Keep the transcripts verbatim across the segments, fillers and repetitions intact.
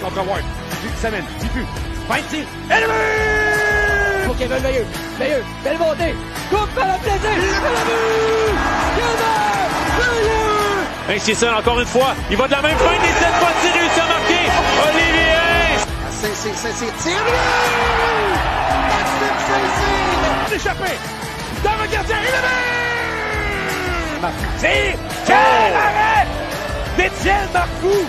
contre Ward. Semaine, dix buts. vingt tirs. Élevé! Pour Kevin Veilleux. Veilleux. Belle montée. Coupe par la plaisir. C'est le but! Kevin Veilleux! Ainsi seul encore une fois. Il va de la même fin et cette fois-ci réussit à marquer. Olivier! C'est, c'est, c'est, tire but! Maxime Saint-Cyr! Échappé! Dans le gardien, élevé! Tire! Quel arrêt! d'Étienne Marcoux!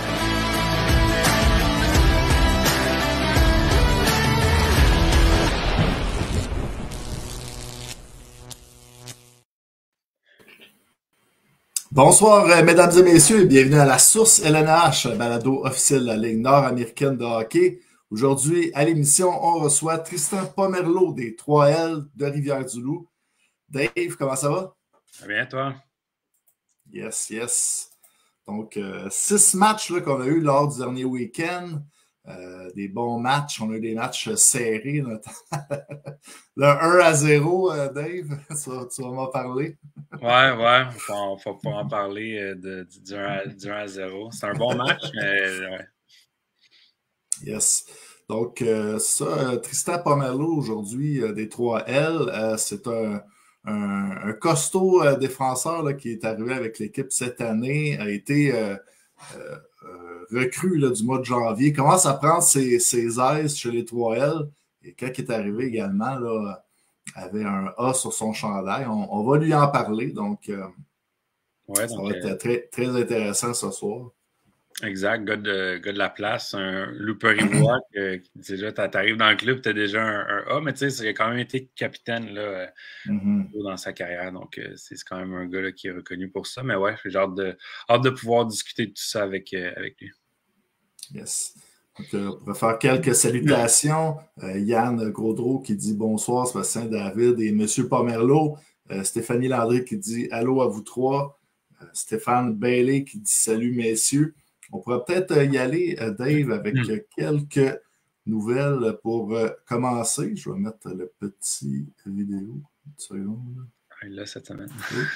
Bonsoir, euh, mesdames et messieurs, et bienvenue à la Source L N H, balado officiel de la Ligue nord-américaine de hockey. Aujourd'hui, à l'émission, on reçoit Tristan Pomerleau des trois L de Rivière-du-Loup. Dave, comment ça va? Ça va bien, toi? Yes, yes. Donc, euh, six matchs là, qu'on a eu lors du dernier week-end. Euh, des bons matchs. On a eu des matchs serrés. Le un à zéro, euh, Dave, ça, tu vas m'en parler. Ouais, ouais. Il faut, faut, faut en parler de, du un à zéro. C'est un bon match, mais ouais. Yes. Donc, euh, ça, euh, Tristan Pomerleau, aujourd'hui, euh, des trois L, euh, c'est un, un, un costaud euh, défenseur là, qui est arrivé avec l'équipe cette année, a été euh, euh, euh, recru là, du mois de janvier, commence à prendre ses, ses aises chez les trois L, et quand il est arrivé également, là, avait un A sur son chandail. On, on va lui en parler, donc, euh, ouais, ça donc va être très, très intéressant ce soir. Exact, gars de, gars de la place, un louper ivoire qui déjà t'arrives dans le club, tu as déjà un, un A, mais tu sais, il a quand même été capitaine là, mm-hmm. dans sa carrière, donc c'est quand même un gars là, qui est reconnu pour ça. Mais ouais, j'ai hâte de, hâte de pouvoir discuter de tout ça avec, euh, avec lui. Yes. Donc, euh, on va faire quelques salutations. Euh, Yann Gaudreau qui dit bonsoir, Sébastien David et M. Pomerleau. Euh, Stéphanie Landry qui dit allô à vous trois. Euh, Stéphane Bailey qui dit salut messieurs. On pourrait peut-être y aller, Dave, avec mm. quelques nouvelles pour commencer. Je vais mettre le petit vidéo. Une seconde. Là, cette semaine.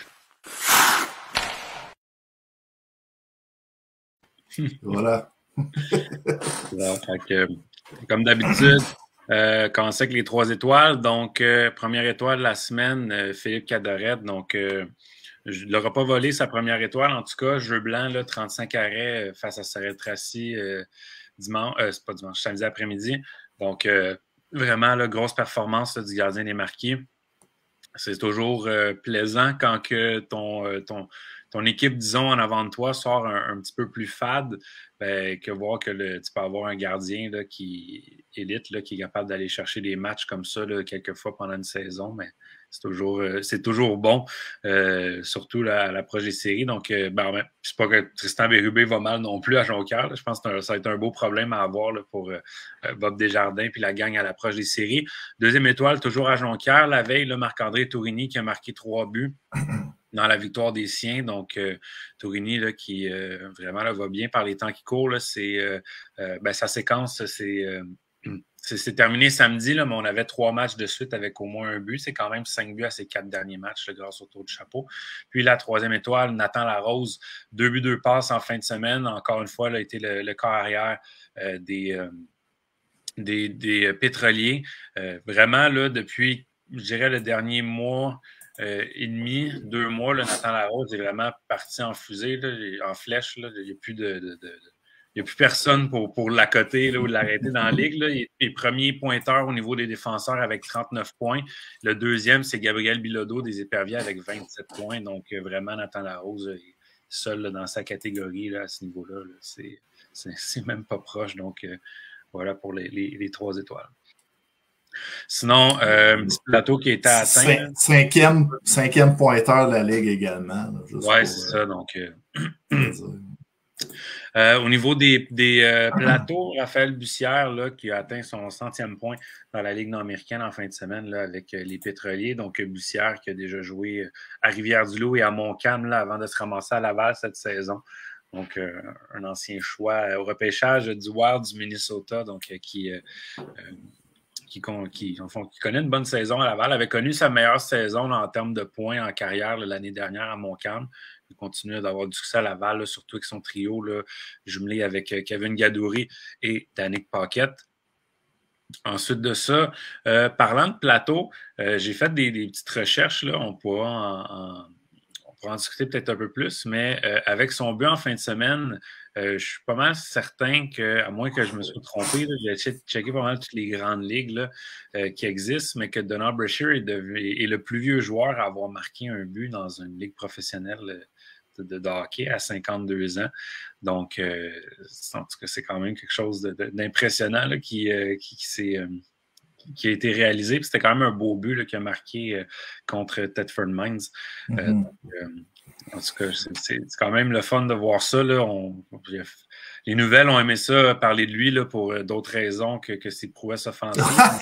Voilà. Alors, que, comme d'habitude, euh, commencer avec les trois étoiles. Donc, euh, première étoile de la semaine, euh, Philippe Cadorette. Donc, euh, il n'aura pas volé sa première étoile. En tout cas, jeu blanc, là, trente-cinq arrêts euh, face à Sorel Tracy euh, dimanche, euh, c'est pas dimanche, samedi après-midi. Donc, euh, vraiment, là, grosse performance là, du gardien des Marquis. C'est toujours euh, plaisant quand que ton, euh, ton, ton équipe, disons, en avant de toi sort un, un petit peu plus fade, ben, que voir que le, tu peux avoir un gardien là, qui élite, là, qui est capable d'aller chercher des matchs comme ça là, quelques fois pendant une saison, mais c'est toujours, euh, c'est toujours bon, euh, surtout là, à l'approche des séries. Donc, euh, ben, ben, c'est pas que Tristan Bérubé va mal non plus à Jonquière. Je pense que ça va être un beau problème à avoir là, pour euh, Bob Desjardins puis la gang à l'approche des séries. Deuxième étoile, toujours à Jonquière. La veille, là, Marc-André Tourigny qui a marqué trois buts dans la victoire des siens. Donc, euh, Tourigny là, qui euh, vraiment là, va bien par les temps qui courent. Là, c'est, euh, euh, ben, sa séquence, c'est... Euh, C'est terminé samedi, là, mais on avait trois matchs de suite avec au moins un but. C'est quand même cinq buts à ces quatre derniers matchs là, grâce au tour de chapeau. Puis la troisième étoile, Nathan Larose, deux buts, deux passes en fin de semaine. Encore une fois, il a été le, le corps arrière euh, des, euh, des, des pétroliers. Euh, vraiment, là, depuis, je dirais, le dernier mois euh, et demi, deux mois, là, Nathan Larose est vraiment parti en fusée, là, en flèche. Là. Il n'y a plus de... de, de Il n'y a plus personne pour, pour l'accoter ou l'arrêter dans la ligue. Là. Il est premier pointeur au niveau des défenseurs avec trente-neuf points. Le deuxième, c'est Gabriel Bilodeau des Éperviers avec vingt-sept points. Donc, vraiment, Nathan Larose est seul là, dans sa catégorie là, à ce niveau-là. Là. C'est, c'est, c'est même pas proche. Donc, euh, voilà pour les, les, les trois étoiles. Sinon, euh, un petit plateau qui était atteint. Cin- cinquième, cinquième pointeur de la ligue également. Oui, c'est ça. Donc, euh, Euh, au niveau des, des euh, plateaux, Raphaël Bussière là, qui a atteint son centième point dans la Ligue nord-américaine en fin de semaine là, avec euh, les Pétroliers. Donc, Bussière qui a déjà joué à Rivière-du-Loup et à Montcalm là, avant de se ramasser à Laval cette saison. Donc, euh, un ancien choix au repêchage du Wild du Minnesota, donc euh, qui, euh, qui, qui, en fond, qui connaît une bonne saison à Laval, avait connu sa meilleure saison là, en termes de points en carrière là, l'année dernière à Montcalm. continue d'avoir du succès à Laval, là, surtout avec son trio là, jumelé avec euh, Kevin Gadouri et Danick Paquette. Ensuite de ça, euh, parlant de plateau, euh, j'ai fait des, des petites recherches, là, on pourra en, en, on pourra en discuter peut-être un peu plus, mais euh, avec son but en fin de semaine, euh, je suis pas mal certain que, à moins que je me sois trompé, là, j'ai checké pas mal toutes les grandes ligues là, euh, qui existent, mais que Donald Brashear est, est, est le plus vieux joueur à avoir marqué un but dans une ligue professionnelle de, de hockey à cinquante-deux ans. Donc, euh, en tout cas, c'est quand même quelque chose d'impressionnant là, qui, euh, qui, qui, s'est, euh, qui a été réalisé. Puis c'était quand même un beau but là, qui a marqué euh, contre Thetford Mines. Mm-hmm. euh, donc, euh, en tout cas, c'est, c'est, c'est quand même le fun de voir ça. Là. On, les nouvelles ont aimé ça, parler de lui là, pour d'autres raisons que, que ses prouesses offensives.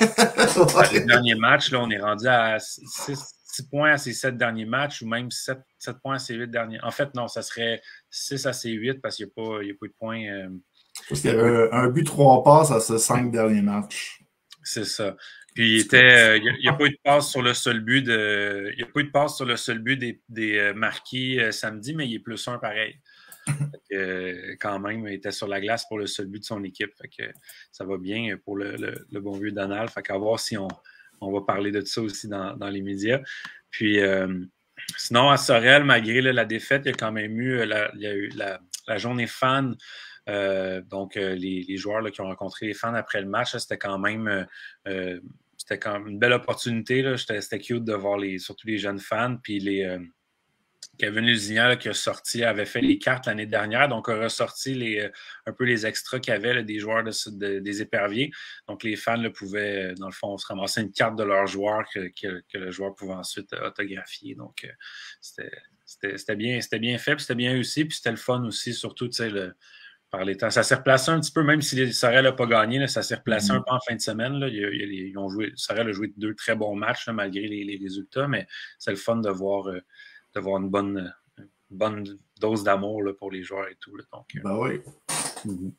Dans les derniers matchs, là, on est rendu à six points à ses sept derniers matchs ou même sept points à ses huit derniers. En fait, non, ça serait six à ses huit parce qu'il n'y a, a pas eu de points. Euh... Parce qu'il y avait un but, trois passes à ses cinq derniers matchs. C'est ça. Puis il était, il n'y a, a pas eu de passe sur le seul but de, il n'y a pas eu de passe sur le seul but des, des marquis euh, samedi, mais il est plus un pareil. Que, euh, quand même, il était sur la glace pour le seul but de son équipe. Fait que ça va bien pour le, le, le bon vieux Donald. Fait qu'à voir si on, on va parler de ça aussi dans, dans les médias. Puis euh, sinon, à Sorel, malgré là, la défaite, il y a quand même eu la, il y a eu la, la journée fan. Euh, donc, euh, les, les joueurs là, qui ont rencontré les fans après le match, là, c'était quand même euh, c'était quand même une belle opportunité. Là. C'était, c'était cute de voir les, surtout les jeunes fans. Puis les euh, Kevin Lusignan là, qui a sorti, avait fait les cartes l'année dernière, donc a ressorti les, un peu les extras qu'il y avait là, des joueurs de, de, des éperviers. Donc les fans là, pouvaient, dans le fond, se ramasser une carte de leur joueur que, que, que le joueur pouvait ensuite autographier. Donc euh, c'était, c'était, c'était, bien, c'était bien fait, puis c'était bien réussi, puis c'était le fun aussi, surtout, tu sais, le par les temps. Ça s'est replacé un petit peu, même si Sorel n'a pas gagné, là, ça s'est replacé mm-hmm. un peu en fin de semaine. Là. Il, il, ils ont joué, Sorel a joué deux très bons matchs là, malgré les, les résultats, mais c'est le fun de voir, euh, de voir une, bonne, une bonne dose d'amour là, pour les joueurs et tout. Là. Donc, euh... Ben oui. Mm-hmm.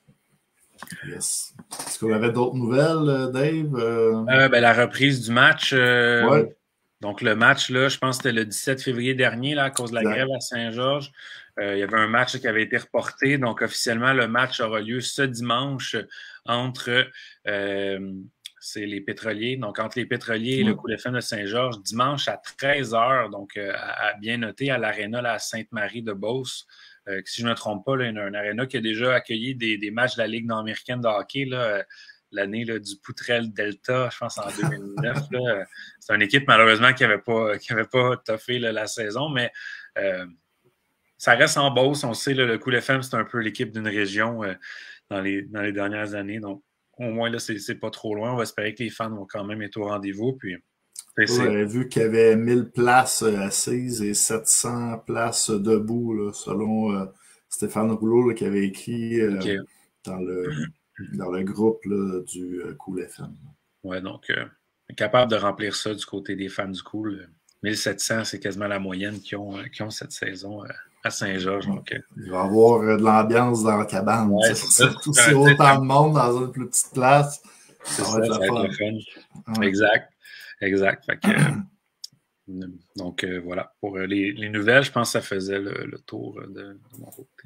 Yes. Est-ce qu'on avait d'autres nouvelles, Dave? Euh... Euh, ben, la reprise du match. Euh, ouais. Donc, le match, là, je pense que c'était le dix-sept février dernier, là, à cause de la grève à Saint-Georges. Euh, il y avait un match qui avait été reporté. Donc, officiellement, le match aura lieu ce dimanche entre euh, c'est les pétroliers. Donc, entre les pétroliers et mmh. le Cool F M de Saint-Georges, dimanche à treize heures, donc euh, à, à bien noter, à l'aréna là, à Sainte-Marie de Beauce. Euh, si je ne me trompe pas, là, il y a un aréna qui a déjà accueilli des, des matchs de la Ligue nord-américaine de hockey, là, euh, l'année là, du Poutrel Delta, je pense en deux mille neuf. Là. C'est une équipe, malheureusement, qui n'avait pas, qui avait pas toffé là, la saison, mais euh, ça reste en Beauce. On sait, là, le Cool F M, c'est un peu l'équipe d'une région euh, dans, les, dans les dernières années. Donc, au moins, là, c'est, c'est pas trop loin. On va espérer que les fans vont quand même être au rendez-vous. Puis, j'avais vu qu'il y avait mille places assises et sept cents places debout, là, selon euh, Stéphane Rouleau là, qui avait écrit euh, okay. dans le... dans le groupe là, du euh, Cool F M. Oui, donc, euh, capable de remplir ça du côté des fans du Cool. mille sept cents, c'est quasiment la moyenne qui ont, euh, qui ont cette saison euh, à Saint-Georges. Donc, euh... il va y avoir euh, de l'ambiance dans la cabane. Ouais, c'est ça. Tout c'est autant de monde dans une plus petite place. C'est ça, ça va être, ça va être le fun. Ouais. Exact. Exact. Fait que, euh, donc, euh, voilà. Pour euh, les, les nouvelles, je pense que ça faisait le, le tour de, de mon côté.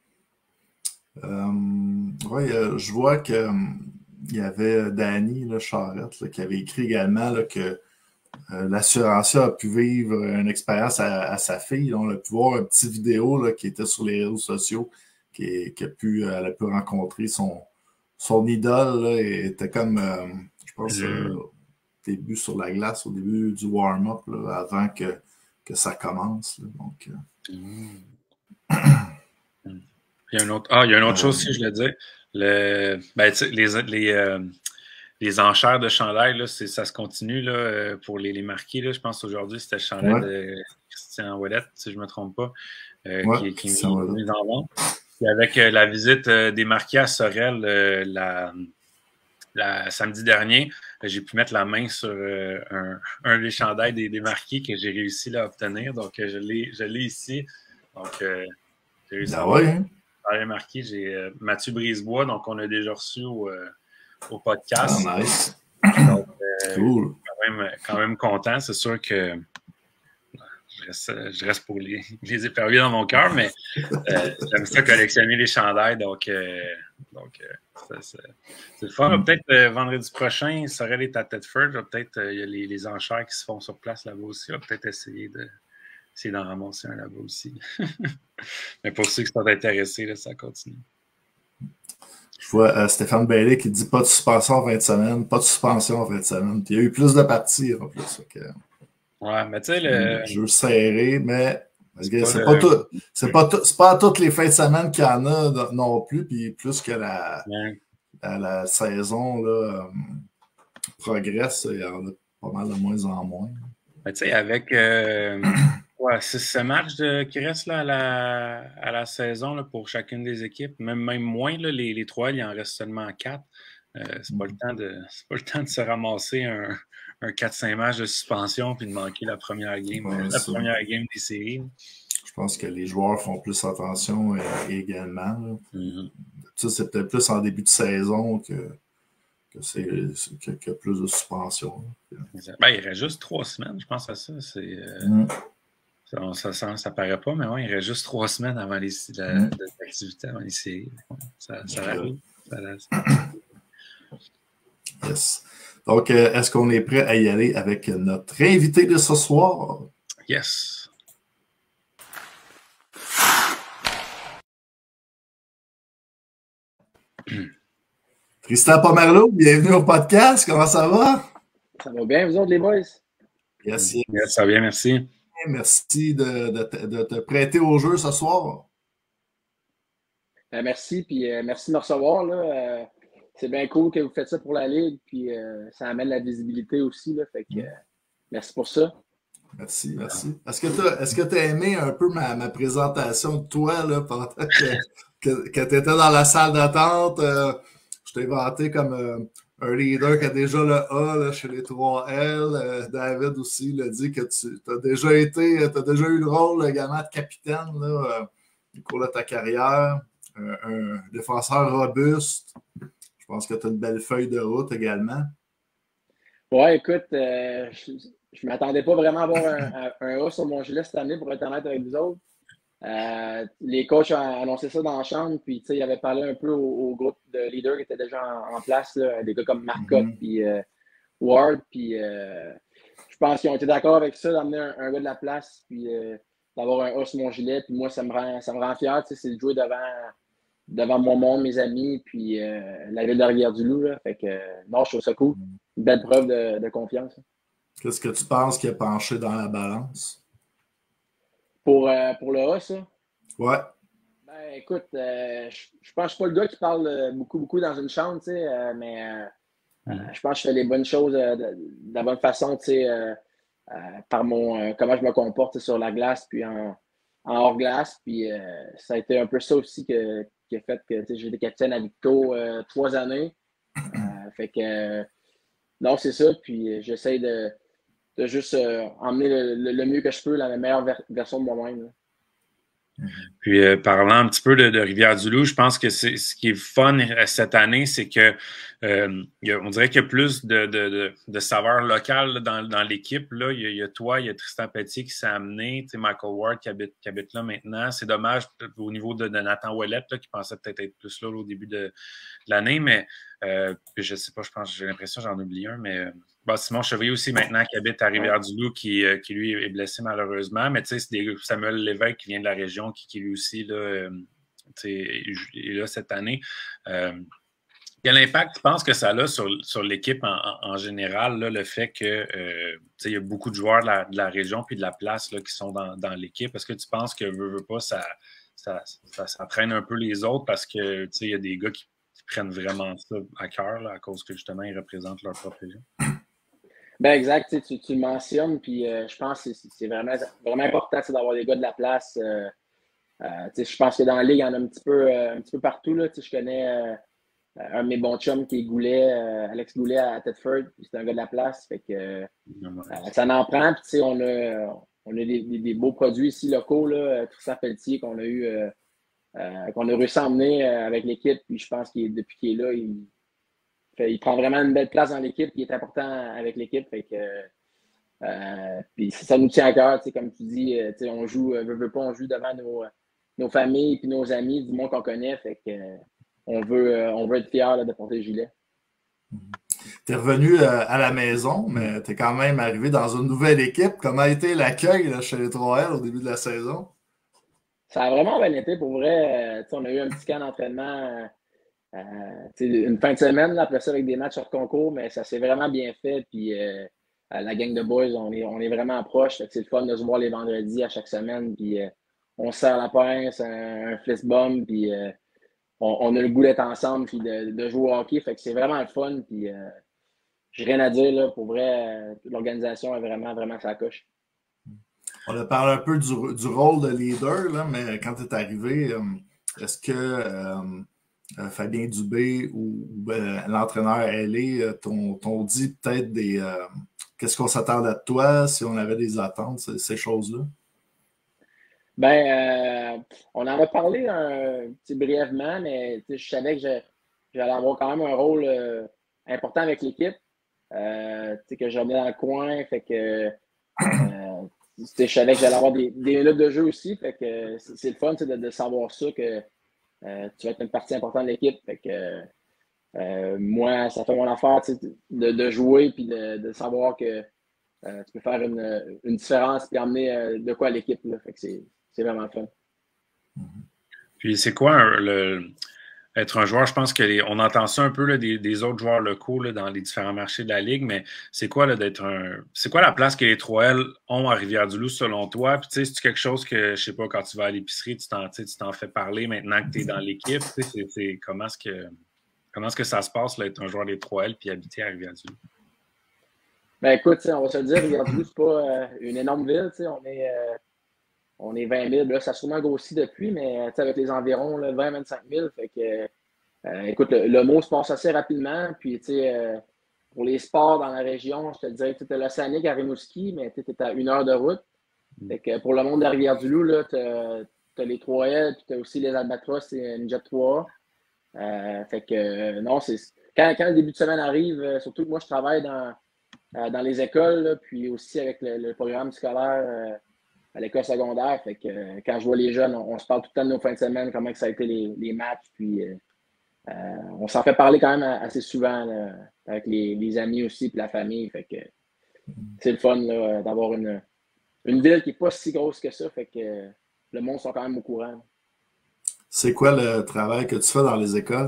Euh, oui, euh, je vois qu'il euh, y avait Danny là, Charette là, qui avait écrit également là, que euh, l'assurancier a pu vivre une expérience à, à sa fille. Là. On a pu voir une petite vidéo là, qui était sur les réseaux sociaux, qui, qui a pu, elle a pu rencontrer son, son idole. Là, et était comme, euh, je pense, mmh. euh, au début sur la glace, au début du warm-up, là, avant que, que ça commence. Là. Donc, euh... mmh. Il y a une autre, ah, il y a une autre chose aussi, je voulais dire. Le, ben, les, les, euh, les enchères de chandail, là, c'est, ça se continue là, pour les, les marquis. Là. Je pense aujourd'hui, c'était le chandail ouais. de Christian Ouellette, si je ne me trompe pas, euh, ouais, qui, qui est mis en vente. Et avec euh, la visite euh, des marquis à Sorel euh, la, la, samedi dernier, j'ai pu mettre la main sur euh, un, un des chandails des, des marquis que j'ai réussi là, à obtenir. Donc, euh, je, l'ai, je l'ai ici. Donc, euh, j'ai réussi ah ouais, hein? J'ai marqué, j'ai euh, Mathieu Brisebois, donc on a déjà reçu au, euh, au podcast. Ah, nice. Donc, euh, cool. Quand même, quand même content. C'est sûr que je reste, je reste pour les, les éperviers dans mon cœur, mais euh, j'aime ça collectionner les chandails, donc, euh, donc euh, c'est le fun. Peut-être euh, vendredi prochain, Sorel est à Thetford, peut-être il euh, y a les, les enchères qui se font sur place là-bas aussi, on va peut-être essayer de essayer d'en ramasser un là-bas aussi. Mais pour ceux qui sont intéressés, là, ça continue. Je vois euh, Stéphane Bailey qui dit pas de suspension en fin de semaine, pas de suspension en fin de semaine. Puis il y a eu plus de parties en plus. Que, ouais, mais tu sais, le. Jeu serré, mais c'est c'est pas, le... tout, c'est pas, tout, c'est pas à toutes les fins de semaine qu'il y en a non plus. Puis plus que la, ouais. la, la saison là, euh, progresse, il y en a pas mal de moins en moins. Mais tu sais, avec. Euh... Ouais, c'est ce match de, qui reste là, à, la, à la saison là, pour chacune des équipes. Même, même moins, là, les, les trois, il en reste seulement quatre. Euh, c'est, pas le temps de, c'est pas le temps de se ramasser un, un quatre cinq matchs de suspension puis de manquer la première game, ouais, la première game des séries. Je pense que les joueurs font plus attention euh, également. Mm-hmm. Ça, c'est peut-être plus en début de saison que, que c'est que, que plus de suspension. Ben, il reste juste trois semaines, je pense à ça. C'est. Euh... Mm. Ça, ça, ça paraît pas, mais ouais, il reste juste trois semaines avant les, la, mm. de l'activité, avant les séries. Ça, ça arrive. Ça, ça... Yes. Donc, euh, est-ce qu'on est prêt à y aller avec notre invité de ce soir? Yes. Tristan Pomerleau, bienvenue au podcast. Comment ça va? Ça va bien, vous autres, les boys? Yes, yes. yes ça va bien, merci. Merci de, de, te, de te prêter au jeu ce soir. Ben, merci, puis euh, merci de me recevoir. Là. Euh, c'est bien cool que vous faites ça pour la Ligue, puis euh, ça amène la visibilité aussi. Là, fait que, euh, merci pour ça. Merci, merci. Est-ce que tu as aimé un peu ma, ma présentation de toi là, pendant que, que, que tu étais dans la salle d'attente? Euh, je t'ai vanté comme euh, un leader qui a déjà le A là, chez les trois L. Euh, David aussi l'a dit que tu as déjà été, tu as déjà eu le rôle également de capitaine là, euh, au cours de ta carrière. Un, un défenseur robuste. Je pense que tu as une belle feuille de route également. Ouais, écoute, euh, je ne m'attendais pas vraiment à avoir un, un A sur mon gilet cette année pour être honnête avec vous autres. Euh, les coachs ont annoncé ça dans la chambre, puis ils avaient parlé un peu au, au groupe de leaders qui étaient déjà en, en place, là, des gars comme Marcotte mm-hmm. puis euh, Ward, puis euh, je pense qu'ils ont été d'accord avec ça, d'amener un, un gars de la place, puis euh, d'avoir un A sur mon gilet, puis moi, ça me rend, ça me rend fier, c'est de jouer devant, devant mon monde, mes amis, puis euh, la ville de Rivière-du-Loup, là, fait que euh, non, je trouve ça cool, une belle preuve de, de confiance. Qu'est-ce que tu penses qui a penché dans la balance? Pour, euh, pour le A, ça? Ouais. Ben, écoute, euh, je, je pense que je suis pas le gars qui parle beaucoup, beaucoup dans une chambre, tu sais, euh, mais euh, mm. je pense que je fais les bonnes choses euh, de, de la bonne façon, tu sais, euh, euh, par mon, euh, comment je me comporte sur la glace, puis en, en hors-glace, puis euh, ça a été un peu ça aussi que, qui a fait que j'ai été capitaine à Victo euh, trois années. Euh, fait que, euh, non, c'est ça, puis j'essaie de de juste euh, emmener le, le, le mieux que je peux, la meilleure ver- version de moi-même. Là. Puis, euh, parlant un petit peu de, de Rivière-du-Loup, je pense que c'est, ce qui est fun cette année, c'est que euh, y a, on dirait qu'il y a plus de, de, de, de saveur locale là, dans, dans l'équipe. Là. Il, y a, il y a toi, il y a Tristan Petit qui s'est amené, tu sais, Michael Ward qui habite, qui habite là maintenant. C'est dommage au niveau de, de Nathan Ouellette, là, qui pensait peut-être être plus là, là au début de, de l'année, mais euh, je sais pas, je pense, j'ai l'impression que j'en oublie un, mais... Euh, Bon, Simon Chevrier aussi, maintenant, qui habite à Rivière-du-Loup, qui, euh, qui lui est blessé malheureusement. Mais tu sais, c'est des, Samuel Lévesque qui vient de la région, qui, qui lui aussi là, euh, est là cette année. Euh, quel impact tu penses que ça a sur, sur l'équipe en, en, en général, là, le fait que euh, il y a beaucoup de joueurs de la, de la région puis de la place là, qui sont dans, dans l'équipe? Est-ce que tu penses que veux, veux pas, ça, ça, ça, ça traîne un peu les autres parce que il y a des gars qui, qui prennent vraiment ça à cœur là, à cause que justement ils représentent leur propre région? Ben exact, tu, tu le mentionnes, puis euh, je pense que c'est, c'est vraiment, vraiment important d'avoir des gars de la place. Euh, euh, je pense que dans la Ligue, il y en a un petit peu, euh, un petit peu partout. Là, je connais euh, un de mes bons chums qui est Goulet, euh, Alex Goulet à Thetford, c'est un gars de la place. Fait que, euh, ça en prend, puis on a, on a des, des, des beaux produits ici locaux, là, Tristan Pelletier qu'on a eu euh, euh, qu'on a réussi à emmener euh, avec l'équipe, puis je pense que depuis qu'il est là, il Fait, il prend vraiment une belle place dans l'équipe, qui est important avec l'équipe. Fait que, Euh, puis ça nous tient à cœur, comme tu dis, euh, on joue, euh, veut, veut pas, on joue devant nos, nos familles et nos amis, du monde qu'on connaît. Fait que, euh, on, veut, euh, on veut être fiers là, de porter le gilet. Tu es revenu euh, à la maison, mais tu es quand même arrivé dans une nouvelle équipe. Comment a été l'accueil là, chez les trois L au début de la saison? Ça a vraiment bien été pour vrai. Euh, on a eu un petit camp d'entraînement euh, une fin de semaine, là, après ça, avec des matchs hors concours, mais ça s'est vraiment bien fait. Puis euh, la gang de boys, on est, on est vraiment proches. C'est le fun de se voir les vendredis à chaque semaine. Puis euh, on se serre la pince, un, un fist bump, puis euh, on, on a le goût d'être ensemble puis de, de jouer au hockey. Fait que c'est vraiment le fun. Puis euh, j'ai rien à dire, là, pour vrai, euh, l'organisation est vraiment, vraiment sa coche. On a parlé un peu du, du rôle de leader, là, mais quand tu es arrivé, euh, est-ce que euh, Fabien Dubé ou, ou euh, l'entraîneur L A t'ont, t'ont dit peut-être des euh, qu'est-ce qu'on s'attendait de toi, si on avait des attentes, ces, ces choses-là? Ben, euh, on en a parlé un petit brièvement, mais je savais que je, j'allais avoir quand même un rôle euh, important avec l'équipe. Euh, que je revenais dans le coin, fait que euh, je savais que j'allais avoir des, des minutes de jeu aussi. Fait que c'est, c'est le fun de, de savoir ça, que euh, tu vas être une partie importante de l'équipe. Fait que euh, moi, ça fait mon affaire de, de jouer et de, de savoir que euh, tu peux faire une, une différence et amener euh, de quoi à l'équipe. Là. Fait que c'est, c'est vraiment fun. Puis c'est quoi un, le, être un joueur? Je pense qu'on entend ça un peu là, des, des autres joueurs locaux là, dans les différents marchés de la Ligue, mais c'est quoi là, d'être un. C'est quoi la place que les trois L ont à Rivière-du-Loup selon toi? Puis tu sais, c'est quelque chose que, je sais pas, quand tu vas à l'épicerie, tu t'en, tu t'en fais parler maintenant que tu es dans l'équipe. Tu sais, c'est, c'est, comment est-ce que comment est-ce que ça se passe là, être un joueur des trois L puis habiter à Rivière-du-Loup? Ben écoute, on va se le dire, Rivière-du-Loup, c'est pas euh, une énorme ville. On est, euh, on est vingt mille. Là, ça a sûrement grossi depuis, mais avec les environs là, vingt à vingt-cinq mille. Fait que Euh, écoute, le, le mot se passe assez rapidement. Puis, tu sais, euh, pour les sports dans la région, je te dirais que tu es l'Océanique à Rimouski, mais tu es à une heure de route. Fait que pour le monde de la Rivière-du-Loup, tu as les trois L, puis tu as aussi les Albatros et une Jet trois. Euh, fait que, euh, non, c'est quand, quand le début de semaine arrive, euh, surtout que moi, je travaille dans, euh, dans les écoles, là, puis aussi avec le, le programme scolaire euh, à l'école secondaire. Fait que euh, quand je vois les jeunes, on, on se parle tout le temps de nos fins de semaine, comment que ça a été les, les matchs, puis... Euh, Euh, on s'en fait parler quand même assez souvent là, avec les, les amis aussi et la famille. Fait que c'est le fun là, d'avoir une, une ville qui n'est pas si grosse que ça. Fait que le monde sont quand même au courant. C'est quoi le travail que tu fais dans les écoles?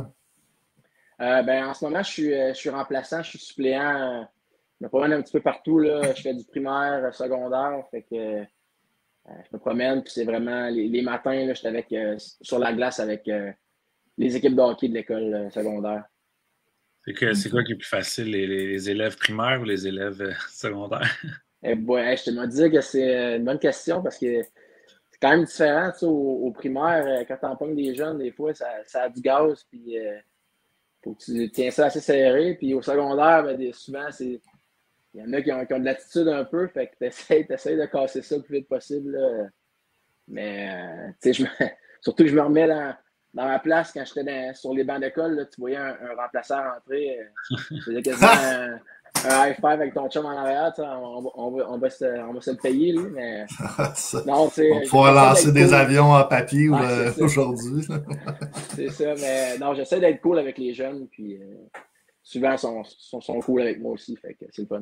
Euh, ben, en ce moment, je suis, je suis remplaçant, je suis suppléant. Je me promène un petit peu partout. Là. Je fais du primaire, secondaire. Fait que euh, je me promène. Puis c'est vraiment les, les matins, là, je suis avec, euh, sur la glace avec. Euh, les équipes de hockey de l'école euh, secondaire. C'est, que, c'est quoi qui est plus facile, les, les élèves primaires ou les élèves euh, secondaires? Eh bon, je te dois dire que c'est une bonne question parce que c'est quand même différent. Tu sais, au, au primaire, quand tu empognes des jeunes, des fois, ça, ça a du gaz. Puis, euh, faut que tu tiens ça assez serré. Puis au secondaire, ben, souvent, c'est il y en a qui ont, qui ont de l'attitude un peu. Fait que tu essaies de casser ça le plus vite possible. Là. Mais, euh, tu sais, je me, surtout que je me remets dans. Dans ma place, quand j'étais dans, sur les bancs d'école, là, tu voyais un, un remplaçant rentrer. Euh, tu faisais quasiment un, un high five avec ton chum en arrière. On, on, on, va, on, va se, on va se le payer, lui. Mais... non, on va pouvoir lancer des cool. avions en papier ouais, euh, aujourd'hui. C'est ça, mais non, j'essaie d'être cool avec les jeunes. Puis euh, souvent, ils sont, sont, sont cool avec moi aussi. Fait que c'est le fun.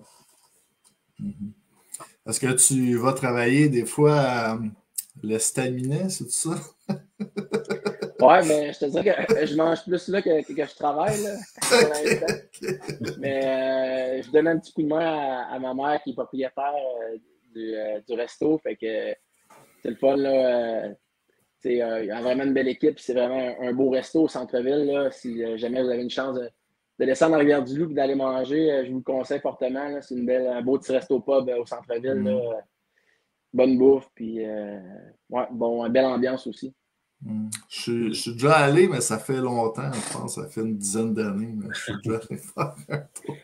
Mm-hmm. Est-ce que tu vas travailler des fois à le staminet, c'est tout ça? Ouais, mais je te dirais que je mange plus là que, que, que je travaille. Là, mais euh, je donne un petit coup de main à, à ma mère qui est propriétaire euh, du, euh, du resto. Fait que c'est le fun. Là, euh, il y a vraiment une belle équipe. C'est vraiment un, un beau resto au centre-ville. Là, si euh, jamais vous avez une chance de, de descendre à Rivière-du-Loup et d'aller manger, euh, je vous le conseille fortement. Là, c'est une belle, un beau petit resto pub euh, au centre-ville. Mm. Là, bonne bouffe. Puis euh, ouais, bon, une belle ambiance aussi. Mm. Je, suis, je suis déjà allé, mais ça fait longtemps, je pense, ça fait une dizaine d'années, mais je suis déjà allé faire un tour.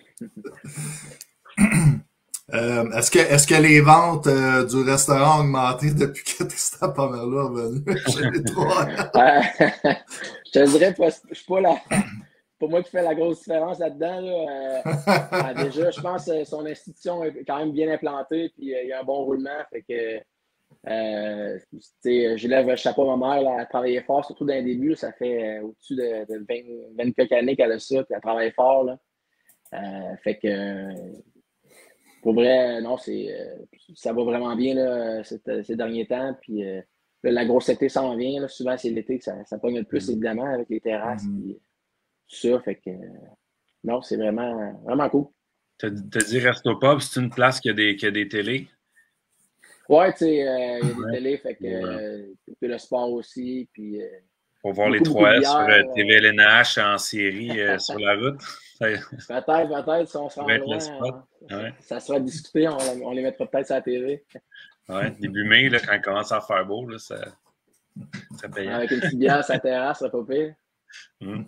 euh, est-ce, que, est-ce que les ventes euh, du restaurant ont augmenté depuis que Tristan Pomerleau est venu chez les trois? Je te dirais, pas, je suis pas la, pour moi qui fait la grosse différence là-dedans. Là, euh, déjà, je pense que son institution est quand même bien implantée, puis euh, il y a un bon roulement. Fait que euh, je lève le chapeau à ma mère. Là, elle a travaillé fort, surtout dans les débuts. Ça fait euh, au-dessus de, de vingt, vingt quelques années qu'elle a ça, puis elle travaille fort. Là. Euh, fait que euh, pour vrai, non, c'est euh, ça va vraiment bien là, ces, ces derniers temps. Puis euh, là, la grosse été s'en vient. Là. Souvent, c'est l'été que ça, ça pogne le plus, évidemment, avec les terrasses. Mm-hmm. Puis, tout ça, fait que non, c'est vraiment, vraiment cool. Tu as dit Resto Pub, c'est une place qui a des, qui a des télés? Ouais, tu sais, il euh, y a des ouais. télés, fait que ouais. euh, le sport aussi, puis... Euh, pour voir les trois L sur euh, T V L N H en série euh, sur la route. Peut-être, peut-être, si on se rend loin, hein, ouais. ça, ça sera discuté, on, on les mettra peut-être sur la T V. Ouais, début mai, là, quand il commence à faire beau, là, ça, ça paye. Avec une petite bière sur la terrasse, ça va pas pire. Mm.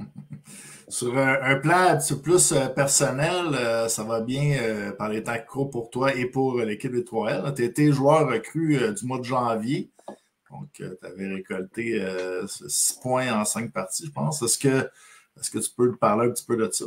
Sur un, un plan plus euh, personnel, euh, ça va bien euh, par les temps courts pour toi et pour euh, l'équipe des trois L. Tu as été joueur recru euh, du mois de janvier. Donc, euh, tu avais récolté euh, six points en cinq parties, je pense. Est-ce que, est-ce que tu peux nous parler un petit peu de ça?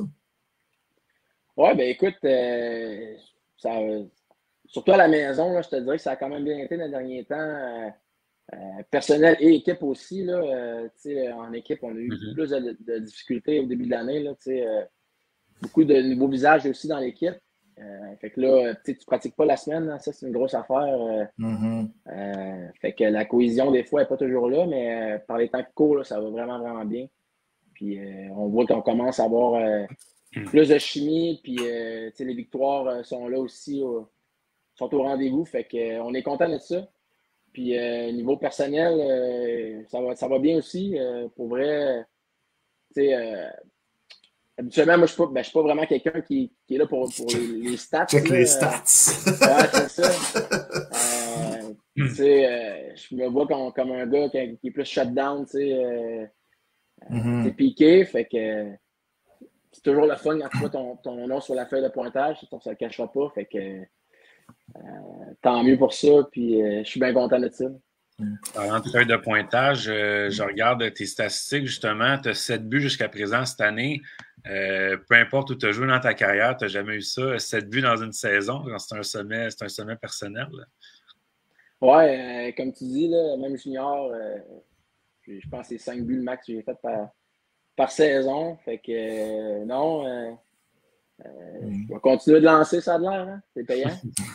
Oui, ben écoute, euh, ça, surtout à la maison, là, je te dirais que ça a quand même bien été dans les derniers temps. Euh, Euh, personnel et équipe aussi. Là, euh, en équipe, on a eu mm-hmm. plus de, de difficultés au début de l'année. Là, euh, beaucoup de nouveaux visages aussi dans l'équipe. Euh, fait que là, tu ne pratiques pas la semaine, hein, ça c'est une grosse affaire. Euh, mm-hmm. euh, fait que la cohésion, des fois, n'est pas toujours là, mais euh, par les temps courts, là, ça va vraiment, vraiment bien. Puis euh, on voit qu'on commence à avoir euh, mm-hmm. plus de chimie, puis euh, les victoires sont là aussi, euh, sont au rendez-vous. Fait que, on est content de ça. Puis, euh, niveau personnel, euh, ça, va, ça va bien aussi. Euh, pour vrai, tu sais, euh, habituellement, moi, je ne ben, suis pas vraiment quelqu'un qui, qui est là pour, pour les, les stats. Check là. les stats. Ouais, c'est ça. Euh, tu sais, euh, je me vois comme, comme un gars qui, qui est plus shutdown, tu sais, euh, mm-hmm. t'es piqué. Fait que c'est toujours le fun quand tu vois ton, ton nom sur la feuille de pointage. On ne se le cachera pas. Fait que Euh, tant mieux pour ça, puis euh, je suis bien content de ça. Parlant de feuille de pointage, euh, je regarde tes statistiques, justement. Tu as sept buts jusqu'à présent cette année. Euh, peu importe où tu as joué dans ta carrière, tu n'as jamais eu ça. sept buts dans une saison, c'est un sommet, c'est un sommet personnel. Oui, euh, comme tu dis, là, même junior, euh, je pense que c'est cinq buts le max que j'ai fait par, par saison. Fait que euh, non. Euh, Euh, je vais continuer de lancer ça de l'air, hein? C'est payant.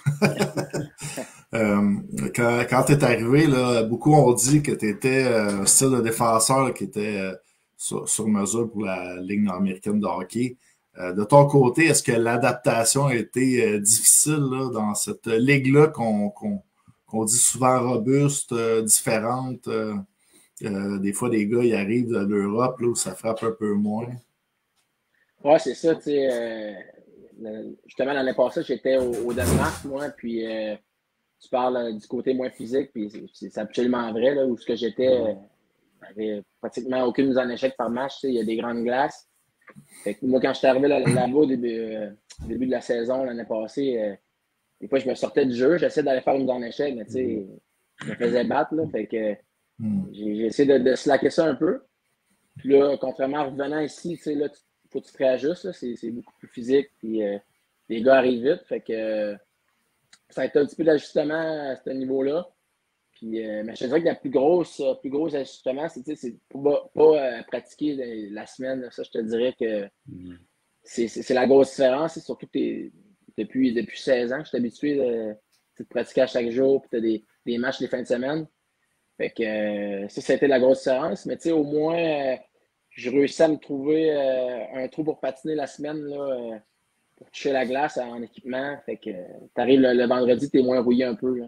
euh, quand quand tu es arrivé, là, beaucoup ont dit que tu étais euh, un style de défenseur là, qui était euh, sur, sur mesure pour la Ligue nord-américaine de hockey. Euh, de ton côté, est-ce que l'adaptation a été euh, difficile là, dans cette ligue-là qu'on qu'on, qu'on dit souvent robuste, euh, différente? Euh, euh, des fois, des gars, ils arrivent de l'Europe là, où ça frappe un peu moins. Oui, c'est ça, tu sais. Euh, justement, l'année passée, j'étais au, au Danemark, moi, puis euh, tu parles euh, du côté moins physique, puis c'est, c'est absolument vrai, là, où ce que j'étais, euh, j'avais pratiquement aucune mise en échec par match, tu sais, il y a des grandes glaces. Fait que moi, quand j'étais arrivé là, là-bas au début, euh, au début de la saison, l'année passée, euh, des fois, je me sortais du jeu, j'essayais d'aller faire une mise en échec, mais tu sais, je me faisais battre, là, fait que j'ai, j'ai essayé de, de slacker ça un peu. Puis là, contrairement à revenant ici, tu sais, là, tu faut que tu te réajustes, là. C'est, c'est beaucoup plus physique, puis euh, les gars arrivent vite, fait que euh, ça a été un petit peu d'ajustement à ce niveau-là. Puis, euh, mais je te dirais que la plus grosse, plus gros ajustement, c'est, c'est pas, pas euh, pratiquer la semaine. Ça, je te dirais que mm. c'est, c'est, c'est la grosse différence. C'est surtout que t'es, depuis, depuis seize ans que je suis habitué de, de pratiquer à chaque jour, puis tu as des, des matchs les fins de semaine. Fait que euh, ça, ça a été la grosse différence. Mais tu sais, au moins, euh, j'ai réussi à me trouver euh, un trou pour patiner la semaine, là, euh, pour toucher la glace en équipement. Fait que euh, t'arrives le, le vendredi, t'es moins rouillé un peu. Là.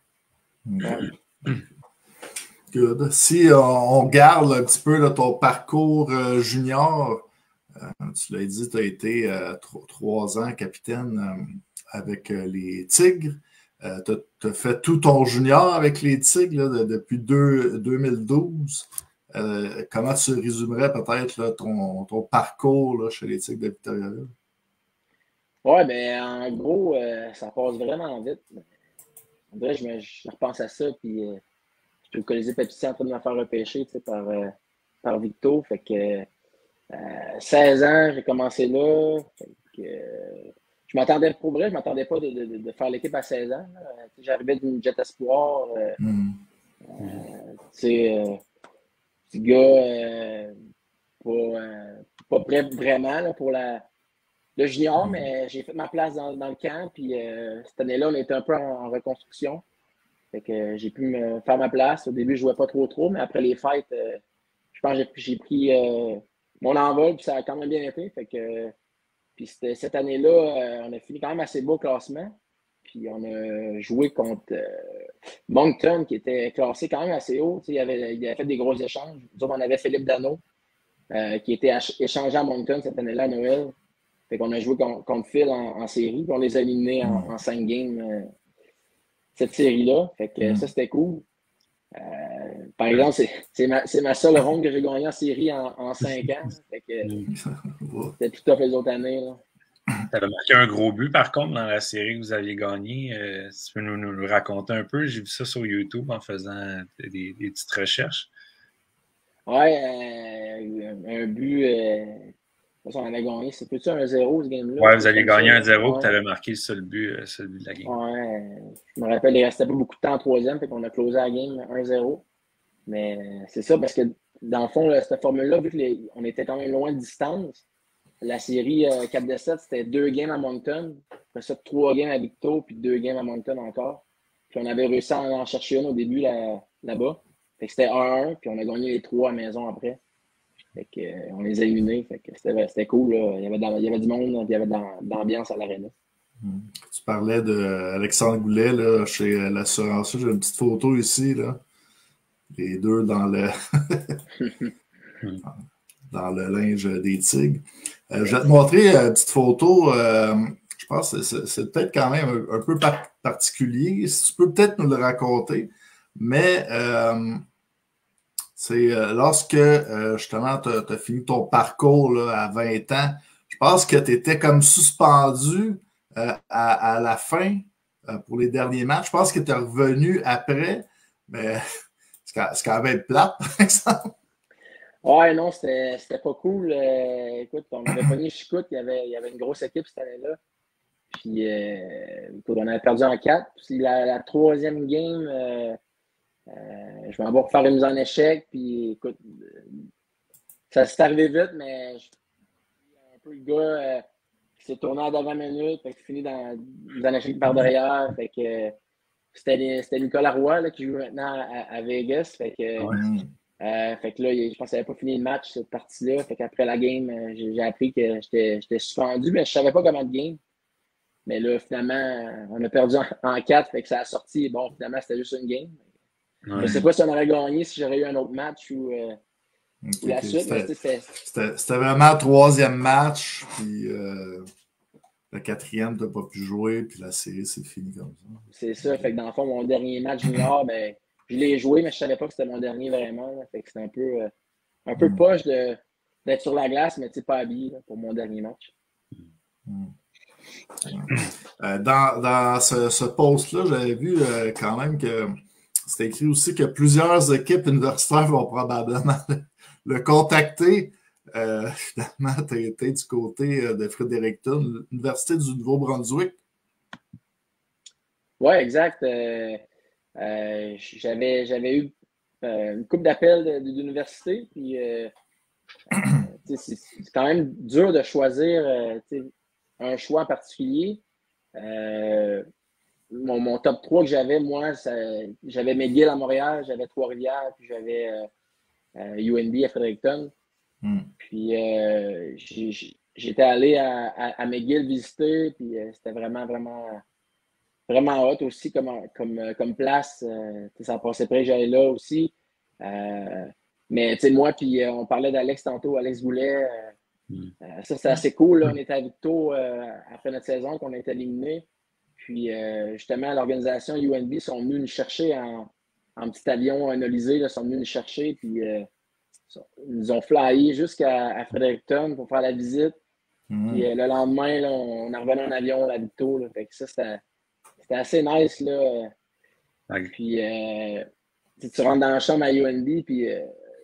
Ouais. Good. Si on, on garde un petit peu là, ton parcours euh, junior, euh, tu l'as dit, tu as été euh, tro- trois ans capitaine euh, avec euh, les Tigres. Euh, tu as fait tout ton junior avec les Tigres là, de, depuis deux, deux mille douze. Euh, comment tu résumerais peut-être là, ton, ton parcours là, chez les Tigres de Victoriaville? Oui, bien, en gros, euh, ça passe vraiment vite. En vrai, je, me, je repense à ça, puis euh, je suis au Colisée Pepsi en train de me faire repêcher par, euh, par Victo. Fait que Euh, seize ans, j'ai commencé là. Fait que, euh, je m'attendais, pour vrai, je m'attendais pas de, de, de faire l'équipe à seize ans. Euh, j'arrivais d'une Jet Espoir. Euh, Mm. euh, tu sais, euh, petit gars euh, pas, euh, pas prêt vraiment là, pour la, le junior, mais j'ai fait ma place dans, dans le camp. Puis euh, cette année-là, on était un peu en, en reconstruction. Fait que euh, j'ai pu me faire ma place. Au début, je jouais pas trop trop, mais après les fêtes, euh, je pense que j'ai, j'ai pris euh, mon envol, puis ça a quand même bien été. Fait que, puis c'était, cette année-là, euh, on a fini quand même assez beau au classement. Puis on a joué contre euh, Moncton, qui était classé quand même assez haut. Il avait, il avait fait des gros échanges. Nous autres, on avait Philippe Dano, euh, qui était ach- échangé à Moncton cette année-là à Noël. Fait qu'on a joué contre, contre Phil en, en série, puis on les a éliminés en, en cinq games, euh, cette série-là. Fait que Mm. ça, c'était cool. Euh, par exemple, c'est, c'est, ma, c'est ma seule ronde que j'ai gagnée en série en, en cinq ans. Fait que c'était plus tough les autres années. Là. Tu avais marqué un gros but, par contre, dans la série que vous aviez gagnée. Euh, si tu peux nous, nous le raconter un peu. J'ai vu ça sur YouTube en faisant des, des petites recherches. Ouais, euh, un but. Euh, on avait gagné. C'est plus-tu un zéro ce game-là? Ouais, vous aviez gagné ça, un zéro, ouais. tu avais marqué le seul but, euh, seul but de la game. Ouais, je me rappelle, il restait pas beaucoup de temps en troisième, fait qu'on a closé la game un zéro. Mais c'est ça, parce que dans le fond, là, cette formule-là, vu qu'on était quand même loin de distance, la série euh, quatre de sept, c'était deux games à Moncton. Après ça, trois games à Victo, puis deux games à Moncton encore. Puis on avait réussi à en chercher une au début là, là-bas. Fait que c'était un un, puis on a gagné les trois à la maison après. Fait que, euh, on les a éliminés. Fait que c'était, c'était cool. Là. Il, y avait dans, il y avait du monde, puis il y avait de l'ambiance à l'aréna. Tu parlais d'Alexandre Goulet là, chez l'assurance. J'ai une petite photo ici. Là. Les deux dans le dans le linge des Tigres. Euh, je vais te montrer une petite photo. Euh, je pense que c'est, c'est peut-être quand même un, un peu par- particulier. Si tu peux peut-être nous le raconter. Mais euh, c'est euh, lorsque euh, justement tu as fini ton parcours là, à vingt ans, je pense que tu étais comme suspendu euh, à, à la fin euh, pour les derniers matchs. Je pense que tu es revenu après, mais c'est quand, c'est quand même plate, par exemple. Ouais, non, c'était, c'était pas cool. Euh, écoute, on avait pogné Chicout, il y avait, il y avait une grosse équipe cette année-là. Puis, euh, écoute, on avait perdu en quatre. Puis la, la troisième game, euh, euh, je m'en vais refaire une mise en échec. Puis, écoute, ça s'est arrivé vite, mais je, un peu le gars euh, qui s'est tourné à dernière minute, fait qu'il finit dans une mise en échec par derrière. Fait que euh, c'était, c'était Nicolas Roy là, qui joue maintenant à, à Vegas. Fait que, Ouais. euh, fait que là, je pense qu'il n'avait pas fini le match, cette partie-là. Fait qu'après la game, euh, j'ai, j'ai appris que j'étais, j'étais suspendu, mais je savais pas comment de game. Mais là, finalement, on a perdu en, en quatre, fait que ça a sorti. Bon, finalement, c'était juste une game. Ouais. Je ne sais pas si on aurait gagné si j'aurais eu un autre match ou, euh, okay, ou la okay. suite. C'était, mais c'était... C'était, c'était vraiment le troisième match, puis euh, le quatrième, tu n'as pas pu jouer, puis la série, c'est fini comme ça. C'est ça. Fait que dans le fond, mon dernier match junior, ben, je l'ai joué, mais je ne savais pas que c'était mon dernier vraiment. Là. Fait que c'était un peu, euh, un peu mm. poche de, d'être sur la glace, mais pas habillé là, pour mon dernier match. Mm. Euh, dans dans ce, ce post-là, j'avais vu euh, quand même que c'était écrit aussi que plusieurs équipes universitaires vont probablement le, le contacter. Euh, finalement, tu étais du côté de Fredericton, l'Université du Nouveau-Brunswick. Oui, exact. Euh, euh, j'avais, j'avais eu euh, une couple d'appels d'université, puis euh, euh, c'est, c'est quand même dur de choisir euh, un choix en particulier. Euh, mon, mon top trois que j'avais, moi, ça, j'avais McGill à Montréal, j'avais Trois-Rivières, puis j'avais euh, euh, U N B à Fredericton. Mm. Puis euh, j'ai, j'étais allé à, à, à McGill visiter, puis euh, c'était vraiment, vraiment, vraiment hot aussi comme, comme, comme place. Euh, ça passait près que j'allais là aussi. Euh, mais tu sais, moi, puis euh, on parlait d'Alex tantôt, Alex Goulet. Euh, Mm. Euh, ça, c'est assez cool. Là. On était à Victo euh, après notre saison, qu'on a été éliminé. Puis, euh, justement, l'organisation U N B sont venus nous chercher en, en petit avion analysé. Ils sont venus nous chercher. Puis, euh, ils nous ont flyé jusqu'à à Fredericton pour faire la visite. Mm. Puis, euh, le lendemain, là, on, on est revenu en avion à Victo. Là. Fait que ça, c'était, c'était assez nice. Là. Okay. Puis, euh, tu rentres dans la chambre à U N B. Puis, euh,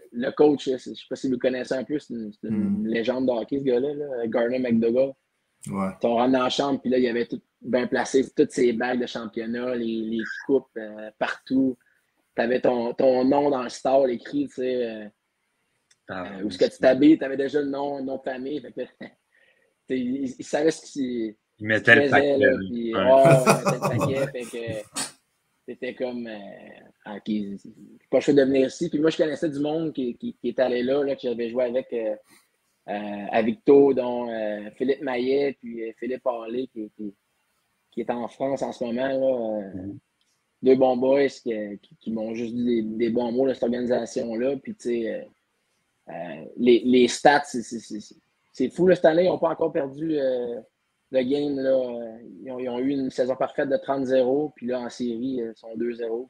le coach, je ne sais pas si vous le connaissez un peu, c'est une, une mm. légende de hockey, ce gars-là, là, Garner McDougall. Ouais. On rentre dans la chambre, puis là, il y avait tout bien placé, toutes ses bagues de championnat, les, les coupes euh, partout. Tu avais ton, ton nom dans le stall écrit, tu sais, euh, ah, euh, où est-ce que tu t'habilles, tu avais déjà le nom, nom de famille. Fait que, il, il savait ce qu'il il mettait le paquet. Là, puis, ouais. Oh, il mettait le paquet, fait que c'était comme, euh, ah, qui, pas le choix de venir ici. Puis moi, je connaissais du monde qui, qui, qui est allé là, là, que j'avais joué avec euh, euh, à Victo, dont euh, Philippe Maillet, puis euh, Philippe Harley, qui, qui, qui est en France en ce moment, là. Euh, mm. Deux bons boys qui, qui, qui m'ont juste dit des, des bons mots de cette organisation-là. Puis, tu sais, euh, euh, les, les stats, c'est fou, là, cette année, ils n'ont pas encore perdu euh, le game. Là. Ils, ont, ils ont eu une saison parfaite de trente zéro, puis là, en série, ils sont deux zéro.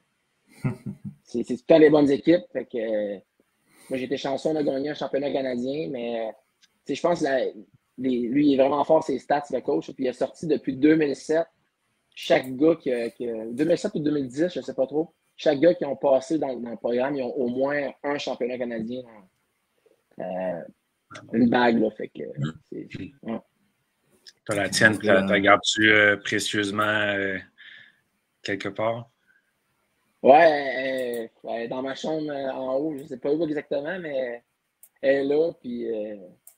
C'est tout le temps les bonnes équipes. Fait que, euh, moi, j'ai été chanceux de gagner un championnat canadien, mais je pense que la, les, lui, il est vraiment fort, ses stats, le coach. Puis il a sorti depuis deux mille sept. Chaque gars qui a, qui a, deux mille sept ou deux mille dix, je ne sais pas trop, chaque gars qui ont passé dans, dans le programme, ils ont au moins un championnat canadien, euh, une bague, là, fait que c'est... Ouais. Toi, la tienne, tu la gardes-tu euh, précieusement euh, quelque part? Ouais, euh, euh, dans ma chambre euh, en haut, je ne sais pas où exactement, mais elle est là, puis euh,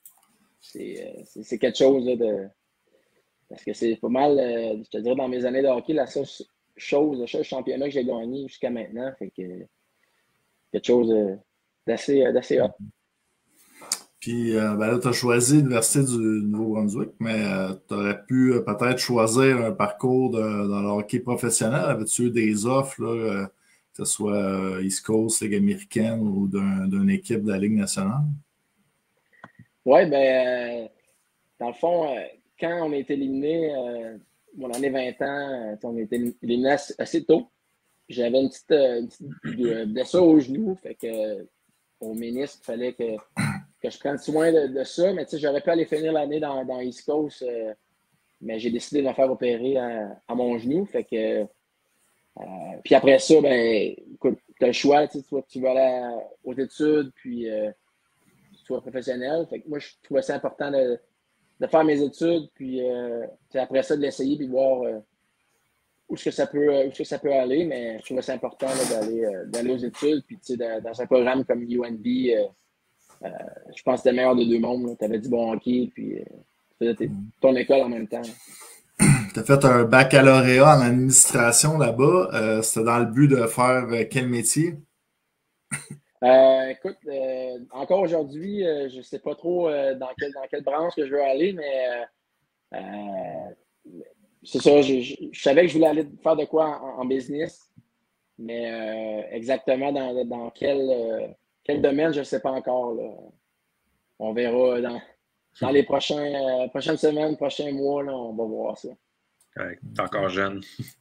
c'est quelque chose là, de... Parce que c'est pas mal, euh, je te dirais, dans mes années de hockey, la seule chose, le seul championnat que j'ai gagné jusqu'à maintenant. Fait que quelque chose euh, d'assez hot. Puis euh, ben là, tu as choisi l'Université du Nouveau-Brunswick, mais euh, tu aurais pu euh, peut-être choisir un parcours de, dans le hockey professionnel. Avais-tu eu des offres, là, euh, que ce soit euh, East Coast, Ligue américaine ou d'une équipe de la Ligue nationale? Oui, ben, euh, dans le fond, euh, quand on a été éliminé, euh, mon année vingt ans, on a été éliminé assez, assez tôt. J'avais une petite, une petite blessure au genou, fait que au ministre, il fallait que, que je prenne soin de, de ça. Mais tu sais, j'aurais pu aller finir l'année dans, dans East Coast, euh, mais j'ai décidé de me faire opérer à, à mon genou. Fait que, euh, puis après ça, ben, écoute, tu as le choix, tu sais, soit tu vas aller aux études, puis euh, tu sois professionnel. Fait que moi, je trouvais ça important de de faire mes études, puis euh, après ça, de l'essayer, puis voir euh, où est-ce que ça peut, où est-ce que ça peut aller, mais je trouvais ça important d'aller euh, aux études, puis dans, dans un programme comme U N B, euh, euh, je pense que c'était le meilleur des deux mondes. Tu avais du bon hockey, puis euh, tu faisais ton école en même temps. Tu as fait un baccalauréat en administration là-bas. Euh, C'était dans le but de faire euh, quel métier? Euh, écoute, euh, encore aujourd'hui, euh, je ne sais pas trop euh, dans, quelle, dans quelle branche que je veux aller, mais euh, euh, c'est ça, je, je, je savais que je voulais aller faire de quoi en, en business, mais euh, exactement dans, dans quel, euh, quel domaine, je ne sais pas encore. Là. On verra dans, dans les prochains, euh, prochaines semaines, prochains mois, là, on va voir ça. Ouais, t'es encore jeune.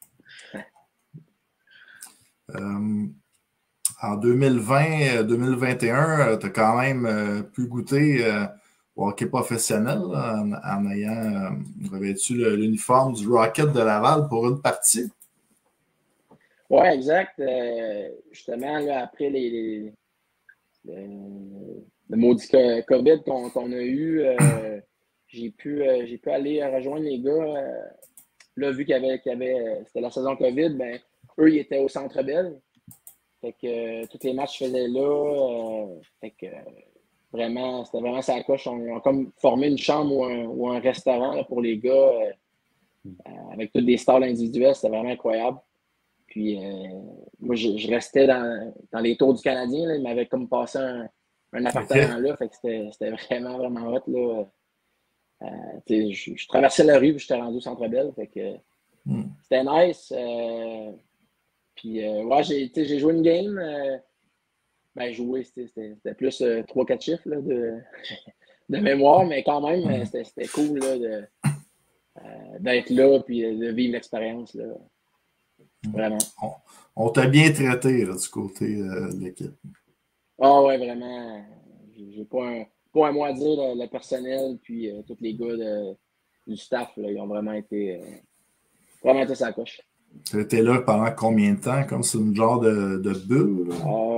euh... En deux mille vingt deux mille vingt et un, tu as quand même euh, pu goûter euh, au hockey professionnel là, en, en ayant euh, revêtu l'uniforme du Rocket de Laval pour une partie. Oui, exact. Euh, justement, là, après les, les, les, le maudit COVID qu'on qu'on a eu, euh, j'ai pu, euh, j'ai pu aller rejoindre les gars. Euh, là, vu qu'il y avait, qu'il y avait c'était la saison COVID, ben, eux, ils étaient au Centre Bell. Fait que euh, tous les matchs que je faisais là, euh, fait que euh, vraiment, c'était vraiment ça coche. On, on a comme formé une chambre ou un, ou un restaurant là, pour les gars euh, euh, avec toutes des stars individuelles. C'était vraiment incroyable. Puis euh, moi, je, je restais dans, dans les tours du Canadien. Là. Ils m'avaient comme passé un, un appartement okay. là. Fait que c'était vraiment, vraiment hot. Là. Euh, je, je traversais la rue et j'étais rendu au Centre Bell. Fait que mm. c'était nice. Euh, Puis, euh, ouais, j'ai joué une game. Euh, ben, joué, c'était plus euh, trois quatre chiffres là, de, de mémoire, mais quand même, euh, c'était cool d'être euh, là et de vivre l'expérience. Vraiment. On, on t'a bien traité là, du côté euh, de l'équipe. Ah, ouais, vraiment. J'ai pas un, pas un mot à dire, le, le personnel, puis euh, tous les gars de, du staff, là, ils ont vraiment été, euh, vraiment été sa coche. Tu étais là pendant combien de temps? Comme c'est une genre de, de bulle? Euh,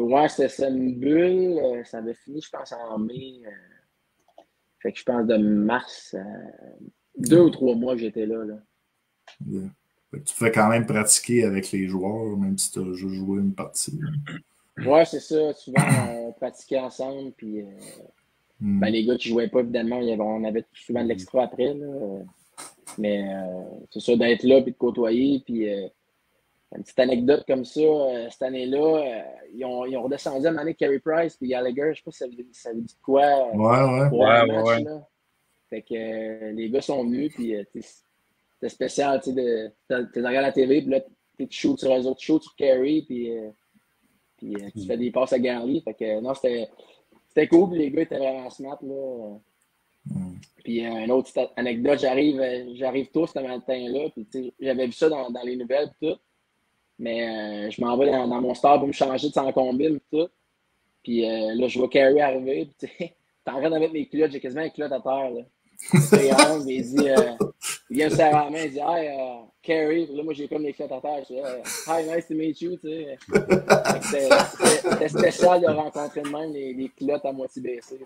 Ouais, c'était ça, une bulle. Euh, ça avait fini, je pense, en mai. Euh, fait que je pense de mars, euh, deux ou trois mois que j'étais là. là. Yeah. Fait que tu fais quand même pratiquer avec les joueurs, même si tu as juste joué une partie. Ouais, c'est ça. Souvent, on pratiquait ensemble. Puis, euh, Mm. ben, les gars qui jouaient pas, évidemment, il y avait, on avait souvent de l'extra après. Là. Mais euh, c'est ça, d'être là puis de côtoyer. Puis, euh, une petite anecdote comme ça, euh, cette année-là, euh, ils, ont, ils ont redescendu à un moment donné Carey Price puis Gallagher. Je sais pas si ça veut, ça veut dire quoi euh, Ouais, ouais. pour Ouais, un ouais, match. ouais. Là. Fait que euh, les gars sont venus. Puis, euh, c'était spécial. Tu sais, tu regardes la T V. Puis là, tu shoots sur eux autres, tu shoots sur Carey. Puis, euh, puis euh, tu fais des passes à Gary. Fait que non, c'était. C'était cool, puis les gars étaient vraiment smart. Là. Mm. Puis euh, une autre petite anecdote, j'arrive euh, j'arrive tôt ce matin-là, puis j'avais vu ça dans, dans les nouvelles et tout. Mais euh, je m'en vais dans, dans mon store pour me changer de sans combine et tout. Puis euh, là, je vois Carey arriver, puis tu sais, t'es en train de mettre mes culottes, j'ai quasiment les culottes à terre. Là. Il rentre, il dit, euh, il vient me serrer la main, il dit, hey, uh, Carey. Puis là, moi, j'ai comme les culottes à terre. Je dis, hi, nice to meet you, tu sais. C'était spécial de rencontrer de même les, les culottes à moitié baissées.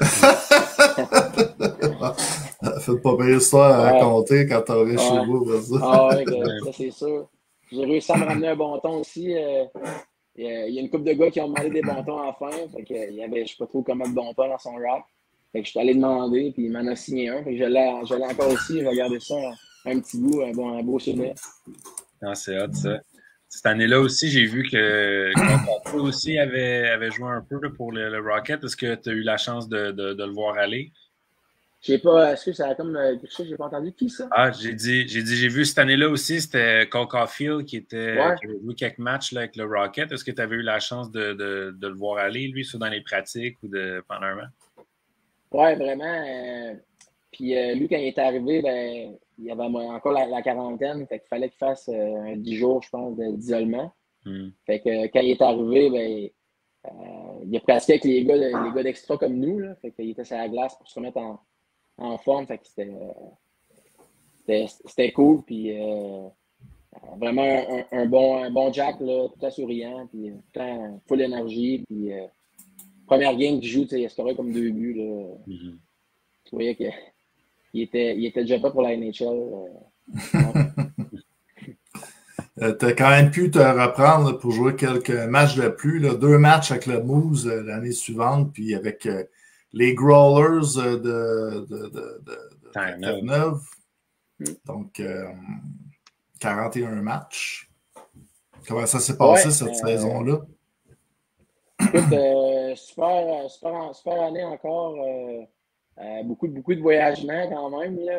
Là, ouais. Faites pas pire histoire à Ouais. raconter quand t'aurais Ouais. chez vous. Après ça. Ah ouais, que, ça c'est sûr. J'ai réussi à me ramener un bon ton aussi. Euh, il y a une couple de gars qui ont demandé des bons tons à la fin. Fait que, il y avait, je sais pas trop comment de bons tons dans son rap. Fait que je suis allé demander, puis il m'en a signé un. Fait que je l'ai encore aussi. Je vais garder ça un, un petit bout, un, bon, un beau souvenir. Non, c'est hot, ça. Cette année-là aussi, j'ai vu que Concordia aussi avait, avait joué un peu là, pour le, le Rocket. Est-ce que tu as eu la chance de, de, de le voir aller? Je sais pas, est-ce que ça a comme quelque chose, j'ai pas entendu qui ça? Ah, j'ai dit, j'ai dit, j'ai vu cette année-là aussi, c'était Cole Caulfield qui était Ouais. qui avait joué quelques matchs là, avec le Rocket. Est-ce que tu avais eu la chance de, de, de le voir aller, lui, soit dans les pratiques ou de, pendant un match? Ouais, vraiment. Euh, puis euh, lui, quand il est arrivé, ben, il avait encore la, la quarantaine. Fait qu'il fallait qu'il fasse euh, un dix jours, je pense, d'isolement. Hmm. Fait que euh, quand il est arrivé, ben, euh, il a pratiqué avec les gars, les gars d'extra comme nous. Là. Fait qu'il était sur la glace pour se remettre en, en forme. Fait que c'était, c'était, c'était cool. Puis euh, vraiment un, un, bon, un bon Jack, là, tout le temps souriant, puis tout le temps full d'énergie. Puis euh, première game qu'il joue, il a scoré comme deux buts. Là. Mm-hmm. Tu voyais qu'il était, il était déjà pas pour la N H L. Euh, euh, tu as quand même pu te reprendre là, pour jouer quelques matchs de plus. Là, deux matchs avec le Moose euh, l'année suivante, puis avec euh, les Growlers euh, de, de, de, de, de Terre-Neuve. Mm. Donc, euh, quarante et un matchs. Comment ça s'est passé, ouais, cette euh, saison-là? Écoute, euh, super, super, super année encore. Euh, euh, beaucoup, beaucoup de voyagements quand même. Là.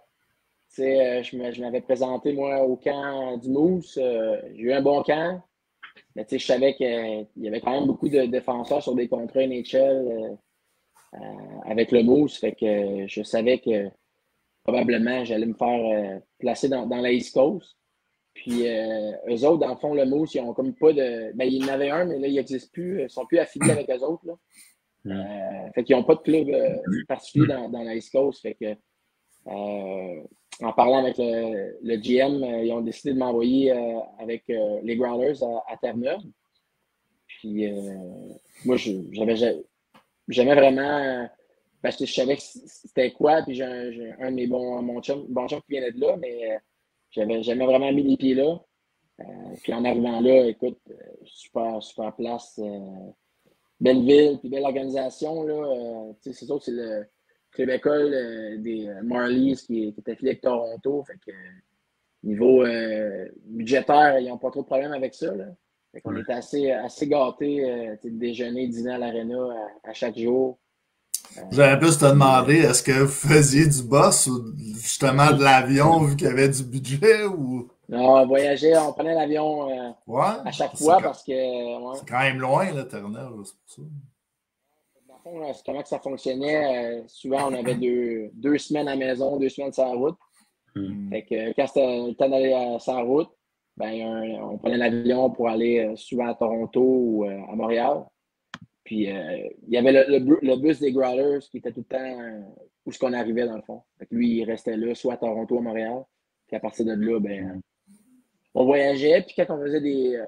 Euh, je m'avais présenté, moi, au camp du Moose. Euh, j'ai eu un bon camp. Mais je savais qu'il y avait quand même beaucoup de défenseurs sur des contrats N H L euh, euh, avec le Moose. Fait que je savais que probablement j'allais me faire euh, placer dans, dans la East Coast. Puis euh, eux autres, dans le fond, le Moose, ils ont comme pas de. Ben, il y en avait un, mais là, il n'existe plus. Ils sont plus affiliés avec eux autres. Là. Euh, fait qu'ils n'ont pas de club euh, particulier dans, dans la East Coast. Fait que euh, en parlant avec le, le G M, euh, ils ont décidé de m'envoyer euh, avec euh, les Growlers à, à Terre-Neuve. Puis euh, moi, j'avais j'aimais vraiment. Parce que je savais que c'était quoi. Puis j'ai un, un de mes bons mon chum, bon chum qui venait de là, mais. J'avais jamais vraiment mis les pieds là. Euh, puis en arrivant là, écoute, euh, super, super place. Euh, belle ville, puis belle organisation. Là. Euh, c'est sûr que c'est le club école euh, des Marlies qui, qui est affilié avec Toronto. Fait que niveau euh, budgétaire, ils n'ont pas trop de problème avec ça. Là. Fait qu'on ouais. était assez, assez gâtés euh, de déjeuner, dîner à l'aréna à, à chaque jour. J'aurais plus te demander, est-ce que vous faisiez du boss ou justement de l'avion vu qu'il y avait du budget ou. Non, on voyageait, on prenait l'avion euh, ouais, à chaque fois quand... parce que. Ouais. C'est quand même loin, là, Terre-Neuve, c'est pour ça. Dans le fond, là, comment que ça fonctionnait, euh, souvent on avait deux, deux semaines à la maison, deux semaines sur la route. Mm. Fait que quand c'était le temps d'aller sur la route, ben, on, on prenait l'avion pour aller euh, souvent à Toronto ou euh, à Montréal. Puis, euh, il y avait le, le, le bus des Growlers qui était tout le temps euh, où ce qu'on arrivait, dans le fond. Fait que lui, il restait là, soit à Toronto ou à Montréal. Puis à partir de là, ben, on voyageait. Puis quand on faisait des,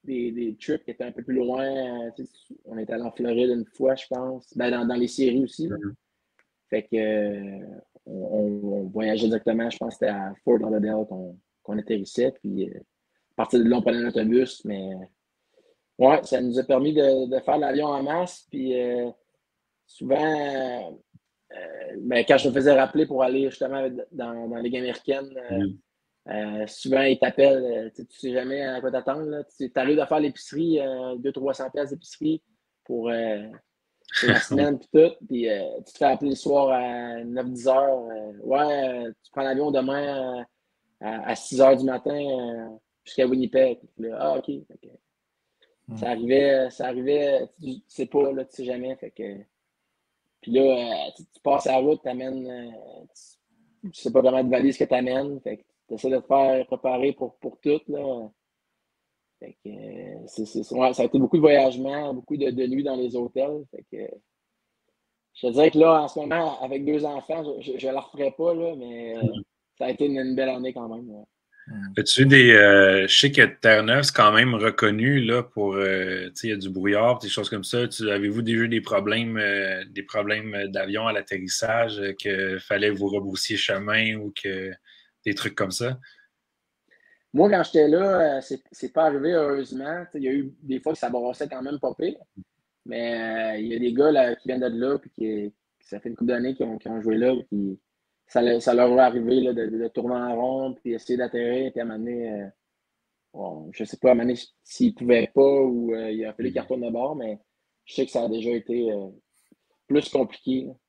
des, des trips qui étaient un peu plus loin. Euh, on est allé en Floride une fois, je pense. Ben, dans, dans les séries aussi. Mm-hmm. Fait que euh, on, on voyageait directement, je pense que c'était à Fort Lauderdale qu'on qu'on atterrissait. Puis euh, à partir de là, on prenait un autobus. Mais ouais, ça nous a permis de, de faire l'avion en masse. Puis euh, souvent, euh, ben, quand je me faisais rappeler pour aller justement dans, dans la Ligue américaine, euh, mm-hmm. Euh, souvent, ils t'appellent, euh, tu sais jamais à quoi t'attendre. Tu arrives à faire l'épicerie, euh, deux cents à trois cents piastres d'épicerie pour, euh, pour la semaine puis tout. Puis euh, tu te fais appeler le soir à neuf dix heures. Euh, ouais, tu prends l'avion demain euh, à, à six heures du matin euh, jusqu'à Winnipeg. Puis là, ah, OK. Okay. Mm. Ça arrivait, ça arrivait, tu sais pas, là, tu sais jamais. Fait que... Puis là, euh, tu, tu passes la route, tu amènes, euh, tu, tu sais pas vraiment de valise que tu amènes. Fait que tu essaies de te faire préparer pour, pour tout. Là. Fait que, euh, c'est, c'est, ouais, ça a été beaucoup de voyagements, beaucoup de, de nuits dans les hôtels. Fait que, je te dirais que là, en ce moment, avec deux enfants, je ne la referais pas, là, mais euh, ça a été une, une belle année quand même. Ouais. As-tu eu des. Euh, je sais que Terre-Neuve, c'est quand même reconnu là, pour. Euh, tu sais, il y a du brouillard, des choses comme ça. Tu, avez-vous déjà eu des problèmes, euh, des problèmes d'avion à l'atterrissage, euh, qu'il fallait vous rebroussiez chemin ou que. Des trucs comme ça? Moi, quand j'étais là, c'est, c'est pas arrivé, heureusement. Il y a eu des fois que ça brassait quand même pas pire. Mais euh, il y a des gars là, qui viennent de là, puis qui, ça fait une couple d'années qu'ils ont, qu'ils ont joué là, puis ça, ça leur est arrivé là, de, de tourner en rond, puis essayer d'atterrir, puis à un moment donné, euh, bon, je sais pas à un moment donné s'ils pouvaient pas ou euh, il a fallu qu'ils retournent de bord, mais je sais que ça a déjà été euh, plus compliqué. Là.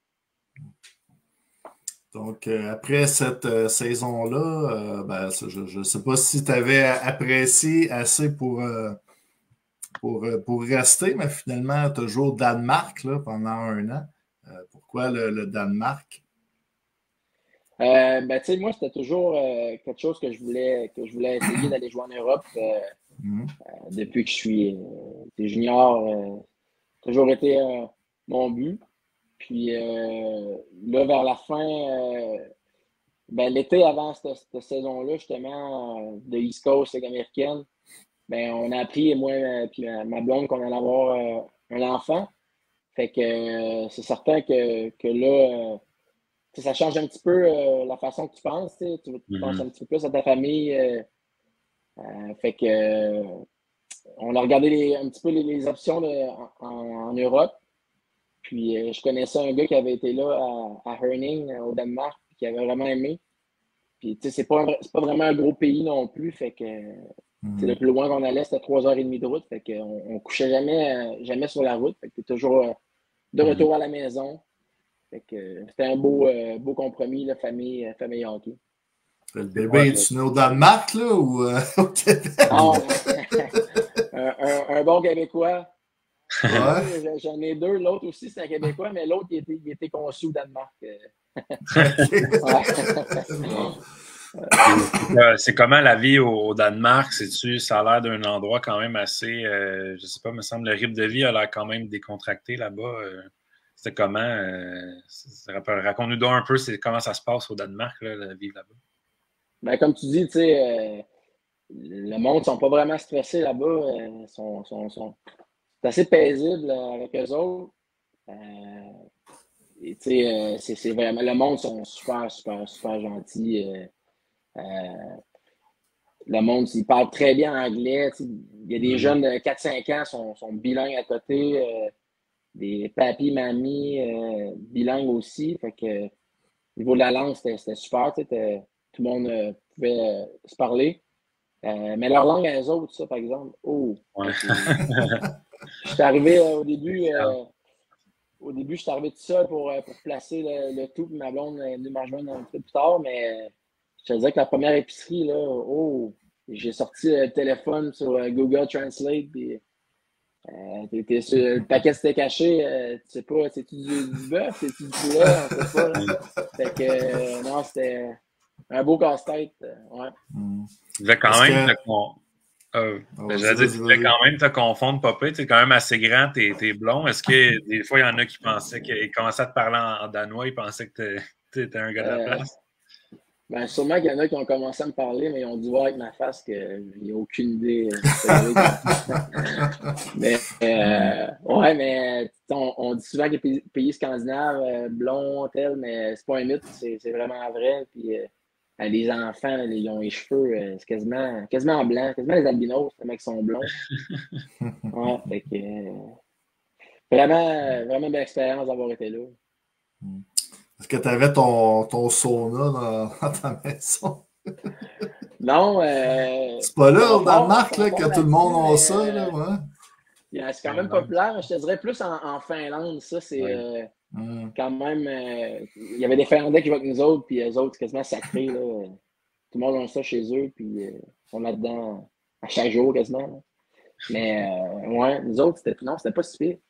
Donc, euh, après cette euh, saison-là, euh, ben, je ne sais pas si tu avais apprécié assez pour, euh, pour, euh, pour rester, mais finalement, tu as joué au Danemark là, pendant un an. Euh, pourquoi le, le Danemark? Euh, ben, tu sais, moi, c'était toujours euh, quelque chose que je voulais, que je voulais essayer d'aller jouer en Europe euh, mm-hmm. euh, depuis que je suis euh, junior. Euh, toujours été euh, mon but. Puis euh, là, vers la fin, euh, ben, l'été avant cette, cette saison-là, justement, euh, de East Coast, Ligue américaine, ben, on a appris, moi et ma blonde, qu'on allait avoir euh, un enfant. Fait que euh, c'est certain que, que là, euh, ça change un petit peu euh, la façon que tu penses. Tu mm-hmm. penses un petit peu plus à ta famille. Euh, euh, fait que euh, on a regardé les, un petit peu les, les options de, en, en Europe. Puis, euh, je connaissais un gars qui avait été là à, à Herning, au Danemark, qui avait vraiment aimé. Puis, tu sais, c'est pas, c'est pas vraiment un gros pays non plus. Fait que, mm-hmm. le plus loin qu'on allait, c'était trois heures et demie de route. Fait qu'on on couchait jamais, euh, jamais sur la route. Fait que t'es toujours euh, de retour mm-hmm. à la maison. Fait que euh, c'était un beau, euh, beau compromis, la famille, euh, famille hockey. Le bébé, ouais, tu es au Danemark, là, ou euh, au Québec? Non, un, un, un bon Québécois. Ouais. J'en ai deux. L'autre aussi, c'est un Québécois, mais l'autre, il était, il était conçu au Danemark. C'est comment la vie au Danemark? C'est-tu, ça a l'air d'un endroit quand même assez, euh, je sais pas, me semble, le rythme de vie a l'air quand même décontracté là-bas. Euh, c'était comment? Euh, raconte-nous donc un peu c'est, comment ça se passe au Danemark, là, la vie là-bas. Ben, comme tu dis, tu sais, euh, le monde ne sont pas vraiment stressés là-bas. Euh, sont, sont, sont... C'est assez paisible avec eux autres. Euh, et tu sais, euh, c'est, c'est vraiment. Le monde sont super, super, super gentils. Euh, euh, le monde, ils parlent très bien anglais. Il y a des jeunes de quatre cinq ans qui sont, sont bilingues à côté. Euh, des papis, mamies, euh, bilingues aussi. Fait que au niveau de la langue, c'était, c'était super. Tout le monde euh, pouvait euh, se parler. Euh, mais leur langue à eux autres, ça, par exemple, oh! Ouais. Je suis arrivé euh, au début, euh, au début, je suis arrivé tout seul pour, pour placer le, le tout, puis ma blonde est venue me rejoindre un peu plus tard, mais je te disais que la première épicerie, là, oh, j'ai sorti le téléphone sur euh, Google Translate, puis euh, t'étais sur, le paquet s'était caché, euh, tu sais pas, c'est-tu du, du bœuf, c'est-tu du poulet, on sait pas. Fait que, euh, non, c'était un beau casse-tête, euh, ouais. Mm. Tu devais quand même que... te con... euh, oh, j'allais dire, tu devais quand même te confondre, papa. Tu es quand même assez grand, t'es, t'es blond. Est-ce que des fois, il y en a qui pensaient qu'ils commençaient à te parler en, en danois, ils pensaient que tu étais un gars de la place? Ben, sûrement qu'il y en a qui ont commencé à me parler, mais ils ont dû voir avec ma face qu'il n'y a aucune idée. mais, euh, ouais, mais on, on dit souvent que les pays scandinaves, euh, blond, tel, mais c'est pas un mythe, c'est vraiment vrai. Puis, euh, les enfants, là, ils ont les cheveux, euh, c'est quasiment, quasiment blanc, quasiment les albinos, les mecs sont blonds. Ouais, fait que, euh, vraiment, vraiment belle expérience d'avoir été là. Est-ce que tu avais ton, ton sauna dans, dans ta maison? Non. Euh, c'est pas là, au Danemark, là, bon que tout le monde a ça, euh, là, ouais. C'est quand même populaire. Je te dirais plus en, en Finlande, ça, c'est ouais. euh, mm. quand même... Euh, il y avait des Finlandais qui jouaient avec nous autres, puis eux autres, c'est quasiment sacré, là. Tout le monde a ça chez eux, puis euh, ils sont là-dedans à chaque jour, quasiment. Là. Mais, euh, ouais, nous autres, c'était non, c'était pas si pire.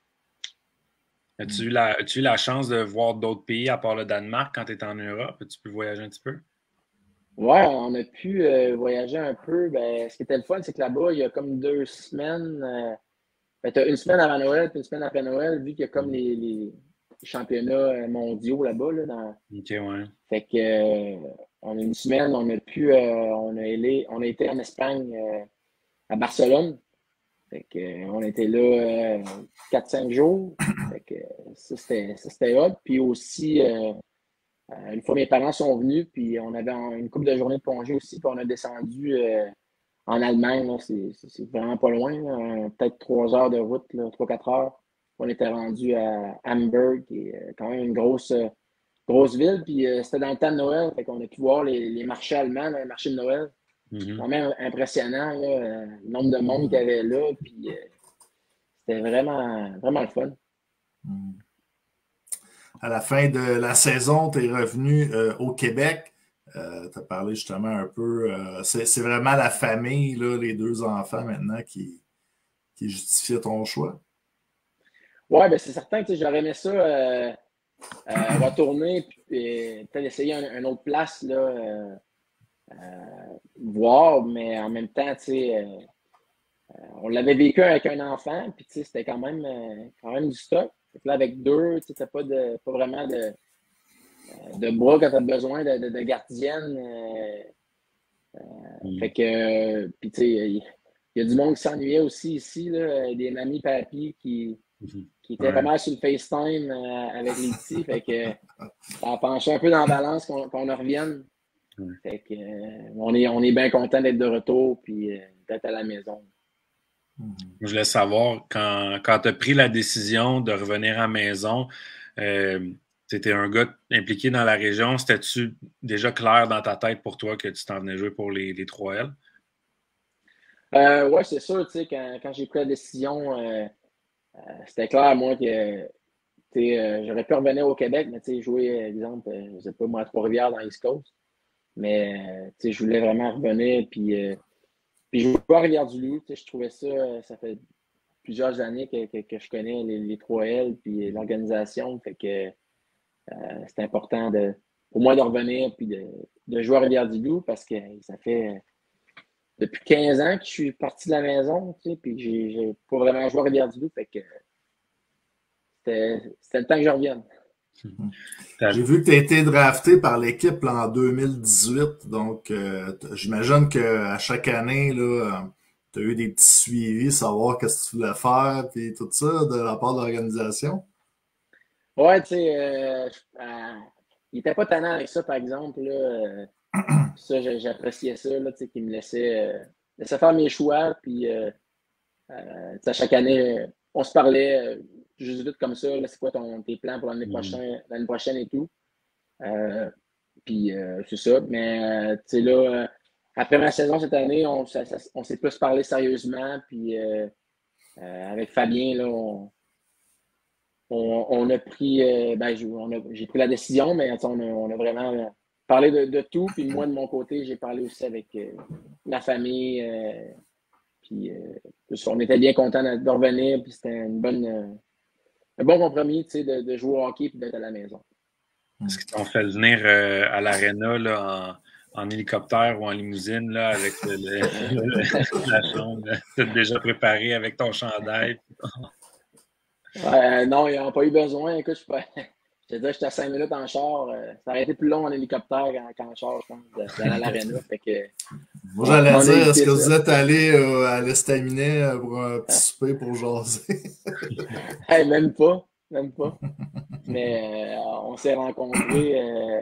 As-tu eu, la, as-tu eu la chance de voir d'autres pays à part le Danemark quand tu étais en Europe? Tu peux voyager un petit peu? Ouais, on a pu euh, voyager un peu. Ben, ce qui était le fun, c'est que là-bas, il y a comme deux semaines. Euh, ben, tu as une semaine avant Noël puis une semaine après Noël, vu qu'il y a comme les, les championnats mondiaux là-bas. Là, dans... OK, ouais. Fait que euh, on a une semaine, on a pu euh, on a allé, on a été en Espagne euh, à Barcelone. Fait que, euh, on était là euh, quatre cinq jours. Fait que, ça, c'était hot. Puis aussi, euh, euh, une fois mes parents sont venus, puis on avait une couple de journées de congé aussi, puis on a descendu euh, en Allemagne. C'est vraiment pas loin, peut-être trois heures de route, trois quatre heures. On était rendu à Hamburg, qui est quand même une grosse, grosse ville. Puis euh, c'était dans le temps de Noël. Fait qu'on a pu voir les, les marchés allemands, là, les marchés de Noël. Mm-hmm. Quand même impressionnant, là, euh, le nombre de monde qu'il y avait là. Puis euh, c'était vraiment, vraiment le fun. Mm. À la fin de la saison, tu es revenu euh, au Québec. Euh, tu as parlé justement un peu. Euh, c'est vraiment la famille, là, les deux enfants maintenant, qui, qui justifiaient ton choix. Oui, ben c'est certain que j'aurais aimé ça euh, euh, retourner et peut-être essayer un, une autre place, là, euh, euh, voir, mais en même temps, tu sais, euh, euh, on l'avait vécu avec un enfant, puis c'était quand même, euh, quand même du stock. Là, avec deux, tu n'as pas, de, pas vraiment de, de bras quand tu as besoin de, de, de gardienne. Euh, euh, mm. Fait que, puis tu sais, il y, y a du monde qui s'ennuyait aussi ici, là, des mamies, papis qui, mm-hmm. qui étaient ouais. pas mal sur le FaceTime euh, avec les petits. Fait que ça a penché un peu dans la balance qu'on qu'on en revienne. Mm. Fait que, euh, on est, on est bien content d'être de retour puis euh, d'être à la maison. Je voulais savoir, quand, quand tu as pris la décision de revenir à la maison, euh, tu étais un gars impliqué dans la région. C'était-tu déjà clair dans ta tête pour toi que tu t'en venais jouer pour les, les trois L? Euh, oui, c'est sûr. Quand, quand j'ai pris la décision, euh, euh, c'était clair, moi, que euh, j'aurais pu revenir au Québec, mais jouer, par exemple, euh, je ne sais pas, moi, à Trois-Rivières dans l'East Coast. Mais euh, je voulais vraiment revenir. Puis. Euh, Puis je joue à Rivière-du-Loup, je trouvais ça, ça fait plusieurs années que, que, que je connais les, les trois L puis l'organisation, fait que euh, c'est important de, pour moi de revenir puis de, de jouer à Rivière-du-Loup parce que ça fait depuis quinze ans que je suis parti de la maison, tu sais, puis j'ai pas vraiment joué à Rivière-du-Loup, fait que c'était le temps que je revienne. J'ai vu que tu as été drafté par l'équipe en deux mille dix-huit, donc euh, j'imagine qu'à chaque année, tu as eu des petits suivis, savoir qu'est-ce que tu voulais faire, puis tout ça, de la part de l'organisation. Ouais, tu sais, euh, euh, il n'était pas tannant avec ça, par exemple. Là, euh, ça, j'appréciais ça, tu sais, qu'il me laissait, euh, laissait faire mes choix, puis euh, euh, à chaque année, on se parlait. Euh, juste vite comme ça, c'est quoi ton, tes plans pour l'année mmh. prochaine, l'année prochaine et tout. Euh, puis euh, c'est ça. Mais euh, tu sais là, euh, après ma saison cette année, on, on s'est plus parlé sérieusement. Puis euh, euh, avec Fabien, là, on, on, on a pris euh, ben, j'ai pris la décision, mais on a, on a vraiment parlé de, de tout. Puis moi, de mon côté, j'ai parlé aussi avec euh, ma famille. Euh, puis euh, on était bien contents de, de revenir. Puis c'était une bonne. Euh, un bon compromis, tu sais, de, de jouer au hockey et d'être à la maison. Est-ce qu'ils t'ont fait venir euh, à l'aréna en, en hélicoptère ou en limousine là, avec le, le, la chambre? Tu déjà préparé avec ton chandail? euh, non, ils n'ont pas eu besoin. Écoute, je suis pas, Je te dis, j'étais à cinq minutes en char. Euh, ça aurait été plus long en hélicoptère qu'en char, je pense, d'aller à l'aréna. Fait que. Moi, j'allais dire, est-ce que vous êtes allé euh, à l'Estaminet euh, pour un petit souper pour jaser? Hey, même pas. Même pas. Mais euh, on s'est rencontrés. Euh,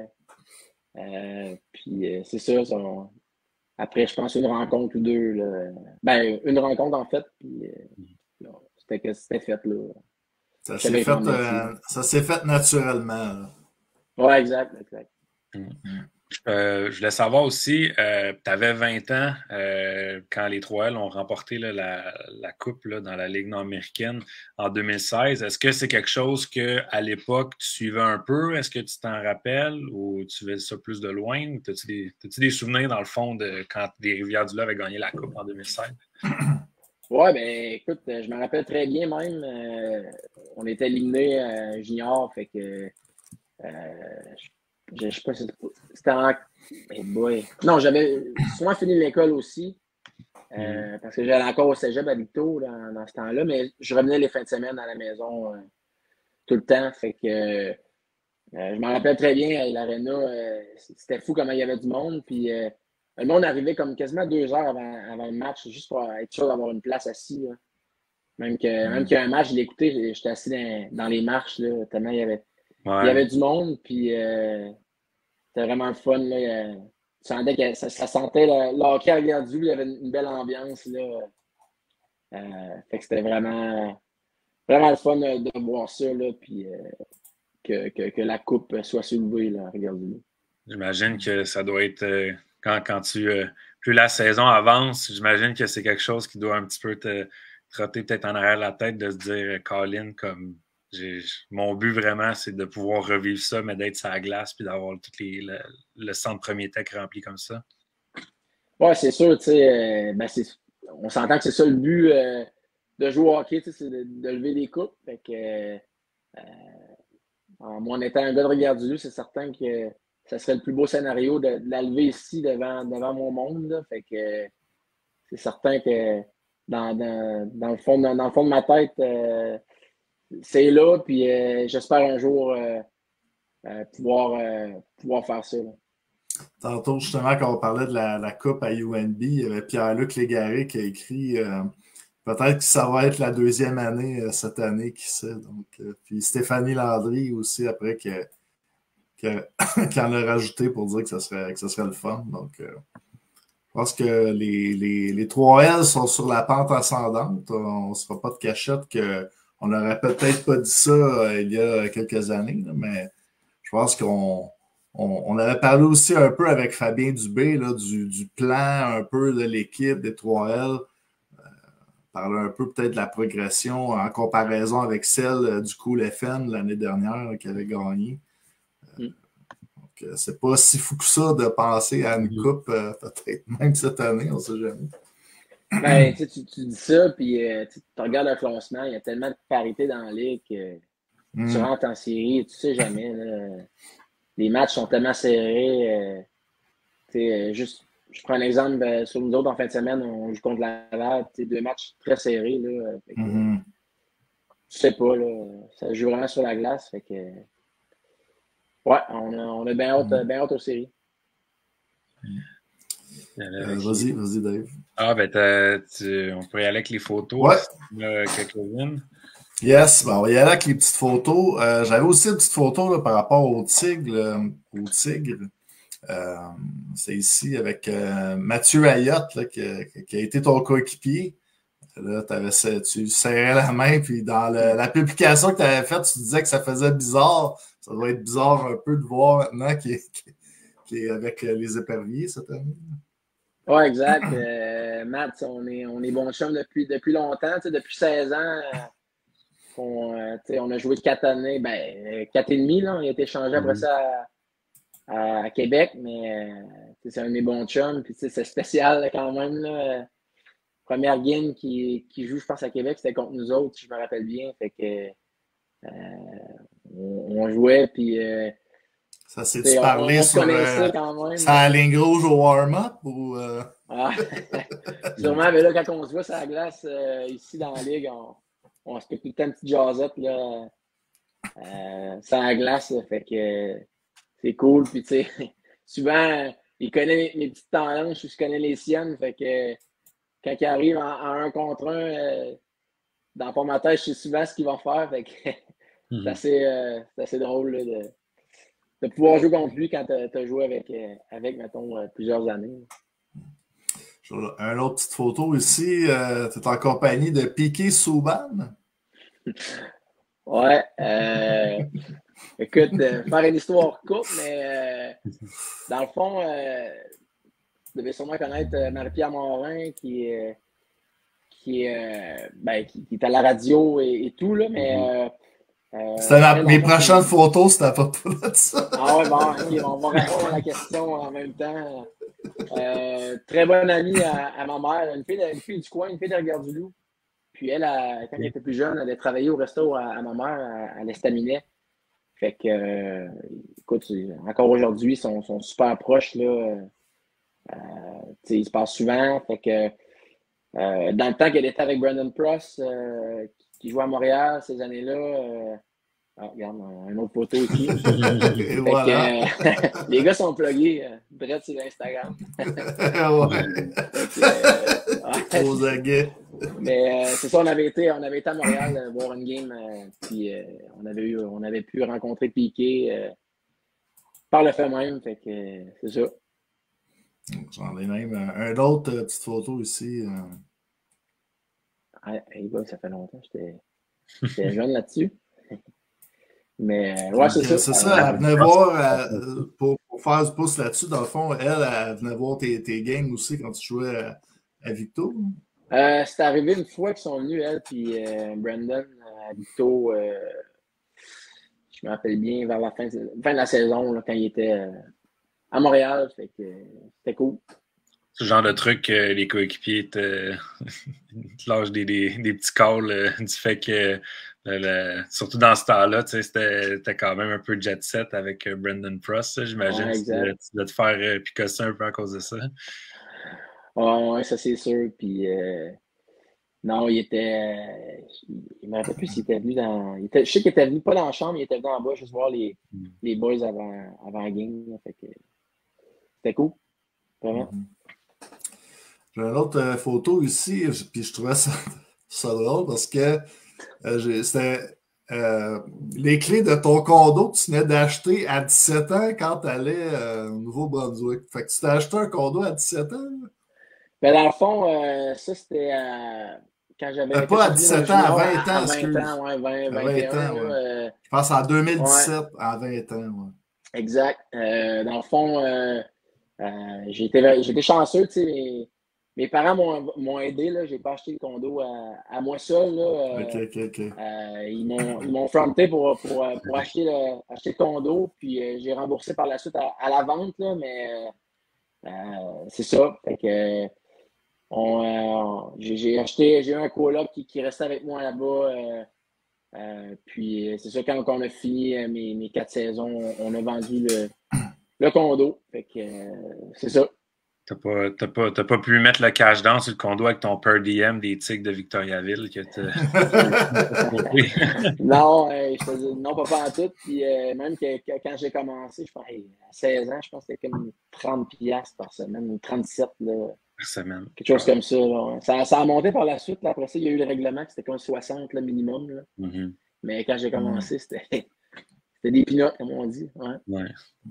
euh, puis euh, c'est ça. ça on... Après, je pense une rencontre ou deux. Là. Ben, une rencontre en fait. Puis euh, c'était que c'était fait là. Ça s'est fait, euh, ça s'est fait naturellement. Là. Ouais, exact, exact. Mm. Euh, je voulais savoir aussi, euh, tu avais vingt ans euh, quand les trois L ont remporté là, la, la coupe là, dans la Ligue nord-américaine en deux mille seize. Est-ce que c'est quelque chose qu'à l'époque, tu suivais un peu? Est-ce que tu t'en rappelles ou tu faisais ça plus de loin? As-tu des, as-tu des souvenirs, dans le fond, de quand les Rivières-du-Loup avaient gagné la coupe en deux mille seize? Ouais, ben écoute, je me rappelle très bien même. Euh, on était éliminé euh, junior, fait que euh, je, je sais pas si c'était en. Hey boy. Non, j'avais souvent fini l'école aussi. Euh, mm. Parce que j'allais encore au cégep à Victo dans, dans ce temps-là, mais je revenais les fins de semaine à la maison euh, tout le temps. Fait que euh, je m'en rappelle très bien à l'aréna. Euh, c'était fou comment il y avait du monde. Puis euh, le monde arrivait comme quasiment deux heures avant, avant le match, juste pour être sûr d'avoir une place assise. Là. Même que, mm. même qu'il y a un match, je l'ai écouté, j'étais assis dans, dans les marches, là, tellement il y avait, ouais. il y avait du monde. Puis euh, c'était vraiment le fun. Là. Tu sentais que ça, ça sentait le, le hockey à Rivière-du-Loup, il y avait une, une belle ambiance. Là. Euh, fait que c'était vraiment, vraiment le fun de, de voir ça. Là, puis euh, que, que, que la coupe soit soulevée là, à Rivière-du-Loup. J'imagine que ça doit être euh, quand, quand tu euh, plus la saison avance, j'imagine que c'est quelque chose qui doit un petit peu te trotter peut-être en arrière de la tête de se dire Colin, comme j'ai, mon but vraiment, c'est de pouvoir revivre ça, mais d'être sur la glace puis d'avoir tout les, le, le centre premier tech rempli comme ça. Oui, c'est sûr, tu sais, euh, ben c'est, on s'entend que c'est ça le but euh, de jouer au hockey, c'est de, de lever des coupes. Fait que, euh, moi, en étant un gars de Rivière-du-Loup, c'est certain que ça serait le plus beau scénario de, de la lever ici devant, devant mon monde. Là. Fait que c'est certain que dans, dans, dans, le fond, dans, dans le fond de ma tête, euh, c'est là, puis euh, j'espère un jour euh, euh, pouvoir, euh, pouvoir faire ça. Là. Tantôt, justement, quand on parlait de la, la coupe à U N B, il y avait Pierre-Luc Légaré qui a écrit euh, peut-être que ça va être la deuxième année euh, cette année, qui sait. Donc, euh, puis Stéphanie Landry aussi, après, qui, qui, qui en a rajouté pour dire que ça serait, que ça serait le fun. Donc, euh, je pense que les, les, les trois L sont sur la pente ascendante. On ne se fera pas de cachette que on n'aurait peut-être pas dit ça euh, il y a quelques années, là, mais je pense qu'on on, on avait parlé aussi un peu avec Fabien Dubé là, du, du plan un peu de l'équipe des trois L. Euh, parler un peu peut-être de la progression en comparaison avec celle euh, du Cool F N l'année dernière là, qui avait gagné. Euh, mm. Donc, euh, c'est pas si fou que ça de penser à une mm. coupe, euh, peut-être même cette année, on ne sait jamais. Ben, tu, tu dis ça, puis euh, tu regardes le classement, il y a tellement de parité dans la ligue que mm. tu rentres en série, tu sais jamais. Là, les matchs sont tellement serrés. Euh, euh, juste, je prends un exemple, ben, sur nous autres, en fin de semaine, on joue contre Laval, deux matchs très serrés. Là, fait que, mm. Tu sais pas, là, ça joue vraiment sur la glace. Fait que, ouais, on a, on a bien hâte, mm. bien hâte aux séries. Euh, vas-y, vas-y, Dave. Ah, ben, tu, on peut y aller avec les photos. Ouais. Euh, quelques-unes. Yes, ben, on va y aller avec les petites photos. Euh, j'avais aussi une petite photo là, par rapport au tigre. Là, au tigre. Euh, c'est ici avec euh, Mathieu Ayotte, là, qui, qui a été ton coéquipier. Là, tu serrais la main, puis dans le, la publication que tu avais faite, tu disais que ça faisait bizarre. Ça doit être bizarre un peu de voir maintenant qu'il est, qu'il est avec les éperviers cette année. Oui, exact. Euh, Matt, on est, on est bon chum depuis, depuis longtemps. Depuis seize ans, euh, on, euh, on a joué quatre années, ben, quatre et demi. Là, on a été changé après ça à, à, à Québec, mais euh, c'est un de mes bons chums. Puis, c'est spécial là, quand même. Là. Première game qui, qui joue, je pense, à Québec, c'était contre nous autres, si je me rappelle bien. Fait que euh, on, on jouait, puis. Euh, Ça s'est-tu parlé on, on sur euh, quand même. Ça a la ligne rouge au warm-up ou euh... ah. Sûrement, mais là, quand on se voit sur la glace euh, ici dans la ligue, on, on se fait tout le temps une petite jasette là, euh, sans la glace. Là, fait que euh, c'est cool. Puis, tu sais, souvent, il connaît mes, mes petites tendances, je connais les siennes. Fait que quand il arrive en, en un contre un, euh, dans le fond de ma tête, je sais souvent ce qu'il va faire. Fait que mm-hmm. c'est, assez, euh, c'est assez drôle là, de, de pouvoir jouer contre lui quand tu as joué avec, euh, avec mettons, euh, plusieurs années. Une autre petite photo ici. Euh, tu es en compagnie de Piquet Souban. Ouais. Euh, écoute, euh, faire une histoire courte, mais euh, dans le fond, euh, tu devais sûrement connaître euh, Marie-Pierre Morin qui est. Qui est, euh, ben, qui, qui est à la radio et, et tout, là, mais... Euh, euh, c'était la, mes prochaines c'est... photos, c'était à propos de ça. Ah ouais, bon, okay, on va répondre à la question en même temps. Euh, très bonne amie à, à ma mère, une fille, une fille du coin, une fille de Rivière-du-Loup. Puis elle, a, quand elle était plus jeune, elle a travaillé au resto à, à ma mère, à, à l'Estaminet. Fait que, euh, écoute, encore aujourd'hui, ils sont, sont super proches, là. Euh, ils se passent souvent, fait que Euh, dans le temps qu'elle était avec Brandon Pross, euh, qui jouait à Montréal ces années-là. Euh... Ah, regarde, une autre photo ici. Voilà. Que, euh, les gars sont plugués, euh, direct sur Instagram. Aux aguets. Mais euh, c'est ça, on avait été, on avait été à Montréal euh, voir une game, euh, puis euh, on, avait eu, on avait pu rencontrer Piquet euh, par le fait même. Fait que euh, c'est ça. J'en ai même un, un autre euh, petite photo ici. Euh... Ah, hey, gars, ça fait longtemps que j'étais jeune là-dessus. Mais ouais, c'est ça. C'est ça, elle venait voir, euh, pour, pour faire du pouce là-dessus, dans le fond, elle, elle venait voir tes, tes games aussi quand tu jouais à, à Victo. Euh, c'est arrivé une fois qu'ils sont venus, elle puis euh, Brandon à Victo. Euh, je me rappelle bien, vers la fin, fin de la saison, là, quand il était euh, à Montréal. Fait que euh, c'était cool. Ce genre de truc, euh, les coéquipiers te, te lâchent des, des, des petits calls euh, du fait que, euh, le, surtout dans ce temps-là, c'était quand même un peu jet set avec euh, Brandon Pross. J'imagine ouais, que tu dois te faire euh, picosser un peu à cause de ça. Ouais, ouais, ça c'est sûr. Puis, euh, non, il était. Euh, il ne me rappelle plus s'il était venu dans. Il était, je sais qu'il était venu pas dans la chambre, il était venu en bas juste voir les, mm. les boys avant, avant la game. Là, fait que c'était cool. Vraiment. Mm-hmm. J'ai une autre euh, photo ici, puis je trouvais ça, ça drôle parce que euh, c'était euh, les clés de ton condo que tu venais d'acheter à dix-sept ans quand tu allais euh, au Nouveau-Brunswick. Fait que tu t'es acheté un condo à dix-sept ans? Là? Ben, dans le fond, euh, ça c'était euh, quand j'avais. Euh, pas à dix-sept ans, à vingt ans, à vingt ans, ouais, vingt, vingt et un. vingt ans, ouais. euh, je pense en deux mille dix-sept, ouais. À vingt ans. Ouais. Exact. Euh, dans le fond, euh, euh, j'ai été, été chanceux, tu sais. Mes, mes parents m'ont aidé, là. J'ai pas acheté le condo à, à moi seul, là. Euh, OK, OK, OK. Euh, ils m'ont fronté pour, pour, pour acheter, le, acheter le condo, puis euh, j'ai remboursé par la suite à, à la vente, là, mais euh, c'est ça. Fait que euh, j'ai acheté, j'ai eu un coloc qui, qui restait avec moi là-bas. Euh, euh, puis c'est ça, quand on a fini euh, mes, mes quatre saisons, on a vendu le, le condo. Fait que euh, c'est ça. T'as pas, t'as pas, t'as pas pu mettre le cash down sur le condo avec ton per diem des Tigres de Victoriaville que Non, euh, je te dis non, pas, pas en tout. Puis euh, même que, que quand j'ai commencé, je pense, hey, à seize ans, je pense que c'était comme trente piastres par semaine, ou trente-sept là. Par semaine. Quelque chose comme ça, là. Ça, ça a monté par la suite. Là. Après ça, il y a eu le règlement, c'était comme soixante le minimum. Là. Mm-hmm. Mais quand j'ai commencé, c'était des pinottes, comme on dit. Ouais. Ouais.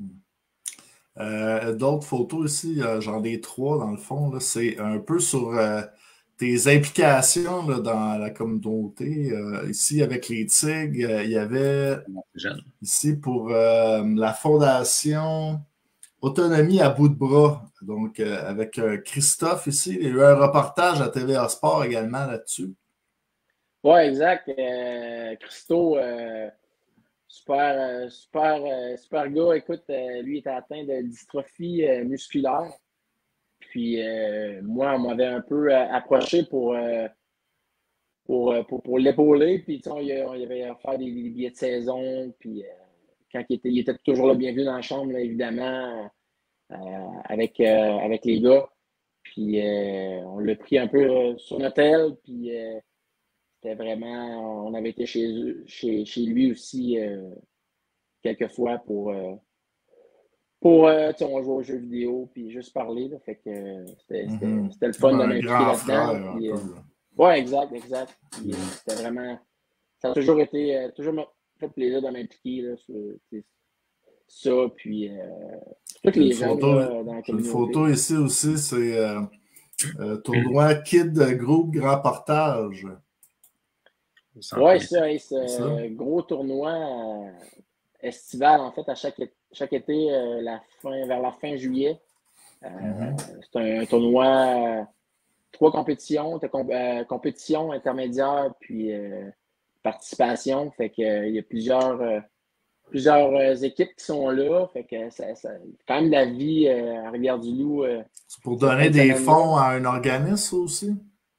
Euh, D'autres photos ici, euh, j'en ai trois dans le fond. C'est un peu sur euh, tes implications là, dans la communauté. Euh, ici, avec les Tigres, euh, il y avait ici pour euh, la fondation Autonomie à bout de bras. Donc, euh, avec euh, Christophe ici, il y a eu un reportage à T V A Sport également là-dessus. Oui, exact. Euh, Christo. Euh... Super, super, super gars. Écoute, lui était atteint de dystrophie musculaire. Puis euh, moi, on m'avait un peu approché pour, pour, pour, pour l'épauler. Puis on y avait à faire des, des billets de saison. Puis euh, quand il était, il était toujours le bienvenu dans la chambre, là, évidemment, euh, avec, euh, avec les gars. Puis euh, on l'a pris un peu sur notre aile. Puis euh, c'était vraiment. On avait été chez, eux, chez, chez lui aussi euh, quelques fois pour. Euh, pour euh, on jouait aux jeux vidéo puis juste parler. Là, fait que euh, c'était Mm-hmm. le fun de un m'impliquer grand frère, frère. Puis, Un euh, peu. ouais, exact, exact. Puis, euh, c'était vraiment. Ça a toujours été. Euh, toujours fait plaisir de m'impliquer là, sur ça. Puis euh, tous les gens photo, là, dans la communauté. Une photo ici aussi, c'est euh, euh, tournoi Kid Group Grand Portage. Oui, ça, hey, c'est un gros tournoi euh, estival, en fait, à chaque, chaque été, euh, la fin, vers la fin juillet. Euh, mm-hmm. C'est un, un tournoi, euh, trois compétitions, comp euh, compétition intermédiaire, puis euh, participation. Fait que euh, il y a plusieurs, euh, plusieurs euh, équipes qui sont là. Fait que ça, ça quand même la vie euh, à Rivière-du-Loup. Euh, c'est pour donner des fonds à un organisme aussi?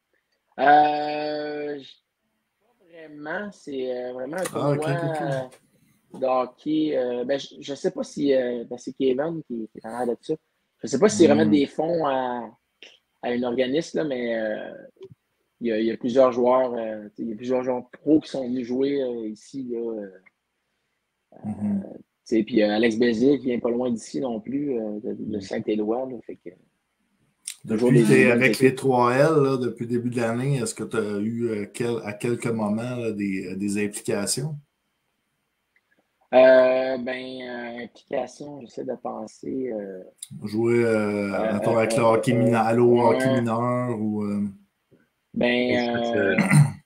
Euh, Vraiment, c'est euh, vraiment un tournoi ah, okay, okay. Euh, de hockey. Euh, ben, je ne sais pas si euh, ben, c'est Kevin qui, qui est en l'air de ça. Je ne sais pas si c'est mm. remettre des fonds à, à un organisme, là, mais euh, il, y a, il y a plusieurs joueurs, euh, il y a plusieurs joueurs pros qui sont venus jouer euh, ici. Là, euh, mm -hmm. Puis euh, Alex Bézier qui vient pas loin d'ici non plus, euh, de, de Saint-Éloi. Fait que, Depuis des, avec les trois L, là, depuis le début de l'année, est-ce que tu as eu euh, quel, à quelques moments là, des, des implications? Euh, ben, euh, implications, j'essaie de penser. Euh, Jouer euh, euh, avec euh, le hockey, euh, mineur, euh, hockey mineur ou. Euh... Ben, euh,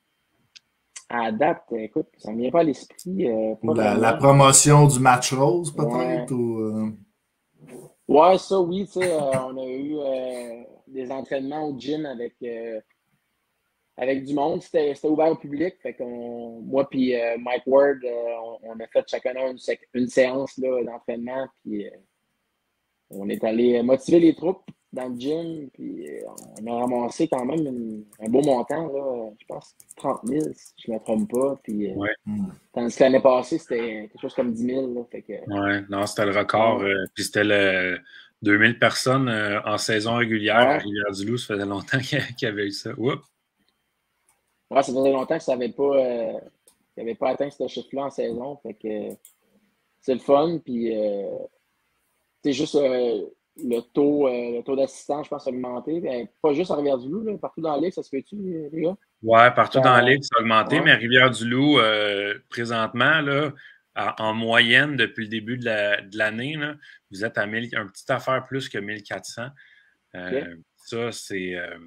à date, écoute, ça ne me vient pas à l'esprit. Euh, la, la promotion du match rose, peut-être? Ouais. Ou, euh... Ouais, ça, oui, tu sais, euh, on a eu euh, des entraînements au gym avec, euh, avec du monde. C'était ouvert au public. Fait qu'on, moi puis euh, Mike Ward, euh, on, on a fait chacun une, une séance d'entraînement. Puis euh, on est allé motiver les troupes dans le gym. Puis euh, on a ramassé quand même une, un beau montant, là, je pense trente mille, si je ne me trompe pas. Puis, euh, ouais. Tandis que l'année passée, c'était quelque chose comme dix mille. Là, fait que, ouais, non, c'était le record. Ouais. Euh, puis c'était le deux mille personnes euh, en saison régulière ouais. à Rivière-du-Loup. Ça faisait longtemps qu'il y avait eu ça. Oups. Ouais, ça faisait longtemps que ça n'avait pas, euh, pas atteint ce chiffre-là en saison. Fait que c'est le fun. Puis euh, c'est juste euh, le taux, euh, le taux d'assistance, je pense, a augmenté. Ben, pas juste à Rivière-du-Loup, partout dans la ligue, ça se fait-tu, les gars? Oui, partout dans la ligue, ça a augmenté, ouais. mais à Rivière-du-Loup, euh, présentement, là, à, en moyenne, depuis le début de l'année, la, vous êtes à mille, un petit affaire plus que mille quatre cents. Euh, okay. Ça, c'est. Euh,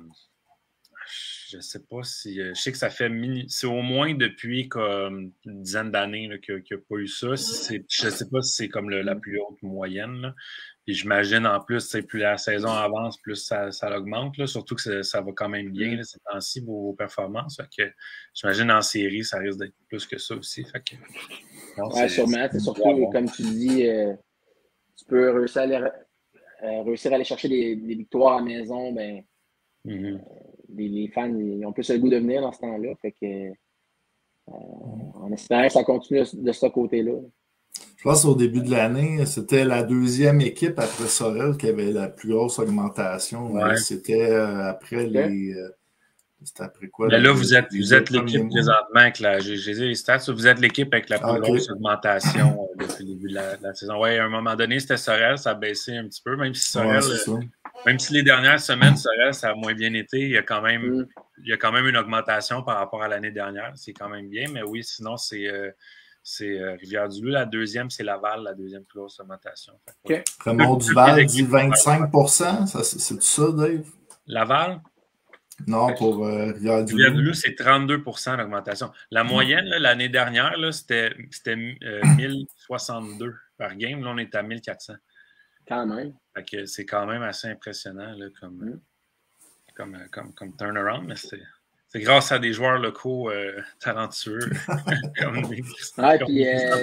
je ne sais pas si. Je sais que ça fait. C'est au moins depuis comme une dizaine d'années qu'il n'y a, a pas eu ça. Si je ne sais pas si c'est comme le, la plus haute moyenne. Là. Puis j'imagine en plus, plus la saison avance, plus ça, ça augmente. Là. Surtout que ça, ça va quand même bien là, ces temps-ci, vos, vos performances. Fait que j'imagine en série, ça risque d'être plus que ça aussi. Fait que, ouais, sûrement. C'est surtout, bon. Comme tu dis, euh, tu peux réussir à aller, euh, réussir à aller chercher des, des victoires à la maison. Ben, mm-hmm. euh, les, les fans ils ont plus le goût de venir dans ce temps-là. Fait que, euh, en espérant que ça continue de, de ce côté-là. Je pense qu'au début de l'année, c'était la deuxième équipe après Sorel qui avait la plus grosse augmentation. Ouais. C'était euh, après okay. les. Euh, c'était après quoi? Mais là, vous êtes, vous êtes l'équipe présentement avec la. J'ai les stats. Vous êtes l'équipe avec la plus okay. grosse augmentation euh, depuis le début de la, de la saison. Oui, à un moment donné, c'était Sorel, ça a baissé un petit peu, même si Sorel. Ouais, euh, même si les dernières semaines, Sorel, ça a moins bien été, il y a quand même, mm. il y a quand même une augmentation par rapport à l'année dernière. C'est quand même bien. Mais oui, sinon, c'est. Euh, C'est euh, Rivière-du-Loup. La deuxième, c'est Laval, la deuxième plus grosse augmentation. Okay. Raymond Duval dit vingt-cinq pour cent. C'est ça, Dave? Laval? Non, pour euh, Rivière-du-Loup. Rivière-du-Loup, c'est trente-deux pour cent d'augmentation. La moyenne, l'année dernière, c'était euh, mille soixante-deux par game. Là, on est à mille quatre cents. Quand même. C'est quand même assez impressionnant là, comme, mm. comme, comme, comme turnaround, mais c'est... C'est grâce à des joueurs locaux euh, talentueux. comme des, ah, comme puis, euh,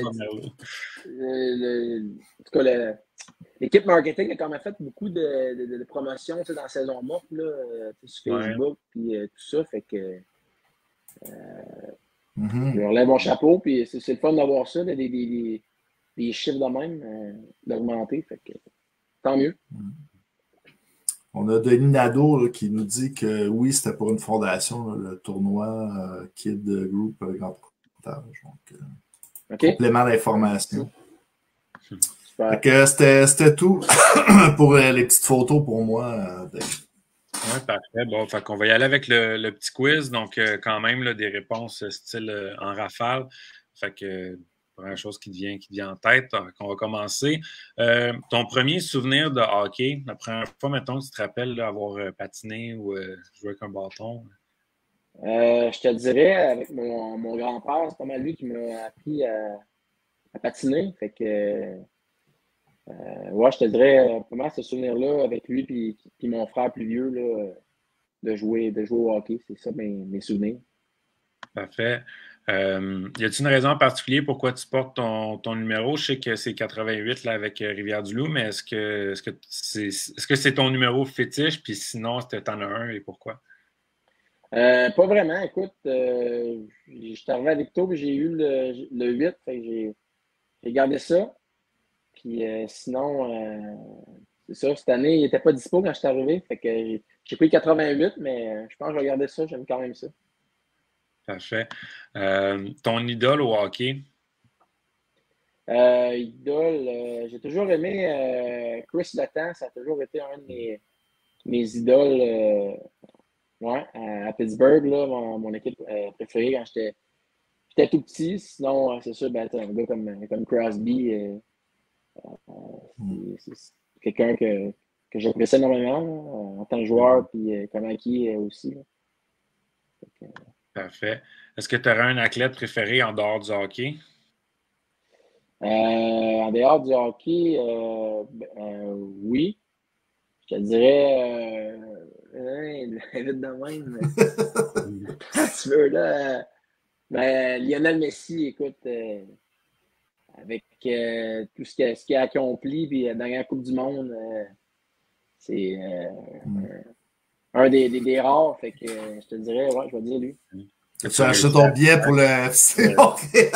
le, en tout cas, l'équipe marketing a quand même fait beaucoup de, de, de promotions dans la saison morte là, sur Facebook ouais. puis euh, tout ça. Fait que euh, mm-hmm. je leur lève mon chapeau. Puis c'est le fun d'avoir ça, là, des, des, des chiffres de même, euh, d'augmenter. Fait que tant mieux. Mm-hmm. On a Denis Nadeau là, qui nous dit que oui, c'était pour une fondation, là, le tournoi euh, Kid Group euh, Grand Partage. Donc, euh, okay. Complément d'information. Fait que c'était, c'était tout pour euh, les petites photos pour moi. Euh, Oui, parfait. Bon, fait qu'on va y aller avec le, le petit quiz. Donc, euh, quand même, là, des réponses style euh, en rafale. Fait que euh, première chose qui te vient, qui te vient en tête. Donc, on va commencer. Euh, ton premier souvenir de hockey, la première fois, mettons, que tu te rappelles là, avoir euh, patiné ou euh, joué avec un bâton? Euh, je te dirais, avec mon, mon grand-père, c'est pas mal lui qui m'a appris à, à patiner. Fait que, euh, ouais, je te dirais, pas mal ce souvenir-là avec lui puis, puis mon frère plus vieux, là, de jouer, de jouer au hockey. C'est ça mes, mes souvenirs. Parfait. Euh, y a-t-il une raison en particulier pourquoi tu portes ton, ton numéro? Je sais que c'est quatre-vingt-huit là, avec Rivière-du-Loup, mais est-ce que est-ce que c'est est-ce que c'est ton numéro fétiche? Puis sinon, est-ce que tu en as un et pourquoi? Euh, pas vraiment. Écoute, euh, je suis arrivé à Victo et j'ai eu le, le huit. Fait que j'ai, j'ai gardé ça. Puis euh, sinon, euh, c'est ça, cette année, il n'était pas dispo quand je suis arrivé. Fait que j'ai, j'ai pris quatre-vingt-huit, mais je pense que je vais garder ça. J'aime quand même ça. Parfait. Euh, ton idole au hockey? Euh, idole, euh, j'ai toujours aimé euh, Chris Letang. Ça a toujours été un de mes, mes idoles. Euh, ouais, à, à Pittsburgh, là, mon, mon équipe euh, préférée quand j'étais, j'étais tout petit. Sinon, euh, c'est sûr, ben, un gars comme, comme Crosby, euh, euh, c'est, c'est quelqu'un que, que j'apprécie énormément là, en tant que joueur, puis euh, comment il est aussi. Là. Que, euh, Parfait. Est-ce que tu aurais un athlète préféré en dehors du hockey? Euh, en dehors du hockey, euh, euh, oui. Je te dirais, euh, vite de même. Tu veux, là. Euh, ben, Lionel Messi, écoute, euh, avec euh, tout ce qu'il, ce qu'il a accompli, puis la dernière Coupe du Monde, euh, c'est euh, mm. un, un des, des, des rares. Fait que euh, je te dirais, ouais, je vais dire lui. Tu as acheté ton billet pour le F C Montréal?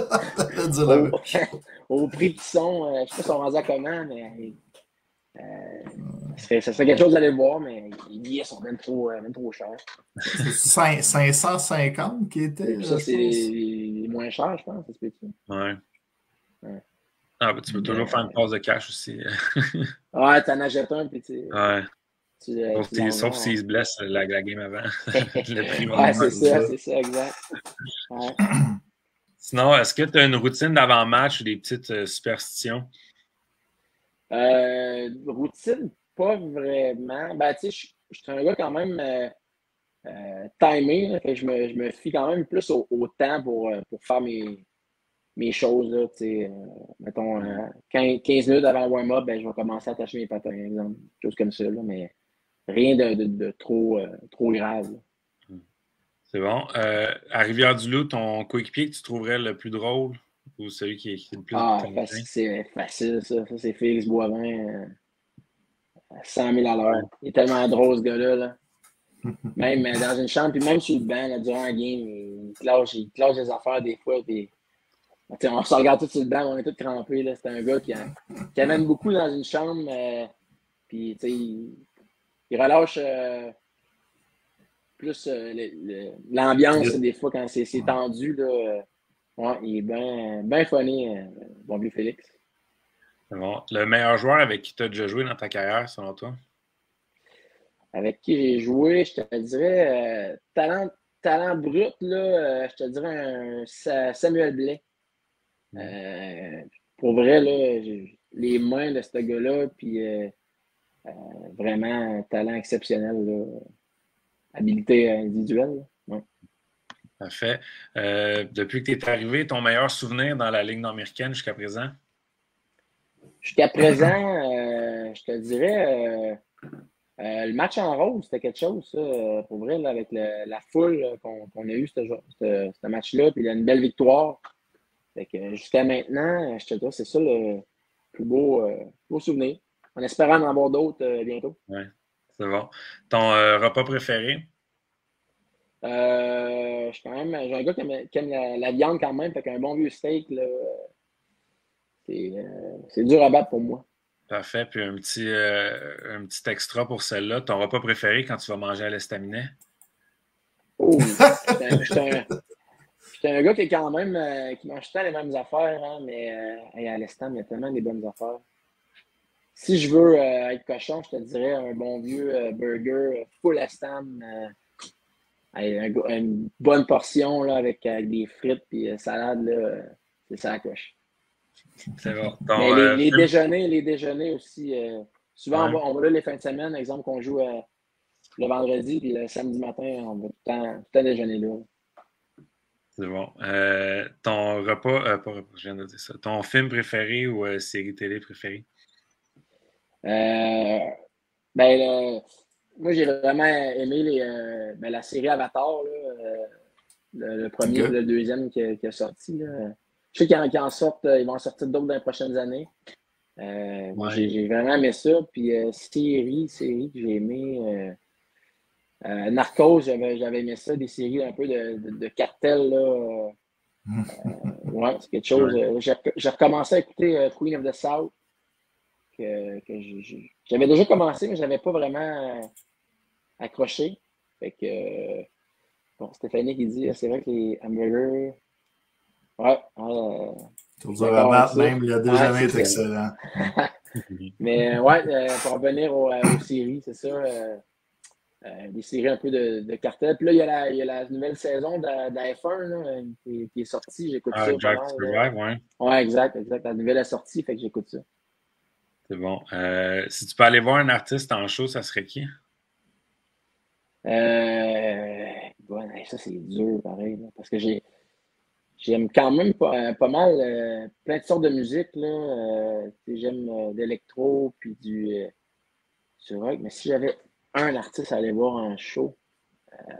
au, au prix qu'ils sont, euh, je ne sais pas si on rendus à comment, mais euh, ça, serait, ça serait quelque chose d'aller voir, mais les billets sont même trop, euh, même trop chers. C'est cinq cent cinquante qui étaient. Ça, c'est les, les moins chers, je pense. Ça se peut-tu? Ouais. ouais. Ah, ben, tu peux toujours euh, faire une passe de cash aussi. ouais, tu en achètes un, puis tu. Ouais. Tu, euh, sauf tu sauf s'il se blesse la, la game avant. Le prix ouais, c'est ça, c'est ça, exact. Ouais. Sinon, est-ce que tu as une routine d'avant-match ou des petites euh, superstitions? Euh, routine, pas vraiment. Ben, tu sais, je suis un gars quand même euh, euh, timé. Là, fait que je, me, je me fie quand même plus au, au temps pour, pour faire mes, mes choses. Là, euh, mettons, euh, quinze minutes avant le warm-up, ben, je vais commencer à attacher mes patins, par exemple. Des choses comme ça. Là, mais rien de, de, de trop, euh, trop grave. Là. C'est bon. Euh, à Rivière-du-Loup, ton coéquipier que tu trouverais le plus drôle ou celui qui est, qui est le plus... Ah, facile, c'est facile, ça. Ça, c'est Félix Boivin euh, à cent mille à l'heure. Il est tellement drôle, ce gars-là. Là. Même euh, dans une chambre, puis même sur le banc, là, durant la game, il cloche, il cloche des affaires des fois. Puis, on se regarde tous sur le banc, on est tous crampés. Là. C'est un gars qui, a, qui amène beaucoup dans une chambre. Euh, puis, tu sais, il, il relâche euh, plus euh, le, le, l'ambiance, le... des fois, quand c'est, c'est tendu. Là, euh, ouais, il est bien ben funny, euh, bon vieux Félix. Bon. Le meilleur joueur avec qui tu as déjà joué dans ta carrière, selon toi? Avec qui j'ai joué, je te dirais, euh, talent, talent brut, là, euh, je te dirais un Samuel Blais. Mm. Euh, pour vrai, là, j'ai les mains de ce gars-là, puis euh, euh, vraiment un talent exceptionnel, là. Habilité individuelle. Ouais. Parfait. Euh, depuis que tu es arrivé, ton meilleur souvenir dans la Ligue nord-américaine jusqu'à présent? Jusqu'à présent, euh, je te dirais, euh, euh, le match en rose, c'était quelque chose, ça, pour vrai, là, avec le, la foule qu'on, qu'on a eu ce, ce, ce match-là, puis il y a une belle victoire. Fait que jusqu'à maintenant, je te dirais, c'est ça le plus beau, euh, beau souvenir. En espérant en avoir d'autres euh, bientôt. Oui, c'est bon. Ton euh, repas préféré? Euh, je suis quand même, j'ai un gars qui aime, qui aime la, la viande quand même, fait qu'un bon vieux steak, là, c'est, euh, c'est dur à battre pour moi. Parfait. Puis un petit, euh, un petit extra pour celle-là. Ton repas préféré quand tu vas manger à l'estaminet? Oh! J'étais un, j'étais un gars qui est quand même euh, qui mange tout le temps les mêmes affaires, hein, mais euh, à l'Estam, il y a tellement des bonnes affaires. Si je veux euh, être cochon, je te dirais un bon vieux euh, burger full Estam. Euh, un, une bonne portion là, avec, avec des frites et euh, salade, là, euh, c'est ça la coche. C'est bon. Ton, Mais les, euh, les film... déjeuners, les déjeuners aussi. Euh, souvent, ouais. on, va, on va là les fins de semaine, exemple qu'on joue euh, le vendredi, puis le samedi matin, on va tout le temps, tout le temps déjeuner là. C'est bon. Euh, ton repas, euh, pas repas, je viens de dire ça. Ton film préféré ou euh, série télé préférée? Euh, ben, le, moi, j'ai vraiment aimé les, euh, ben, la série Avatar, là, euh, le, le premier et okay. le deuxième qui, qui est sorti. Là. Je sais qu'ils en, qu'ils en sortent, ils vont en sortir d'autres dans les prochaines années. Euh, ouais. j'ai, j'ai vraiment aimé ça. Puis, euh, série, série que j'ai aimé. Euh, euh, Narcos, j'avais, j'avais aimé ça, des séries un peu de, de, de cartel. Là. Euh, ouais, c'est quelque chose. Ouais. J'ai, j'ai recommencé à écouter euh, Queen of the South. Que, que j'ai, j'avais déjà commencé, mais je n'avais pas vraiment accroché. Fait que, euh, bon, Stéphanie qui dit, c'est vrai que les hamburgers, ouais. Euh, Pour rabattre, même, il a déjà ouais, été excellent. Mais ouais, euh, pour revenir au, euh, aux séries, c'est ça. Euh, euh, des séries un peu de, de cartel. Puis là, il y a la, il y a la nouvelle saison de, de la F un là, qui, qui est sortie. J'écoute ah, ça. Jack Drive, ouais. Ouais, exact, exact. La nouvelle est sortie, fait que j'écoute ça. C'est bon. Euh, si tu peux aller voir un artiste en show, ça serait qui? Euh, bon, ça, c'est dur, pareil, là, parce que j'ai, j'aime quand même pas, pas mal euh, plein de sortes de musique. Là, euh, j'aime euh, l'électro, puis du, euh, du rock. Mais si j'avais un artiste à aller voir en show, euh,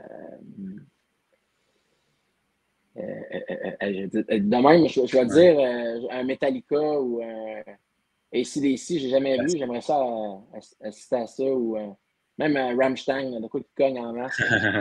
euh, euh, euh, de même, je, je vais dire euh, un Metallica ou un A C D C, j'ai jamais vu. J'aimerais ça euh, assister à ça ou euh, même un Rammstein, de quoi qui cogne en masse.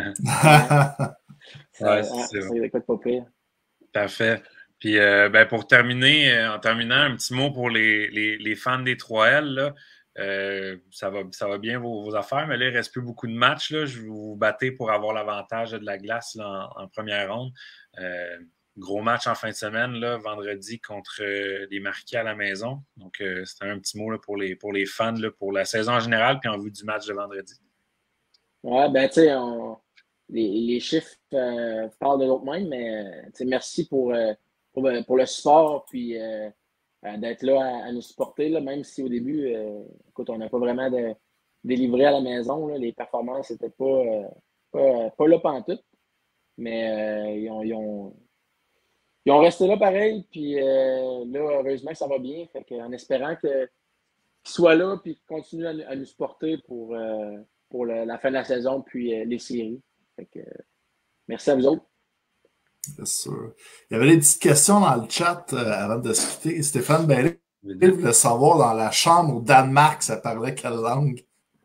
Ouais, c'est ça, ça pas pire. Parfait. Puis euh, ben, pour terminer, euh, en terminant, un petit mot pour les, les, les fans des trois L. Là. Euh, ça, va, ça va bien vos, vos affaires, mais là, il ne reste plus beaucoup de matchs. Là. Je vais vous battre pour avoir l'avantage de la glace là, en, en première ronde. Euh, gros match en fin de semaine, là, vendredi, contre euh, les Marquis à la maison. Donc, euh, c'était un petit mot là, pour, les, pour les fans, là, pour la saison en général, puis en vue du match de vendredi. Ouais, ben, tu sais, on... les, les chiffres euh, parlent de l'autre même, mais merci pour, euh, pour, pour le support, puis euh, d'être là à, à nous supporter, là, même si au début, euh, écoute, on n'a pas vraiment de, délivré à la maison. Là, les performances n'étaient pas, euh, pas, pas là pantoute, mais euh, ils, ont, ils, ont, ils ont resté là pareil, puis euh, là, heureusement que ça va bien, fait en espérant que, qu'ils soient là, puis qu'ils continuent à, à nous supporter pour, euh, pour le, la fin de la saison, puis euh, les séries. Fait que, euh, merci à vous autres. Bien sûr. Il y avait des petites questions dans le chat euh, avant de se quitter. Stéphane Bellé voulait savoir, dans la chambre au Danemark, ça parlait quelle langue?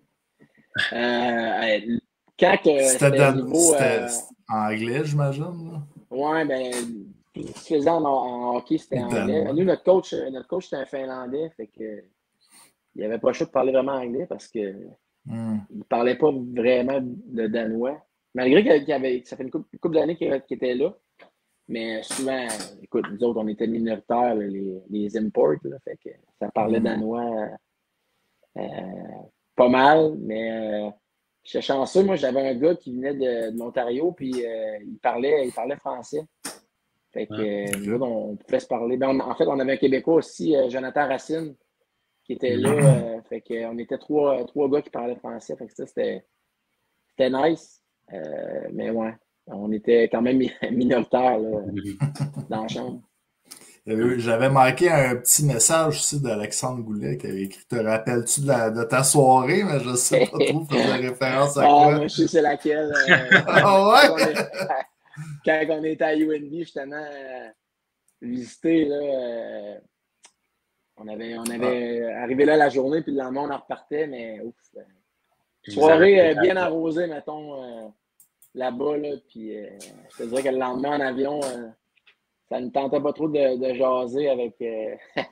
Euh, quand euh, c'était c'était Dan... niveau... C'était euh... anglais, j'imagine? Oui, bien, tout ce qui se faisait en, en hockey, c'était anglais. Nous, notre coach, notre coach, c'était un Finlandais, fait que il n'y avait pas le choix de parler vraiment anglais parce que mm. il ne parlait pas vraiment de danois. Malgré qu'il y avait, ça fait une couple, une couple d'années qu'il, qu'il était là. Mais souvent, écoute, nous autres, on était minoritaires, les, les imports, là, fait que ça parlait mm. danois euh, pas mal, mais euh, j'étais chanceux. Moi, j'avais un gars qui venait de, de l'Ontario, puis euh, il, parlait, il parlait français. Fait que euh, nous autres, on, on pouvait se parler. Ben, on, en fait, on avait un Québécois aussi, euh, Jonathan Racine, qui était là. Euh, fait que on était trois, trois gars qui parlaient français. Fait que ça, c'était, c'était nice. Euh, mais ouais, on était quand même minoritaires là, dans la chambre. J'avais manqué un petit message aussi d'Alexandre Goulet qui avait écrit « Te rappelles-tu de, la, de ta soirée? » Mais je sais pas trop, faisait référence à quoi. Ah, moi, je sais c'est laquelle. Euh, ah ouais? Quand on, est, quand on était à U N B, justement, euh, visiter, là, euh, on avait, on avait ah. arrivé là la journée, puis le lendemain, on en repartait, mais ouf. Euh, soirée euh, bien arrosée, mettons, euh, là-bas, là, puis euh, je te dirais que le lendemain, en avion... Euh, ça ne tentait pas trop de, de jaser avec, euh,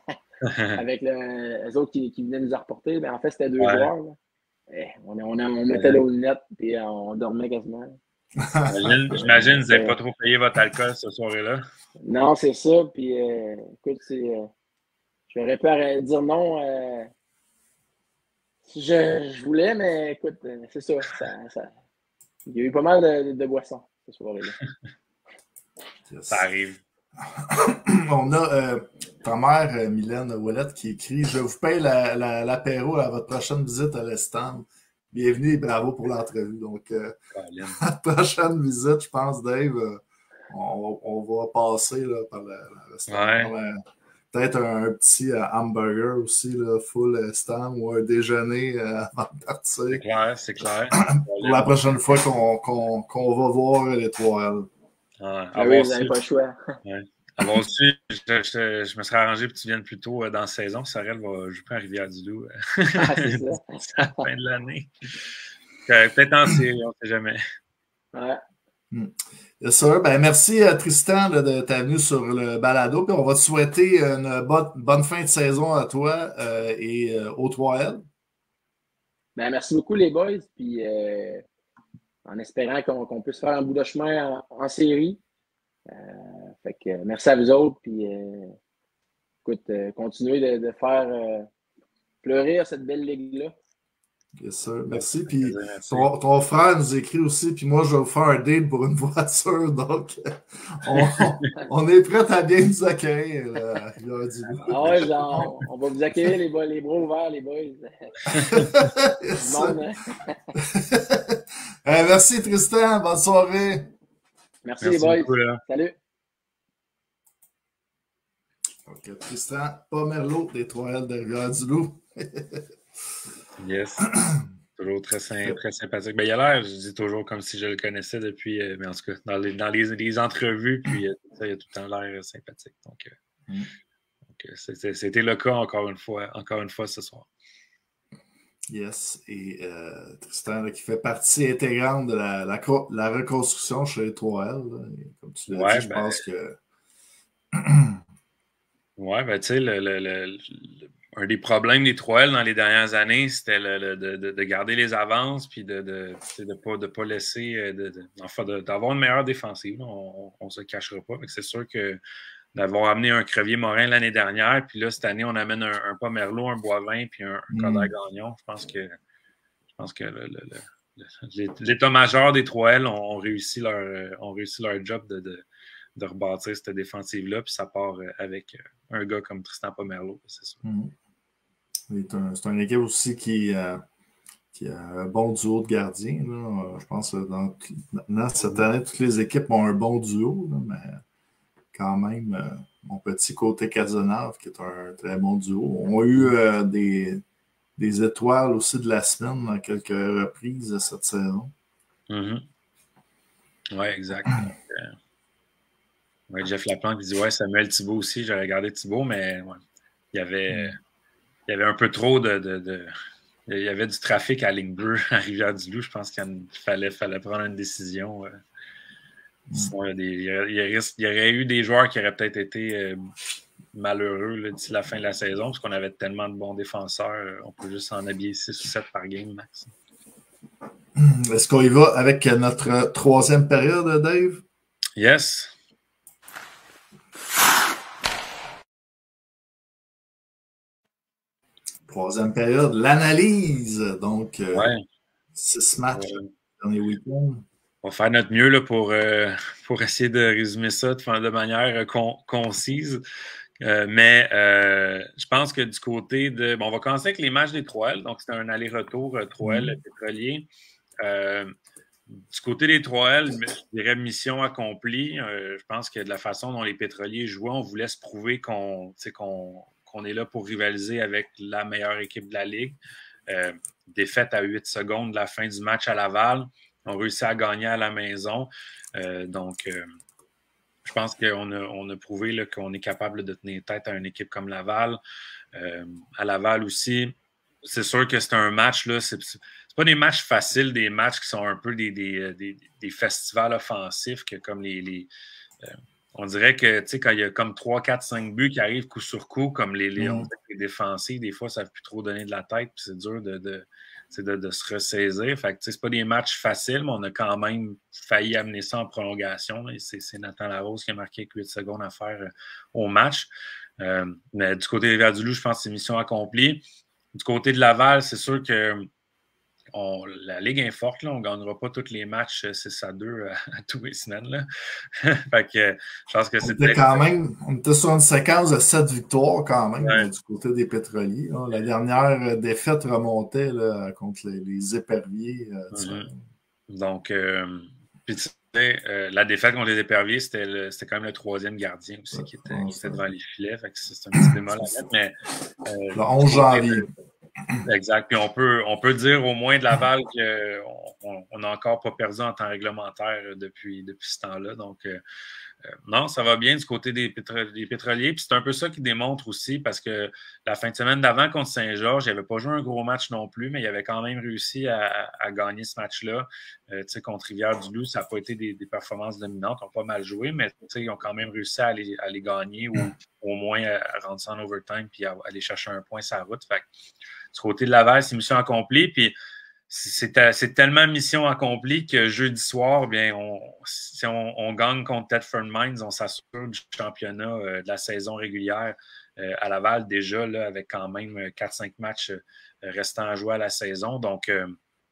avec le, les autres qui, qui venaient nous apporter. Mais en fait, c'était deux Ouais. joueurs. Là. Et on, on, on mettait nos lunettes et on dormait quasiment. J'imagine que vous n'avez pas trop payé votre alcool ce soir-là. Non, c'est ça. Puis, euh, écoute, c'est, euh, j'aurais pu arrêter, dire non euh, si je, je voulais, mais écoute, euh, c'est ça, ça, ça. Il y a eu pas mal de, de boissons ce soir-là. Yes. Ça arrive. On a euh, ta mère, euh, Mylène Ouellette, qui écrit « Je vous paye la, la, l'apéro à votre prochaine visite à l'Estam. Bienvenue et bravo pour l'entrevue. » Donc, euh, la prochaine visite, je pense, Dave, euh, on, on va passer là, par le, le restaurant. Ouais. Peut-être un, un petit euh, hamburger aussi, là, full euh, stand, ou un déjeuner euh, avant de partir. C'est clair, c'est clair. Pour la prochaine fois qu'on, qu'on, qu'on va voir les trois L. Ouais, ah oui, vous n'avez pas le choix. Ouais. Avoir su, je, je, je me serais arrangé pour que tu viennes plus tôt dans la saison. Sorel va jouer à Rivière-du-Loup ah, c'est ça. à la fin de l'année. Peut-être en série, on ne sait jamais. Ouais. Hmm. Yes, sir. Ben, merci Tristan là, de ta venue sur le balado. Puis on va te souhaiter une bonne, bonne fin de saison à toi euh, et euh, aux trois L. Ben, merci beaucoup les boys. Puis euh, en espérant qu'on, qu'on puisse faire un bout de chemin en, en série. Euh, fait que merci à vous autres. Puis euh, écoute, euh, continuez de, de faire euh, pleurer cette belle ligue-là. Yes, sir. Merci. Puis ton, ton frère nous écrit aussi, puis moi, je vais vous faire un date pour une voiture. Donc, on, on est prêt à bien nous accueillir. Là, ah ouais, genre, on va vous accueillir les, les bras ouverts, les boys. Yes, monde, hein? euh, merci, Tristan. Bonne soirée. Merci, merci les boys. Beaucoup, salut. Donc, Tristan Pomerleau des trois L de Rivière-du-Loup. Yes. Toujours très, très sympathique. Ben, il a l'air, je dis toujours comme si je le connaissais depuis, euh, mais en tout cas, dans les, dans les, les entrevues, puis euh, ça, il a tout le temps l'air sympathique. Donc, euh, mm. donc c'était, c'était le cas encore une fois, encore une fois ce soir. Yes. Et euh, Tristan, là, qui fait partie intégrante de la, la, la reconstruction chez les trois L. Là. Comme tu l'as ouais, dit, je ben, pense que. ouais, ben, tu sais, le, le, le, le un des problèmes des trois L dans les dernières années, c'était le, le, de, de, de garder les avances puis de ne de, de pas, de pas laisser, de, de, enfin, de, d'avoir une meilleure défensive. On ne se cachera pas. C'est sûr que d'avoir amené un Crevier-Morin l'année dernière, puis là, cette année, on amène un, un Pomerleau, un Boivin puis un, un Coder-Gagnon. Je pense que, je pense que le, le, le, l'état-major des trois L ont, ont, réussi leur, ont réussi leur job de, de, de rebâtir cette défensive-là, puis ça part avec un gars comme Tristan Pomerleau, c'est sûr. Mm. C'est, un, c'est une équipe aussi qui, euh, qui a un bon duo de gardiens. Là. Je pense que dans, maintenant, cette année, toutes les équipes ont un bon duo, là, mais quand même, euh, mon petit côté Cazenave, qui est un très bon duo, ont eu euh, des, des étoiles aussi de la semaine dans quelques reprises cette saison. Mm-hmm. Oui, exact. Donc, euh, ouais, Jeff Laplante qui dit ouais, Samuel Thibault aussi, j'ai regardé Thibault, mais ouais, il y avait. Mm. Il y avait un peu trop de, de, de... Il y avait du trafic à ligne bleue à Rivière-du-Loup. Je pense qu'il fallait, fallait prendre une décision. Sinon, il y, a des, il, y a, il, y a, il y aurait eu des joueurs qui auraient peut-être été euh, malheureux là, d'ici la fin de la saison parce qu'on avait tellement de bons défenseurs. On peut juste en habiller six ou sept par game, max. Est-ce qu'on y va avec notre troisième période, Dave? Yes. Troisième période, l'analyse. Donc, euh, ouais. six matchs ouais. dans les week-ends. On va faire notre mieux là, pour, euh, pour essayer de résumer ça de, de manière con, concise. Euh, mais euh, je pense que du côté de... Bon, on va commencer avec les matchs des trois L. Donc, c'était un aller-retour euh, trois L mmh. pétrolier. Euh, du côté des trois L, je dirais mission accomplie. Euh, je pense que de la façon dont les pétroliers jouaient, on voulait se prouver qu'on... qu'on qu'on est là pour rivaliser avec la meilleure équipe de la Ligue. Euh, défaite à huit secondes de la fin du match à Laval. On réussit à gagner à la maison. Euh, donc, euh, je pense qu'on a, on a prouvé là, qu'on est capable de tenir tête à une équipe comme Laval. Euh, à Laval aussi, c'est sûr que c'est un match, là, c'est, c'est pas des matchs faciles, des matchs qui sont un peu des, des, des, des festivals offensifs, que comme les... les euh, on dirait que, tu sais, quand il y a comme trois, quatre, cinq buts qui arrivent coup sur coup, comme les, les, Mm. les défensifs, des fois, ça ne savent plus trop donner de la tête, puis c'est dur de, de, de, de se ressaisir. Fait que, tu sais, c'est pas des matchs faciles, mais on a quand même failli amener ça en prolongation. C'est Nathan Larose qui a marqué avec huit secondes à faire euh, au match. Euh, mais du côté des Rivières-du-Loup, je pense que c'est mission accomplie. Du côté de Laval, c'est sûr que On, la Ligue est forte, là, on ne gagnera pas tous les matchs six à deux à, à tous les semaines. Là. Fait que, je pense que c'était quand même, on était sur une séquence de sept victoires quand même ouais. là, du côté des pétroliers. Là. La dernière défaite remontait là, contre les, les éperviers. Euh, mm-hmm. Donc, euh, puis, tu sais, euh, la défaite contre les éperviers, c'était quand même le troisième gardien aussi ouais, qui, était, qui était devant les filets. Fait que c'est un petit bémol à mettre. Mais, euh, le onze janvier. Exact. Puis on peut, on peut dire au moins de Laval qu'on n'a encore pas perdu en temps réglementaire depuis, depuis ce temps-là. Donc, euh, euh, non, ça va bien du côté des, pétro des pétroliers. Puis c'est un peu ça qui démontre aussi parce que la fin de semaine d'avant contre Saint-Georges, il n'avait pas joué un gros match non plus, mais il avait quand même réussi à, à, à gagner ce match-là. Euh, tu sais, contre Rivière-du-Loup, ça n'a pas été des, des performances dominantes. Ils ont pas mal joué, mais ils ont quand même réussi à les, à les gagner ou au moins à, à rendre ça en overtime puis à, à aller chercher un point sur la route. Fait que, du côté de Laval, c'est mission accomplie. Puis c'est tellement mission accomplie que jeudi soir, bien, on, si on, on gagne contre Thetford Mines, on s'assure du championnat euh, de la saison régulière euh, à Laval déjà, là, avec quand même quatre cinq matchs euh, restants à jouer à la saison. Donc, euh,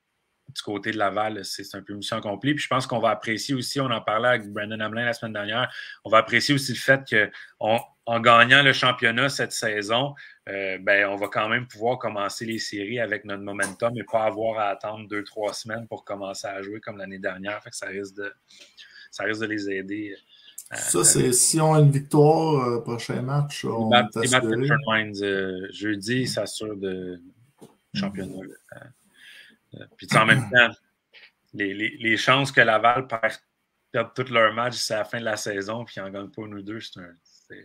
du côté de Laval, c'est un peu mission accomplie. Puis je pense qu'on va apprécier aussi, on en parlait avec Brandon Hamelin la semaine dernière, on va apprécier aussi le fait qu'en gagnant le championnat cette saison, euh, ben, on va quand même pouvoir commencer les séries avec notre momentum et pas avoir à attendre deux, trois semaines pour commencer à jouer comme l'année dernière. Fait que ça risque de, ça risque de les aider. À, ça, c'est à... si on a une victoire, euh, prochain match, on bat, est assuré. Minds, euh, jeudi, ça s'assure de championnat. Mm. Euh, Puis en même temps, les, les, les chances que Laval perde, perde tous leurs matchs, c'est à la fin de la saison, puis ils n'en gagnent pas une ou deux. C'est un,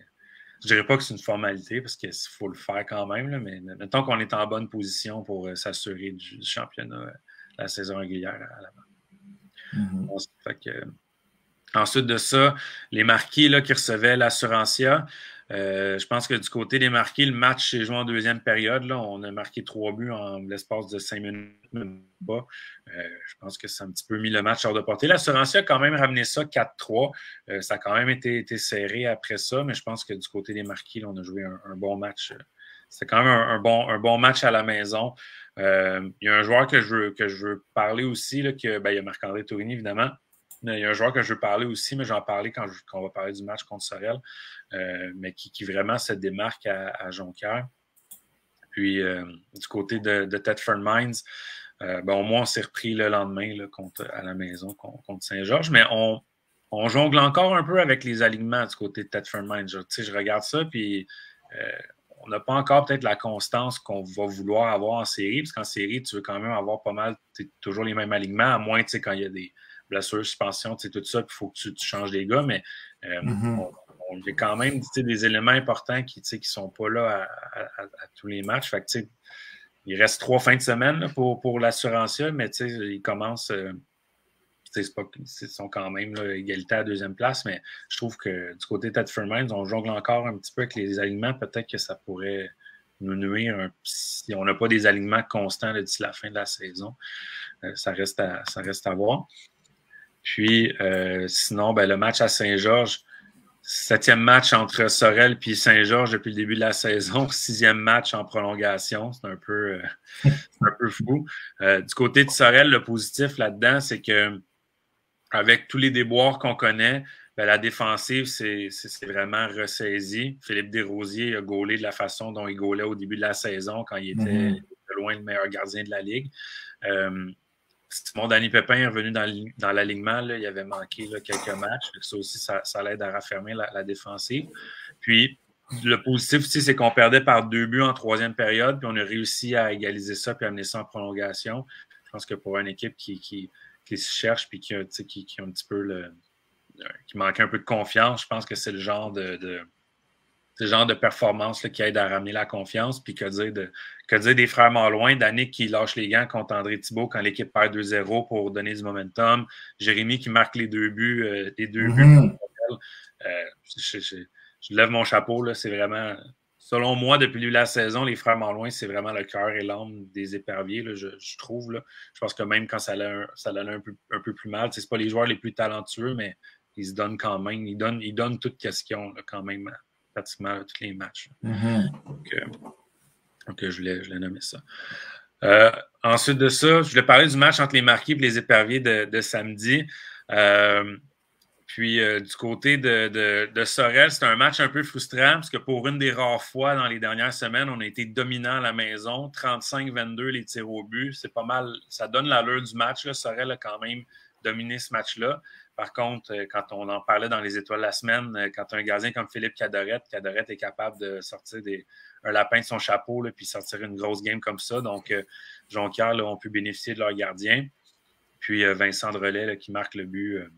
je dirais pas que c'est une formalité, parce qu'il faut le faire quand même, là, mais mettons qu'on est en bonne position pour euh, s'assurer du, du championnat euh, la saison régulière à Laval. Mm-hmm. Fait que, euh, ensuite de ça, les marquis là, qui recevaient l'Assurancia, Euh, je pense que du côté des marqués, le match s'est joué en deuxième période. Là. On a marqué trois buts en l'espace de cinq minutes. Euh, je pense que ça a un petit peu mis le match hors de portée. L'Assurancia a quand même ramené ça quatre trois. Euh, ça a quand même été, été serré après ça, mais je pense que du côté des marqués, là, on a joué un, un bon match. C'était quand même un, un, bon, un bon match à la maison. Euh, il y a un joueur que je veux, que je veux parler aussi, là, que, ben, il y a Marc-André Tourigny, évidemment. Il y a un joueur que je veux parler aussi, mais j'en parlais quand, je, quand on va parler du match contre Sorel, euh, mais qui, qui vraiment se démarque à, à Jonquière. Puis, euh, du côté de, de Thetford Mines, euh, ben, au moins, on s'est repris le lendemain là, contre, à la maison contre, contre Saint-Georges, mais on, on jongle encore un peu avec les alignements du côté de Thetford Mines. Je, je regarde ça, puis euh, on n'a pas encore peut-être la constance qu'on va vouloir avoir en série, parce qu'en série, tu veux quand même avoir pas mal, toujours les mêmes alignements, à moins quand il y a des blessures, suspension, tout ça, puis il faut que tu, tu changes les gars, mais euh, mm-hmm. on, on y a quand même des éléments importants qui ne sont pas là à, à, à tous les matchs. Fait que, il reste trois fins de semaine là, pour, pour l'Assurancia, mais ils commencent, euh, pas, ils sont quand même là, égalité à la deuxième place, mais je trouve que du côté de Thetford Mines, on jongle encore un petit peu avec les alignements, peut-être que ça pourrait nous nuire un, si on n'a pas des alignements constants d'ici la fin de la saison. Euh, ça, reste à, ça reste à voir. Puis, euh, sinon, ben, le match à Saint-Georges, septième match entre Sorel et Saint-Georges depuis le début de la saison, sixième match en prolongation. C'est un peu, euh, un peu fou. Euh, du côté de Sorel, le positif là-dedans, c'est que avec tous les déboires qu'on connaît, ben, la défensive, c'est vraiment ressaisi. Philippe Desrosiers a gaulé de la façon dont il gaulait au début de la saison quand il était mm-hmm. de loin le meilleur gardien de la Ligue. Euh, Simon Danny Pépin est revenu dans, dans l'alignement. Il avait manqué là, quelques matchs. Ça aussi, ça, ça l'aide à raffermir la, la défensive. Puis, le positif aussi, c'est qu'on perdait par deux buts en troisième période, puis on a réussi à égaliser ça puis amener ça en prolongation. Je pense que pour une équipe qui, qui, qui se cherche puis qui a, qui, qui a un petit peu le, qui manque un peu de confiance, je pense que c'est le genre de, de C'est le genre de performance là, qui aide à ramener la confiance. Puis que dire, de, que dire des frères Malouin, Danick qui lâche les gants contre André Thibault quand l'équipe perd deux zéro pour donner du momentum. Jérémy qui marque les deux buts, euh, les deux mm-hmm. buts. Euh, je, je, je lève mon chapeau. C'est vraiment, selon moi, depuis le début de la saison, les frères Malouin, c'est vraiment le cœur et l'âme des éperviers, là, je, je trouve. Là. Je pense que même quand ça allait un, ça allait un, peu, un peu plus mal, c'est pas les joueurs les plus talentueux, mais ils se donnent quand même. Ils donnent, ils donnent toute question là, quand même, pratiquement tous les matchs. Mm-hmm. Donc, euh, donc je voulais, je voulais nommer ça. Euh, ensuite de ça, je voulais parler du match entre les Marquis et les éperviers de, de samedi. Euh, puis euh, du côté de, de, de Sorel, c'était un match un peu frustrant parce que pour une des rares fois dans les dernières semaines, on a été dominant à la maison, trente-cinq vingt-deux les tirs au but. C'est pas mal, ça donne l'allure du match. Là. Sorel a quand même dominé ce match-là. Par contre, quand on en parlait dans les étoiles de la semaine, quand un gardien comme Philippe Cadorette, Cadorette est capable de sortir des, un lapin de son chapeau là, puis sortir une grosse game comme ça. Donc, euh, Jonquière là, ont pu bénéficier de leur gardien. Puis euh, Vincent Drolet là, qui marque le but, euh,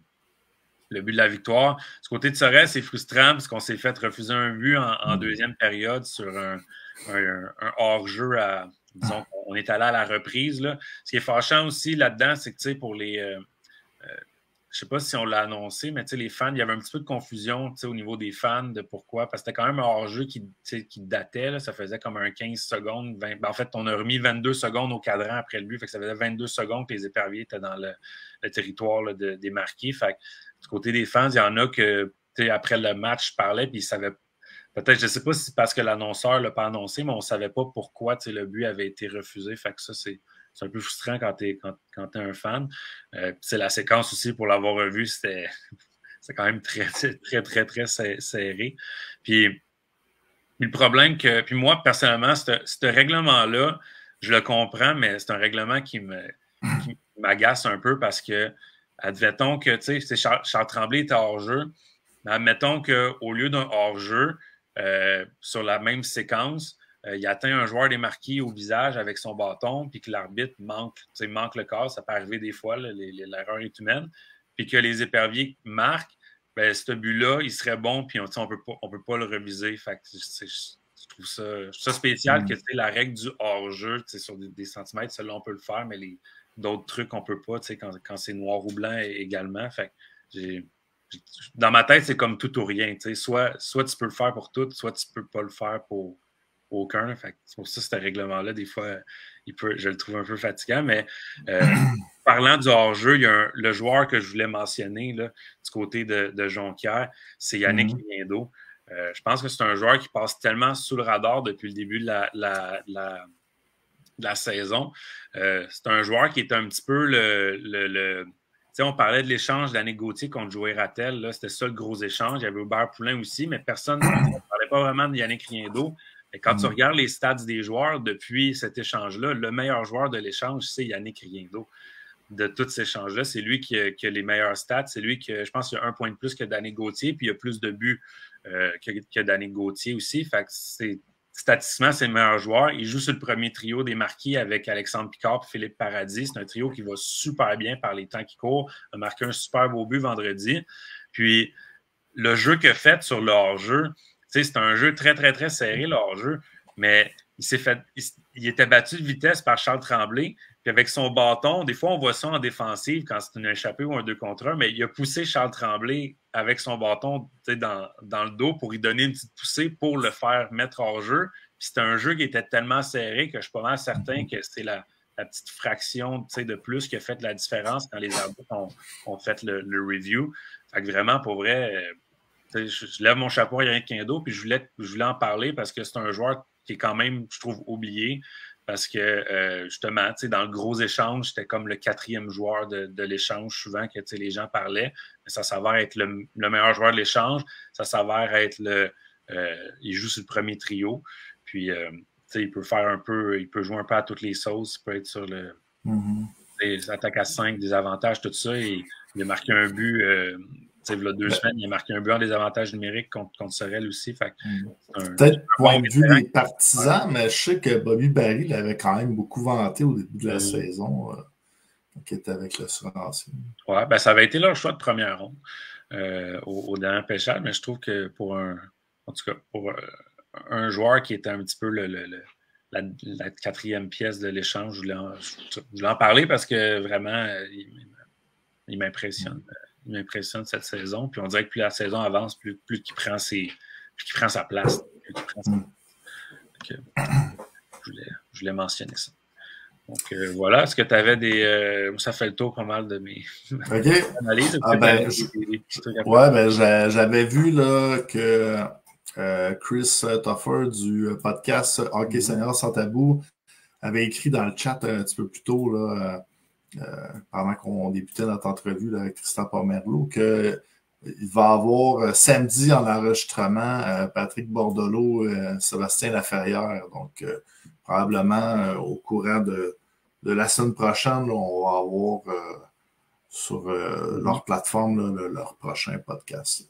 le but de la victoire. Du côté de Sorel, c'est frustrant parce qu'on s'est fait refuser un but en, en deuxième période sur un, un, un hors-jeu à, disons, on est allé à la reprise. Là. Ce qui est fâchant aussi là-dedans, c'est que, tu sais, pour les... Euh, euh, je ne sais pas si on l'a annoncé, mais les fans, il y avait un petit peu de confusion au niveau des fans de pourquoi. Parce que c'était quand même un hors-jeu qui, qui datait. Là, ça faisait comme un quinze secondes. vingt... Ben, en fait, on a remis vingt-deux secondes au cadran après le but. Fait que ça faisait vingt-deux secondes que les éperviers étaient dans le, le territoire là, de, des Marquis. Fait que, du côté des fans, il y en a que après le match, je parlais puis ils savaient. Peut-être, je ne sais pas si c'est parce que l'annonceur ne l'a pas annoncé, mais on ne savait pas pourquoi le but avait été refusé. Fait que ça, c'est. C'est un peu frustrant quand tu es quand, quand t'es un fan. Euh, c'est la séquence aussi, pour l'avoir revu, c'était quand même très, très, très, très serré. Puis, puis le problème que... Puis moi, personnellement, ce règlement-là, je le comprends, mais c'est un règlement qui me qui m'agace un peu parce que, admettons que, tu sais, Charles, Charles Tremblay était hors-jeu, mais admettons qu'au lieu d'un hors-jeu, euh, sur la même séquence, Euh, il atteint un joueur des Marquis au visage avec son bâton, puis que l'arbitre manque, manque le corps, ça peut arriver des fois, l'erreur est humaine, puis que les éperviers marquent, ben, ce but-là, il serait bon, puis on ne peut, peut pas le reviser. Fait que je trouve ça, je trouve ça spécial mm. que la règle du hors-jeu, sur des, des centimètres, celle-là, on peut le faire, mais d'autres trucs, on ne peut pas, quand, quand c'est noir ou blanc également. Fait que j'ai... Dans ma tête, c'est comme tout ou rien. Soit, soit tu peux le faire pour tout, soit tu ne peux pas le faire pour aucun. Fait que c'est pour ça, ce règlement-là, des fois, il peut, je le trouve un peu fatigant. Mais euh, parlant du hors-jeu, il y a un, le joueur que je voulais mentionner là, du côté de, de Jonquière, c'est Yannick mm-hmm. Riendo. Euh, je pense que c'est un joueur qui passe tellement sous le radar depuis le début de la, la, la, de la saison. Euh, c'est un joueur qui est un petit peu le... le, le on parlait de l'échange d'Annick Gauthier contre Joey Rattel. C'était ça le gros échange. Il y avait Hubert Poulain aussi, mais personne ne parlait pas vraiment de Yannick Riendo. Et quand mmh. tu regardes les stats des joueurs depuis cet échange-là, le meilleur joueur de l'échange, c'est Yannick Riendo. De tous ces échanges-là, c'est lui qui a, qui a les meilleurs stats. C'est lui qui, je pense, il a un point de plus que Danick Gauthier, puis il a plus de buts euh, que, que Danick Gauthier aussi. Fait que c'est, statistiquement, c'est le meilleur joueur. Il joue sur le premier trio des Marquis avec Alexandre Picard et Philippe Paradis. C'est un trio qui va super bien par les temps qui courent. Il a marqué un super beau but vendredi. Puis, le jeu qu'il a fait sur le hors-jeu, c'est un jeu très, très, très serré, le hors-jeu, mais il s'est fait. Il, il était battu de vitesse par Charles Tremblay. Puis avec son bâton, des fois, on voit ça en défensive quand c'est une échappée ou un deux contre un, mais il a poussé Charles Tremblay avec son bâton dans, dans le dos pour lui donner une petite poussée pour le faire mettre hors jeu. Puis c'était un jeu qui était tellement serré que je suis pas mal certain que c'est la, la petite fraction de plus qui a fait la différence quand les arbitres ont, ont fait le, le review. Fait que vraiment, pour vrai, je, je lève mon chapeau à Yannick Riendo, puis je voulais, je voulais en parler parce que c'est un joueur qui est quand même, je trouve, oublié. Parce que, euh, justement, dans le gros échange, c'était comme le quatrième joueur de, de l'échange, souvent, que les gens parlaient. Mais ça s'avère être le, le meilleur joueur de l'échange. Ça s'avère être le... Euh, il joue sur le premier trio. Puis, euh, il peut faire un peu... Il peut jouer un peu à toutes les sauces. Il peut être sur le... Mm-hmm. Les attaques à cinq, des avantages, tout ça. Et il a marqué un but... Euh, il y a deux semaines, il a marqué un but en désavantage numérique contre, contre Sorel aussi. Peut-être point de vue des partisans, ouais. Mais je sais que Bobby Barry l'avait quand même beaucoup vanté au début de la mmh. saison, euh, qui était avec le Surancien. Oui, ben, ça avait été leur choix de première ronde euh, au, au dernier pêchage, mais je trouve que pour un, en tout cas, pour euh, un joueur qui était un petit peu le, le, le, la, la quatrième pièce de l'échange, je voulais en, je, je voulais en parler parce que vraiment, il, il m'impressionne. Mmh. m'impressionne cette saison. Puis on dirait que plus la saison avance, plus, plus qu'il prend, ses, plus qu'il prend sa place. Plus qu'il prend sa place. Donc, euh, je, voulais, je voulais mentionner ça. Donc euh, voilà, est-ce que tu avais des. Euh, ça fait le tour pas mal de mes OK. analyses. Ah, ben, je... Ouais, ben, j'avais vu là, que euh, Chris Toffer du podcast Hockey Senior Sans Tabou avait écrit dans le chat un petit peu plus tôt, là, euh, pendant qu'on débutait notre entrevue là, avec Tristan Pomerleau, qu'il va avoir euh, samedi en enregistrement euh, Patrick Bordeleau, euh, Sébastien Laferrière. Donc, euh, probablement euh, au courant de, de la semaine prochaine, là, on va avoir euh, sur euh, leur plateforme là, le, leur prochain podcast.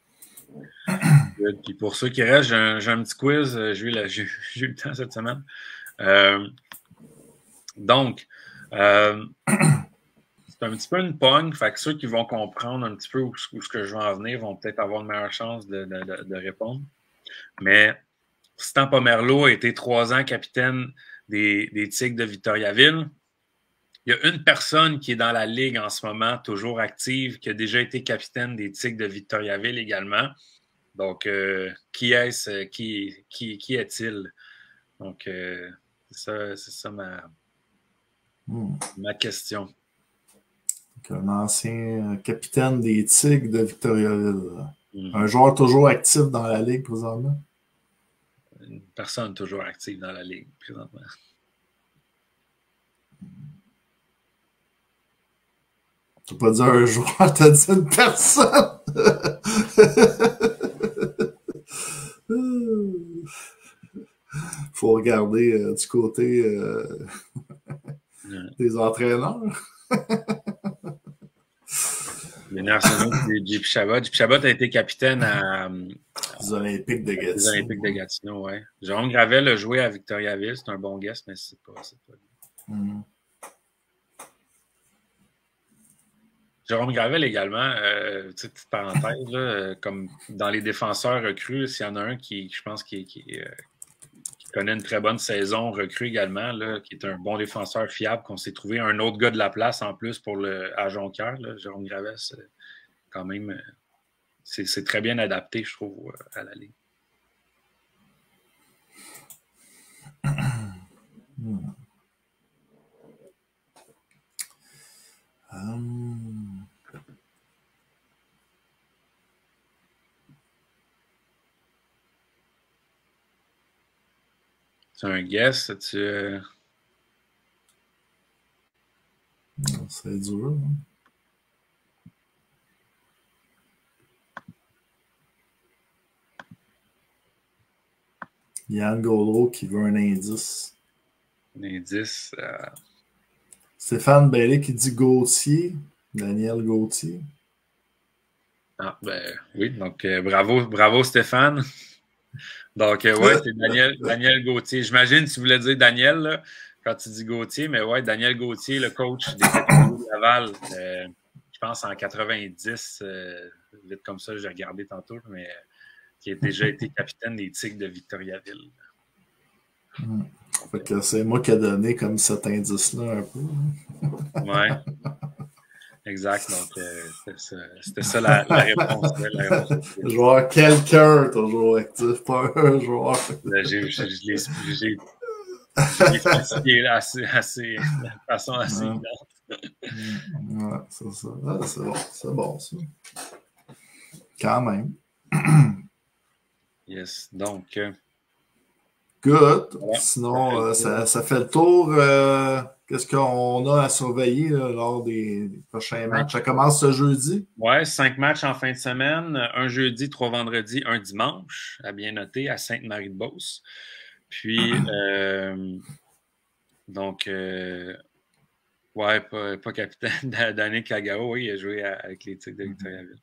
Puis pour ceux qui restent, j'ai un, j'ai un petit quiz. J'ai eu, la, j'ai, j'ai eu le temps cette semaine. Euh, donc, euh, c'est un petit peu une pogne. Fait que ceux qui vont comprendre un petit peu où, où ce que je vais en venir vont peut-être avoir une meilleure chance de, de, de, de répondre. Mais Tristan Pomerleau a été trois ans capitaine des, des Tigres de Victoriaville. Il y a une personne qui est dans la ligue en ce moment, toujours active, qui a déjà été capitaine des Tigres de Victoriaville également. Donc, euh, qui est-ce? Qui, qui, qui est-il? Donc, euh, c'est ça, c'est ça ma, hmm. ma question. Donc, un ancien capitaine des Tigres de Victoriaville. Hmm. Un joueur toujours actif dans la ligue présentement? Une personne toujours active dans la ligue présentement. Tu n'as pas dit un joueur, tu as dit une personne. Faut regarder euh, du côté euh, des entraîneurs. L'énergie de J P Chabot. J P Chabot a été capitaine à, les Olympiques de Gatineau. Les Olympiques de Gatineau, oui. Jérôme Gravel a joué à Victoriaville. C'est un bon guest, mais c'est pas. C'est pas... Mm. Jérôme Gravel également, euh, petite parenthèse, là, comme dans les défenseurs recrues, s'il y en a un qui, je pense, qui, qui, euh, qui connaît une très bonne saison recrue également, là, qui est un bon défenseur fiable, qu'on s'est trouvé un autre gars de la place en plus pour le à Jonquière. Là, Jérôme Gravel, c'est quand même, c'est, c'est très bien adapté, je trouve, à la ligue. Hmm. Um... C'est un guess, tu... Euh... C'est dur. Hein? Yann Gaudreau qui veut un indice. Un indice. Euh... Stéphane Bellé qui dit Gauthier. Daniel Gauthier. Ah, ben oui, donc euh, bravo, bravo Stéphane. Donc, euh, ouais, c'est Daniel, Daniel Gauthier. J'imagine que tu voulais dire Daniel, là, quand tu dis Gauthier, mais ouais, Daniel Gauthier, le coach des Capitals de Laval, euh, je pense en quatre-vingt-dix, euh, vite comme ça, j'ai regardé tantôt, mais euh, qui a déjà été capitaine des Tigres de Victoriaville. Mmh. Fait que c'est moi qui ai donné comme cet indice-là un peu. Ouais. Exact, donc euh, c'était ça, c'était ça la, la réponse. La réponse. Joueur quelqu'un, toujours actif, pas un joueur. Là, j'ai, j'ai, je l'ai, j'ai, je l'ai spécifié assez, assez, de façon assez ouais. évidente. Ouais, c'est ça. Ah, c'est bon, c'est bon ça. Quand même. Yes, donc. Euh, Good. Ouais. Sinon, euh, ça, ça fait le tour. Euh, qu'est-ce qu'on a à surveiller là, lors des, des prochains matchs? Ça commence ce jeudi? Oui, cinq matchs en fin de semaine. Un jeudi, trois vendredis, un dimanche, à bien noter, à Sainte-Marie-de-Beauce. Puis, euh, donc, euh, ouais, pas, pas capitaine d'Annick Kagao. Oui, il a joué à, avec les Tigres de Victoriaville.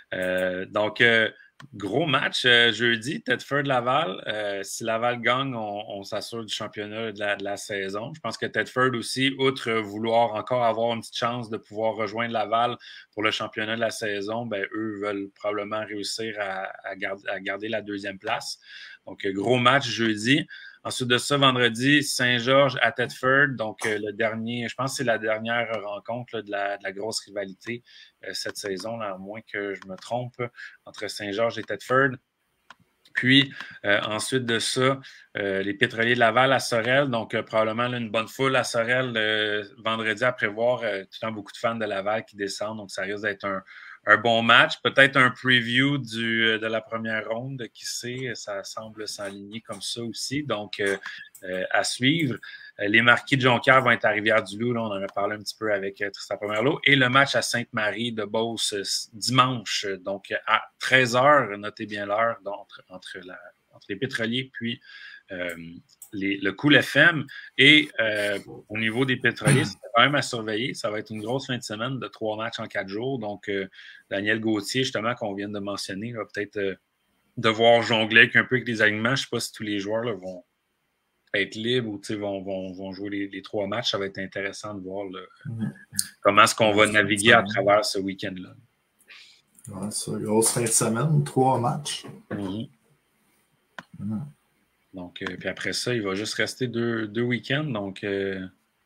Euh, donc, euh, gros match euh, jeudi, Thetford-Laval. Euh, si Laval gagne, on, on s'assure du championnat de la, de la saison. Je pense que Thetford aussi, outre vouloir encore avoir une petite chance de pouvoir rejoindre Laval pour le championnat de la saison, ben, eux veulent probablement réussir à, à, garder, à garder la deuxième place. Donc, gros match jeudi. Ensuite de ça, vendredi, Saint-Georges à Thetford. Donc, euh, le dernier, je pense que c'est la dernière rencontre là, de, la, de la grosse rivalité euh, cette saison, là, à moins que je me trompe, entre Saint-Georges et Thetford. Puis, euh, ensuite de ça, euh, les pétroliers de Laval à Sorel. Donc, euh, probablement là, une bonne foule à Sorel euh, vendredi à prévoir. Euh, tout le temps, beaucoup de fans de Laval qui descendent. Donc, ça risque d'être un, un bon match. Peut-être un preview du, de la première ronde. Qui sait, ça semble s'aligner comme ça aussi. Donc, euh, euh, à suivre. Les Marquis de Jonquière vont être à Rivière-du-Loup. Là, on en a parlé un petit peu avec euh, Tristan Pomerleau. Et le match à Sainte-Marie de Beauce euh, dimanche, donc à treize heures, notez bien l'heure, entre, entre, la, entre les pétroliers puis euh, les, le Cool F M. Et euh, au niveau des pétroliers, c'est quand même à surveiller. Ça va être une grosse fin de semaine de trois matchs en quatre jours. Donc, euh, Daniel Gauthier, justement, qu'on vient de mentionner, va peut-être euh, devoir jongler avec un peu avec les alignements. Je ne sais pas si tous les joueurs là, vont être libres ou vont, vont, vont jouer les, les trois matchs. Ça va être intéressant de voir là, mmh. comment est-ce qu'on va naviguer à travers ce week-end-là. Ouais, ça, grosse fin de semaine, trois matchs. Mmh. Mmh. Donc, euh, puis après ça, il va juste rester deux, deux week-ends. Donc, euh,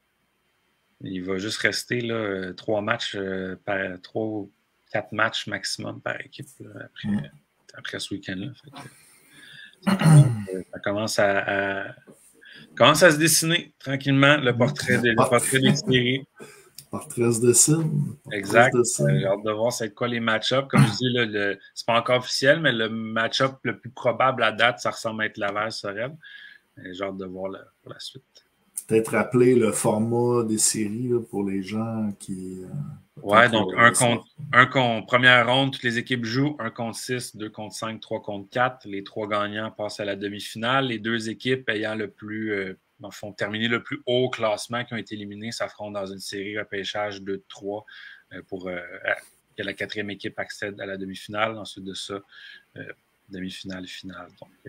il va juste rester là, trois matchs, euh, par, trois, quatre matchs maximum par équipe là, après, mmh. après ce week-end-là. Fait que, ça, commence, ça commence à, à commence à se dessiner tranquillement le portrait des, le portrait des séries. Portrait se dessine. Exact. J'ai hâte de voir c'est quoi les match-ups. Comme je dis, là, le, c'est pas encore officiel, mais le match-up le plus probable à date, ça ressemble à être Laval-Sorel. J'ai hâte de voir la, pour la suite. Peut-être rappeler le format des séries là, pour les gens qui. Euh, ouais, donc un contre, un contre première ronde, toutes les équipes jouent un contre six, deux contre cinq, trois contre quatre. Les trois gagnants passent à la demi-finale. Les deux équipes ayant le plus, euh, font terminer le plus haut classement qui ont été éliminés s'affrontent dans une série repêchage deux trois euh, pour euh, que la quatrième équipe accède à la demi-finale. Ensuite de ça, euh, demi-finale, finale. Donc, euh,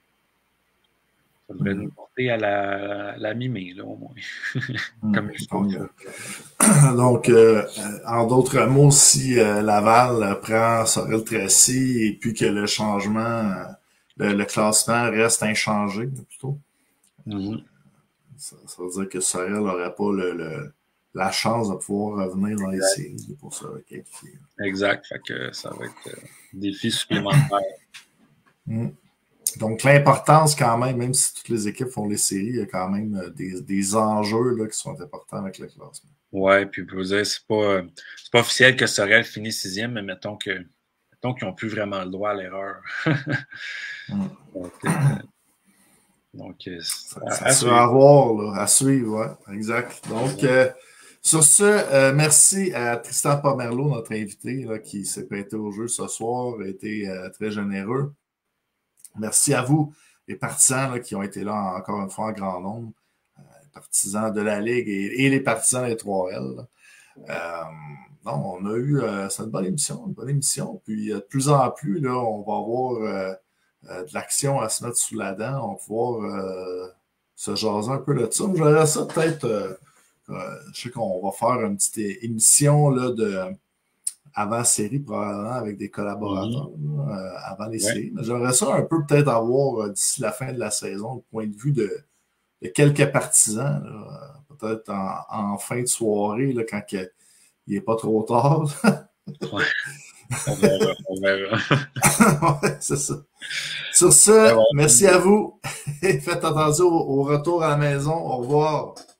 ça devrait nous porter à la, la mi-mai, là, au moins. Comme je donc, euh, donc euh, en d'autres mots, si euh, Laval prend Sorel-Tracy et puis que le changement, le, le classement reste inchangé, plutôt, mm-hmm. ça, ça veut dire que Sorel n'aurait pas le, le, la chance de pouvoir revenir dans les séries pour se qualifier. Exact. Fait que ça va être un défi supplémentaire. Mm. Donc, l'importance quand même, même si toutes les équipes font les séries, il y a quand même des, des enjeux là, qui sont importants avec le classement. Oui, puis vous dire, c'est pas, c'est pas officiel que Sorel finit sixième, mais mettons que mettons qu'ils n'ont plus vraiment le droit à l'erreur. mm. Donc, euh, donc ça, à, ça à suivre. À voir, là, à suivre, oui, exact. Donc, euh, sur ce, euh, merci à Tristan Pomerleau, notre invité, là, qui s'est prêté au jeu ce soir, a été euh, très généreux. Merci à vous, les partisans là, qui ont été là encore une fois en grand nombre, euh, les partisans de la Ligue et, et les partisans des trois L. Euh, non, on a eu, euh, c'est une bonne émission, une bonne émission. Puis euh, de plus en plus, là, on va avoir euh, euh, de l'action à se mettre sous la dent. On va pouvoir euh, se jaser un peu de ça. J'aurais ça peut-être, euh, euh, je sais qu'on va faire une petite émission là, de avant série, probablement avec des collaborateurs, mmh. là, euh, avant les ouais. séries. Mais j'aimerais ça un peu peut-être avoir, euh, d'ici la fin de la saison, le point de vue de, de quelques partisans, là, peut-être en, en fin de soirée, là, quand que, il n'est pas trop tard. ouais. On verra, on verra. ouais, c'est ça. Sur ce, ouais, ouais. merci à vous. Faites attention au, au retour à la maison. Au revoir.